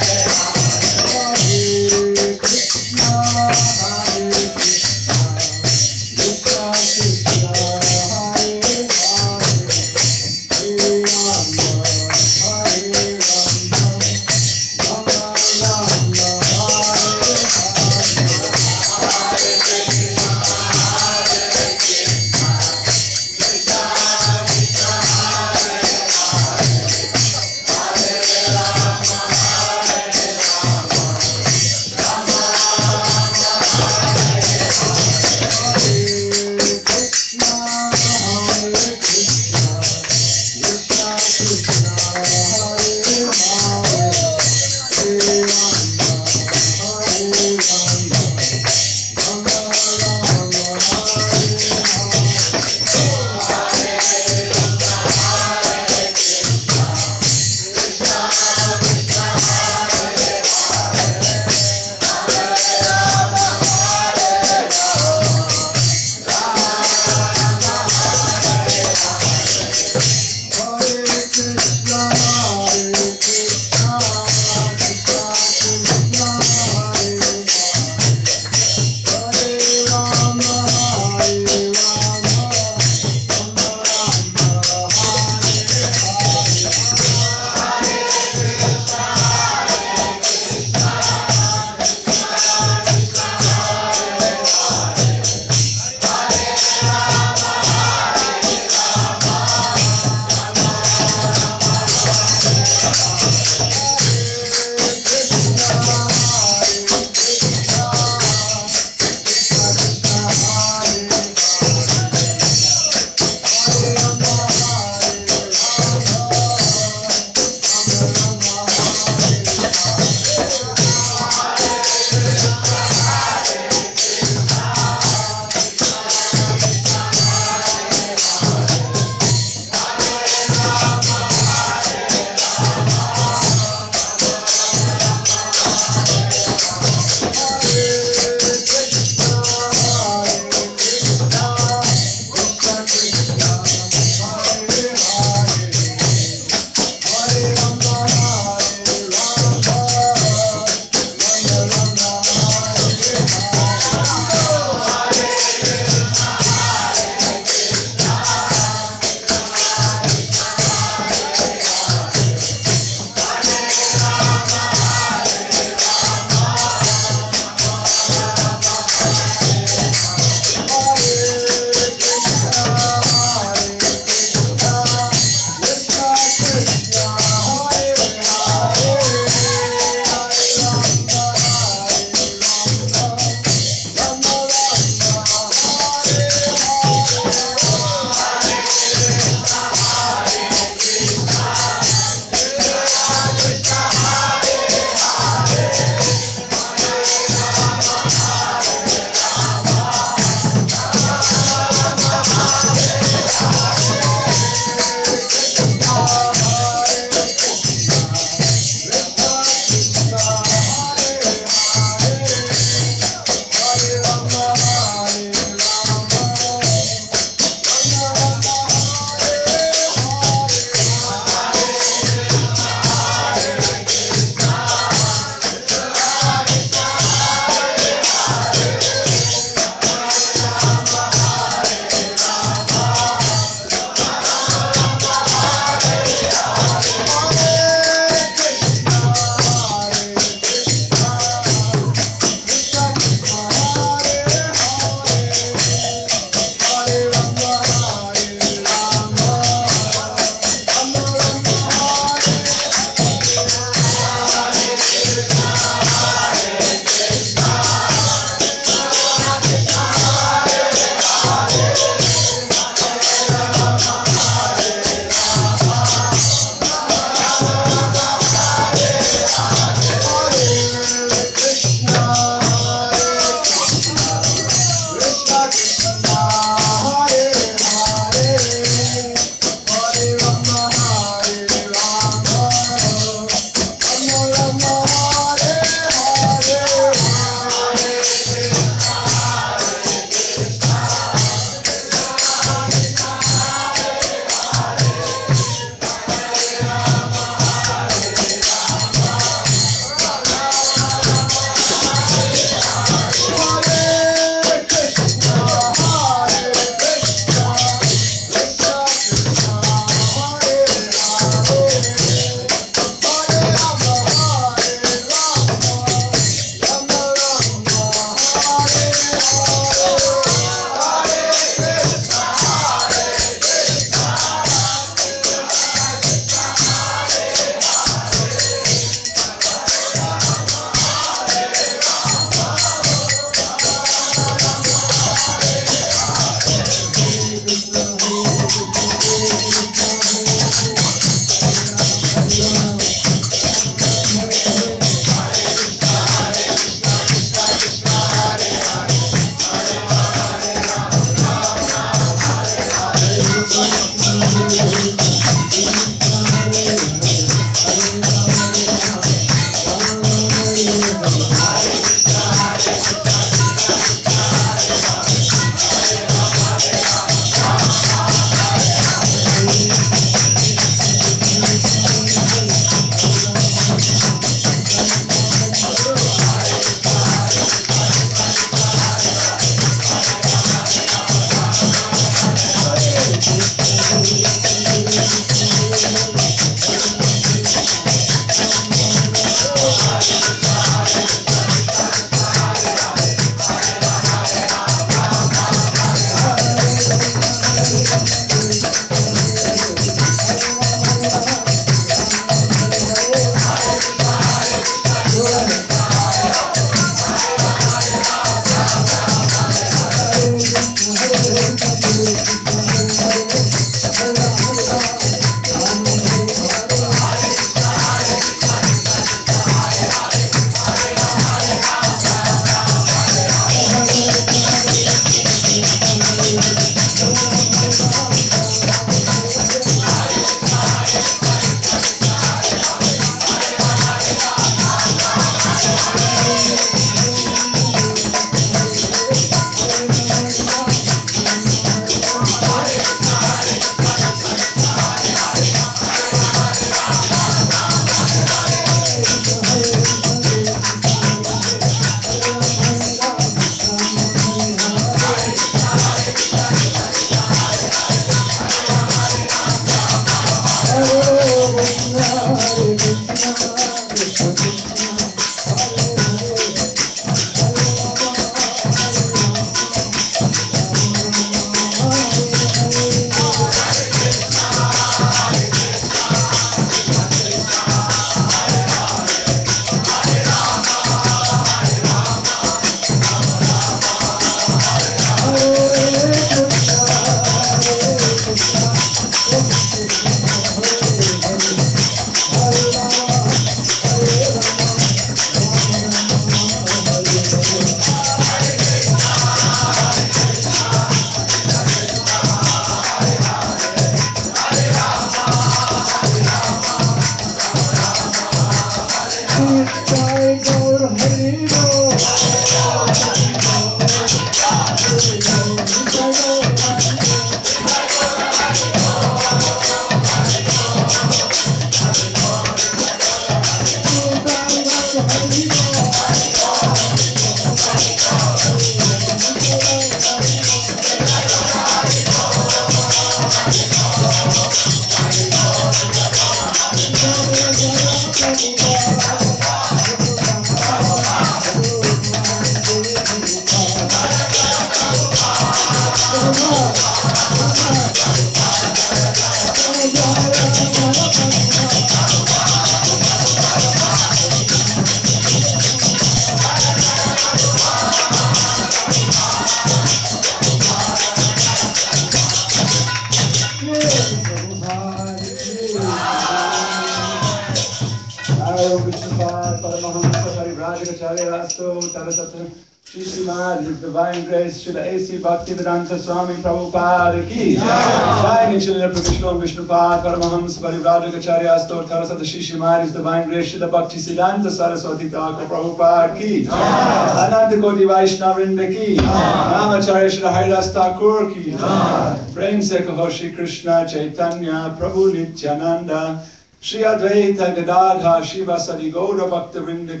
L: His Divine Grace, Srila A C Bhaktivedanta Swami Prabhupada ki Jai, Nichilila Pravishno Vishnupad Paramahams Parivrajagacharya Astor Tharasata Shishimad, His Divine Grace, Srila Bhaktisiddhanta Saraswati Thakur Prabhupada ki Ananta Koti Vaishnavrinda ki Namacharya Srila Haridas Thakur ki Prem Se Kaho Shri Krishna Chaitanya Prabhu Nityananda Shri Advaita Gadadha Shiva Sadi Gaura Bhaktavrinda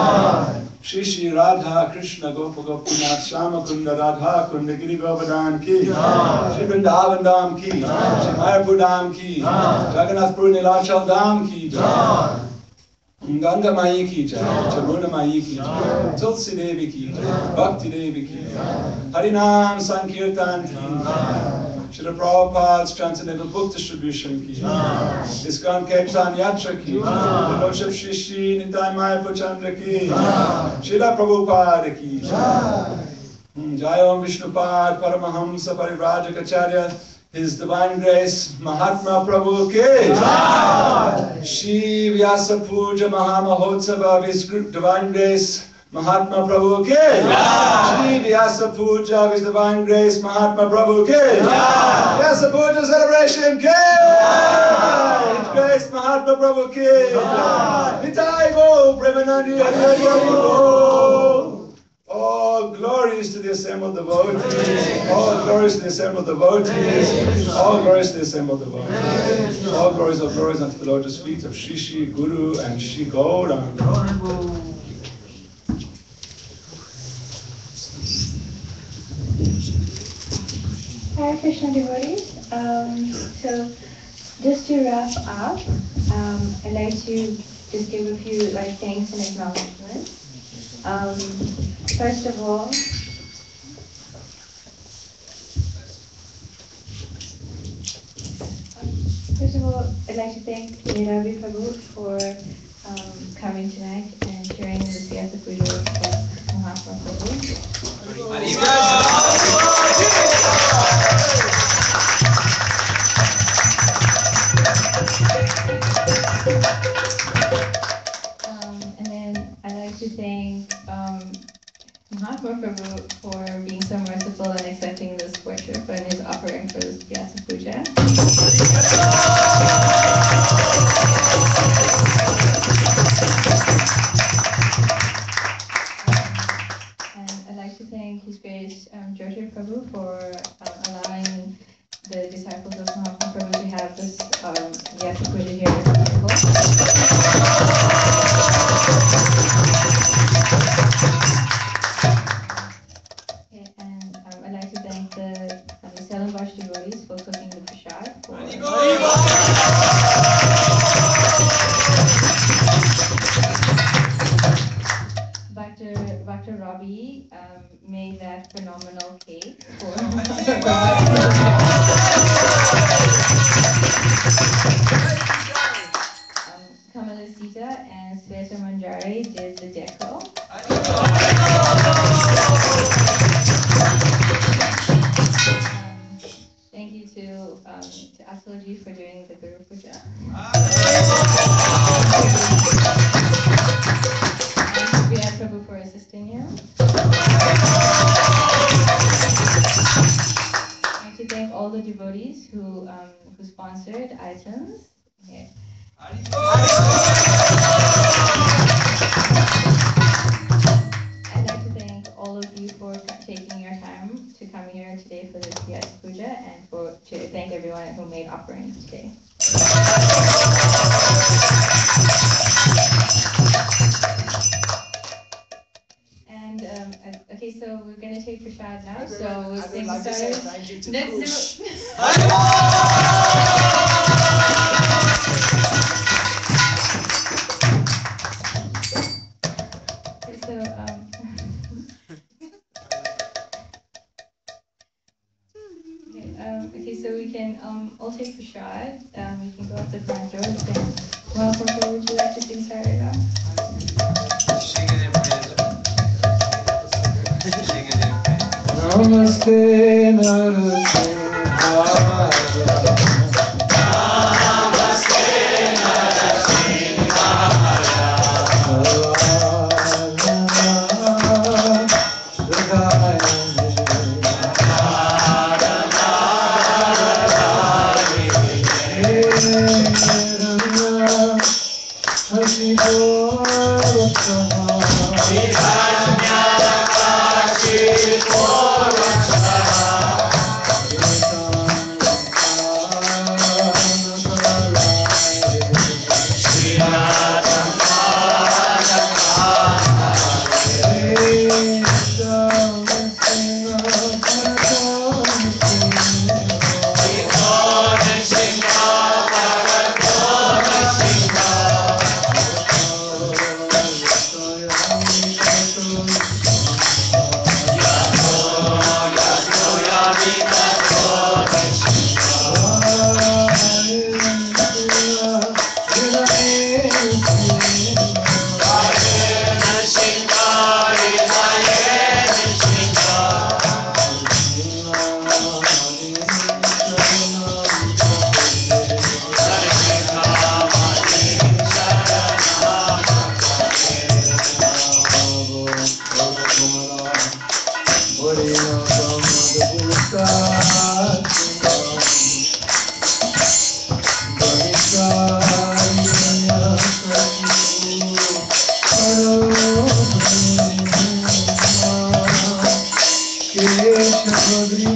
L: ki Shri Shri Radha Krishna Gopa Gopinath Shama Kunda Radha Kunda Giri Govardhan ki Shri Vrindavan Dham ki Shri Mayapur Dham ki Jagannathpur Nilachal Dham ki Ganga Mayi ki Jai Jamuna Mayi ki Jai Tulsi Devi ki Jai Bhakti Devi ki Jai Harinam Sankirtan ki Srila Prabhupada's Transcendental Book Distribution ki ISKCON Kirtan Yatra ki the Lordship Shri Shri Nitai Mayapur Chandra ki Srila Prabhupada ki Jai Om Vishnupad Paramahamsa Parivrajagacharya His Divine Grace Mahatma Prabhu ki Shri Vyasa Puja Mahamahotsava of His Divine Grace Mahatma Prabhu Ki Shri Vyasa Puja with Divine Grace Mahatma Prabhu Ki Vyasa Puja celebration Ki His Grace Mahatma Prabhu Ki Nitai Go Premanandi Hari Hari Hari Go. All glories to the assembled devotees. All glories to the assembled devotees. All glories to the assembled devotees. All glories of glories unto the lotus feet of Shri Shri Guru and Shri Gauranga.
B: Hare Krishna devotees. Um, so just to wrap up, um, I'd like to just give a few like thanks and acknowledgements. Um, first of all, first of all, I'd like to thank Niravi Prabhu for um, coming tonight and sharing the Vyasa Puja with Mahatma Prabhu. Um, and then I'd like to thank um, Mahatma Prabhu for being so merciful and accepting this worship and his offering for this Vyasa Puja. And I'd like to thank His Grace um, Jyotir Prabhu for um, allowing the disciples of Mahatma Prabhu to have this um, Vyasa Puja here in the temple. Okay, and um, I'd like to thank the, um, the Selambash devotees for cooking the prasad. For Doctor Doctor Robbie um, made that phenomenal cake for um, Kamala Sita and Sveta Manjari did the deco. Um, thank you to um, to Asalji for doing the Guru Puja. And Priya Prabhu for assisting him. I'd like to thank all the devotees who um, who sponsored items. Okay. I'd like to thank all of you for taking your time to come here today for this Vyasa Puja and for to thank everyone who made offerings today. And um, uh, okay, so we're gonna take prasad now. So we'll sing
L: like to say
B: stars.
L: thank you to
B: Let's
L: Kush.
B: Okay, so um. okay, um, okay, so we can um all take prasad. Um, we can go up the front door. We can. Well, would you like to sing Sarada?
D: Namaste Narasimhaya.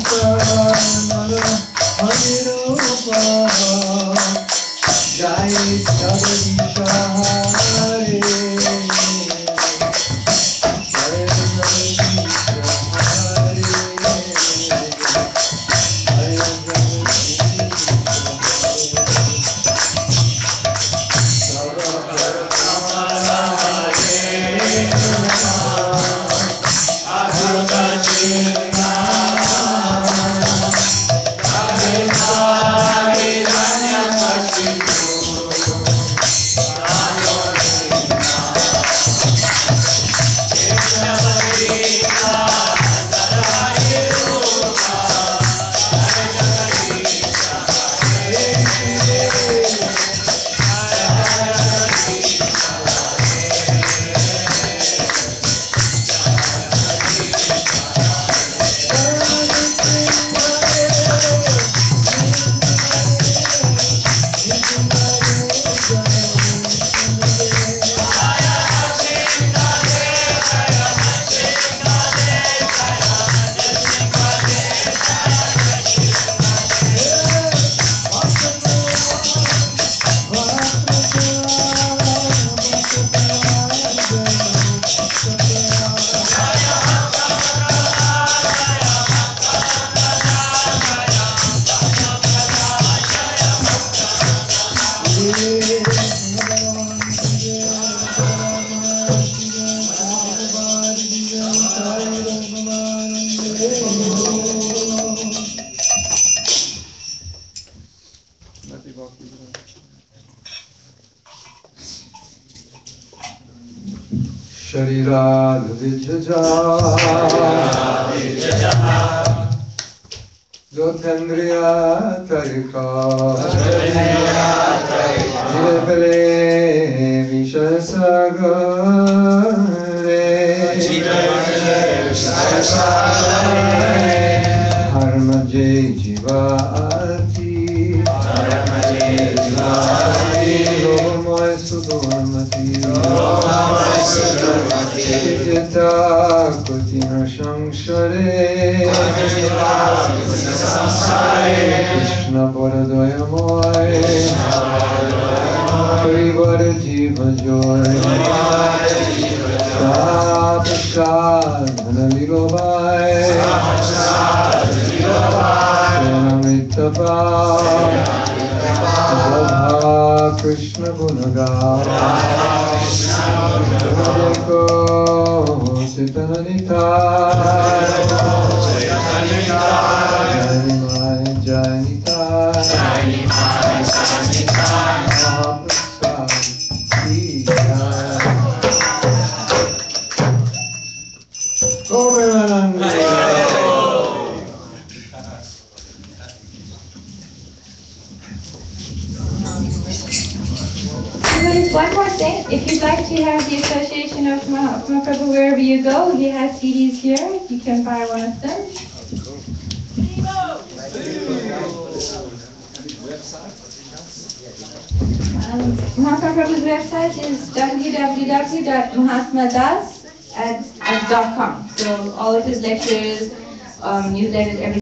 D: Sharira Vidyaja Jotendriya Tarika Jivapale Vishasagare Harmaje Jivaati Lomoy Sudormati Jita Kutina Shamshare Krishna Paradoyamoy Harivar Jiva Joy Sapashad Dhanalilobai Senamittapa Radha Krishna Gunagar Radhiko Sitananita Janimai Janita Mahaprasad Sita Govindananda
B: One more thing, if you'd like to have the Association of Mahatma Prabhu wherever you go, he has C Ds here. You can buy one of them. Um, Mahatma Prabhu's website is w w w dot mahatma das dot com. So all of his lectures, um, newsletters, everything.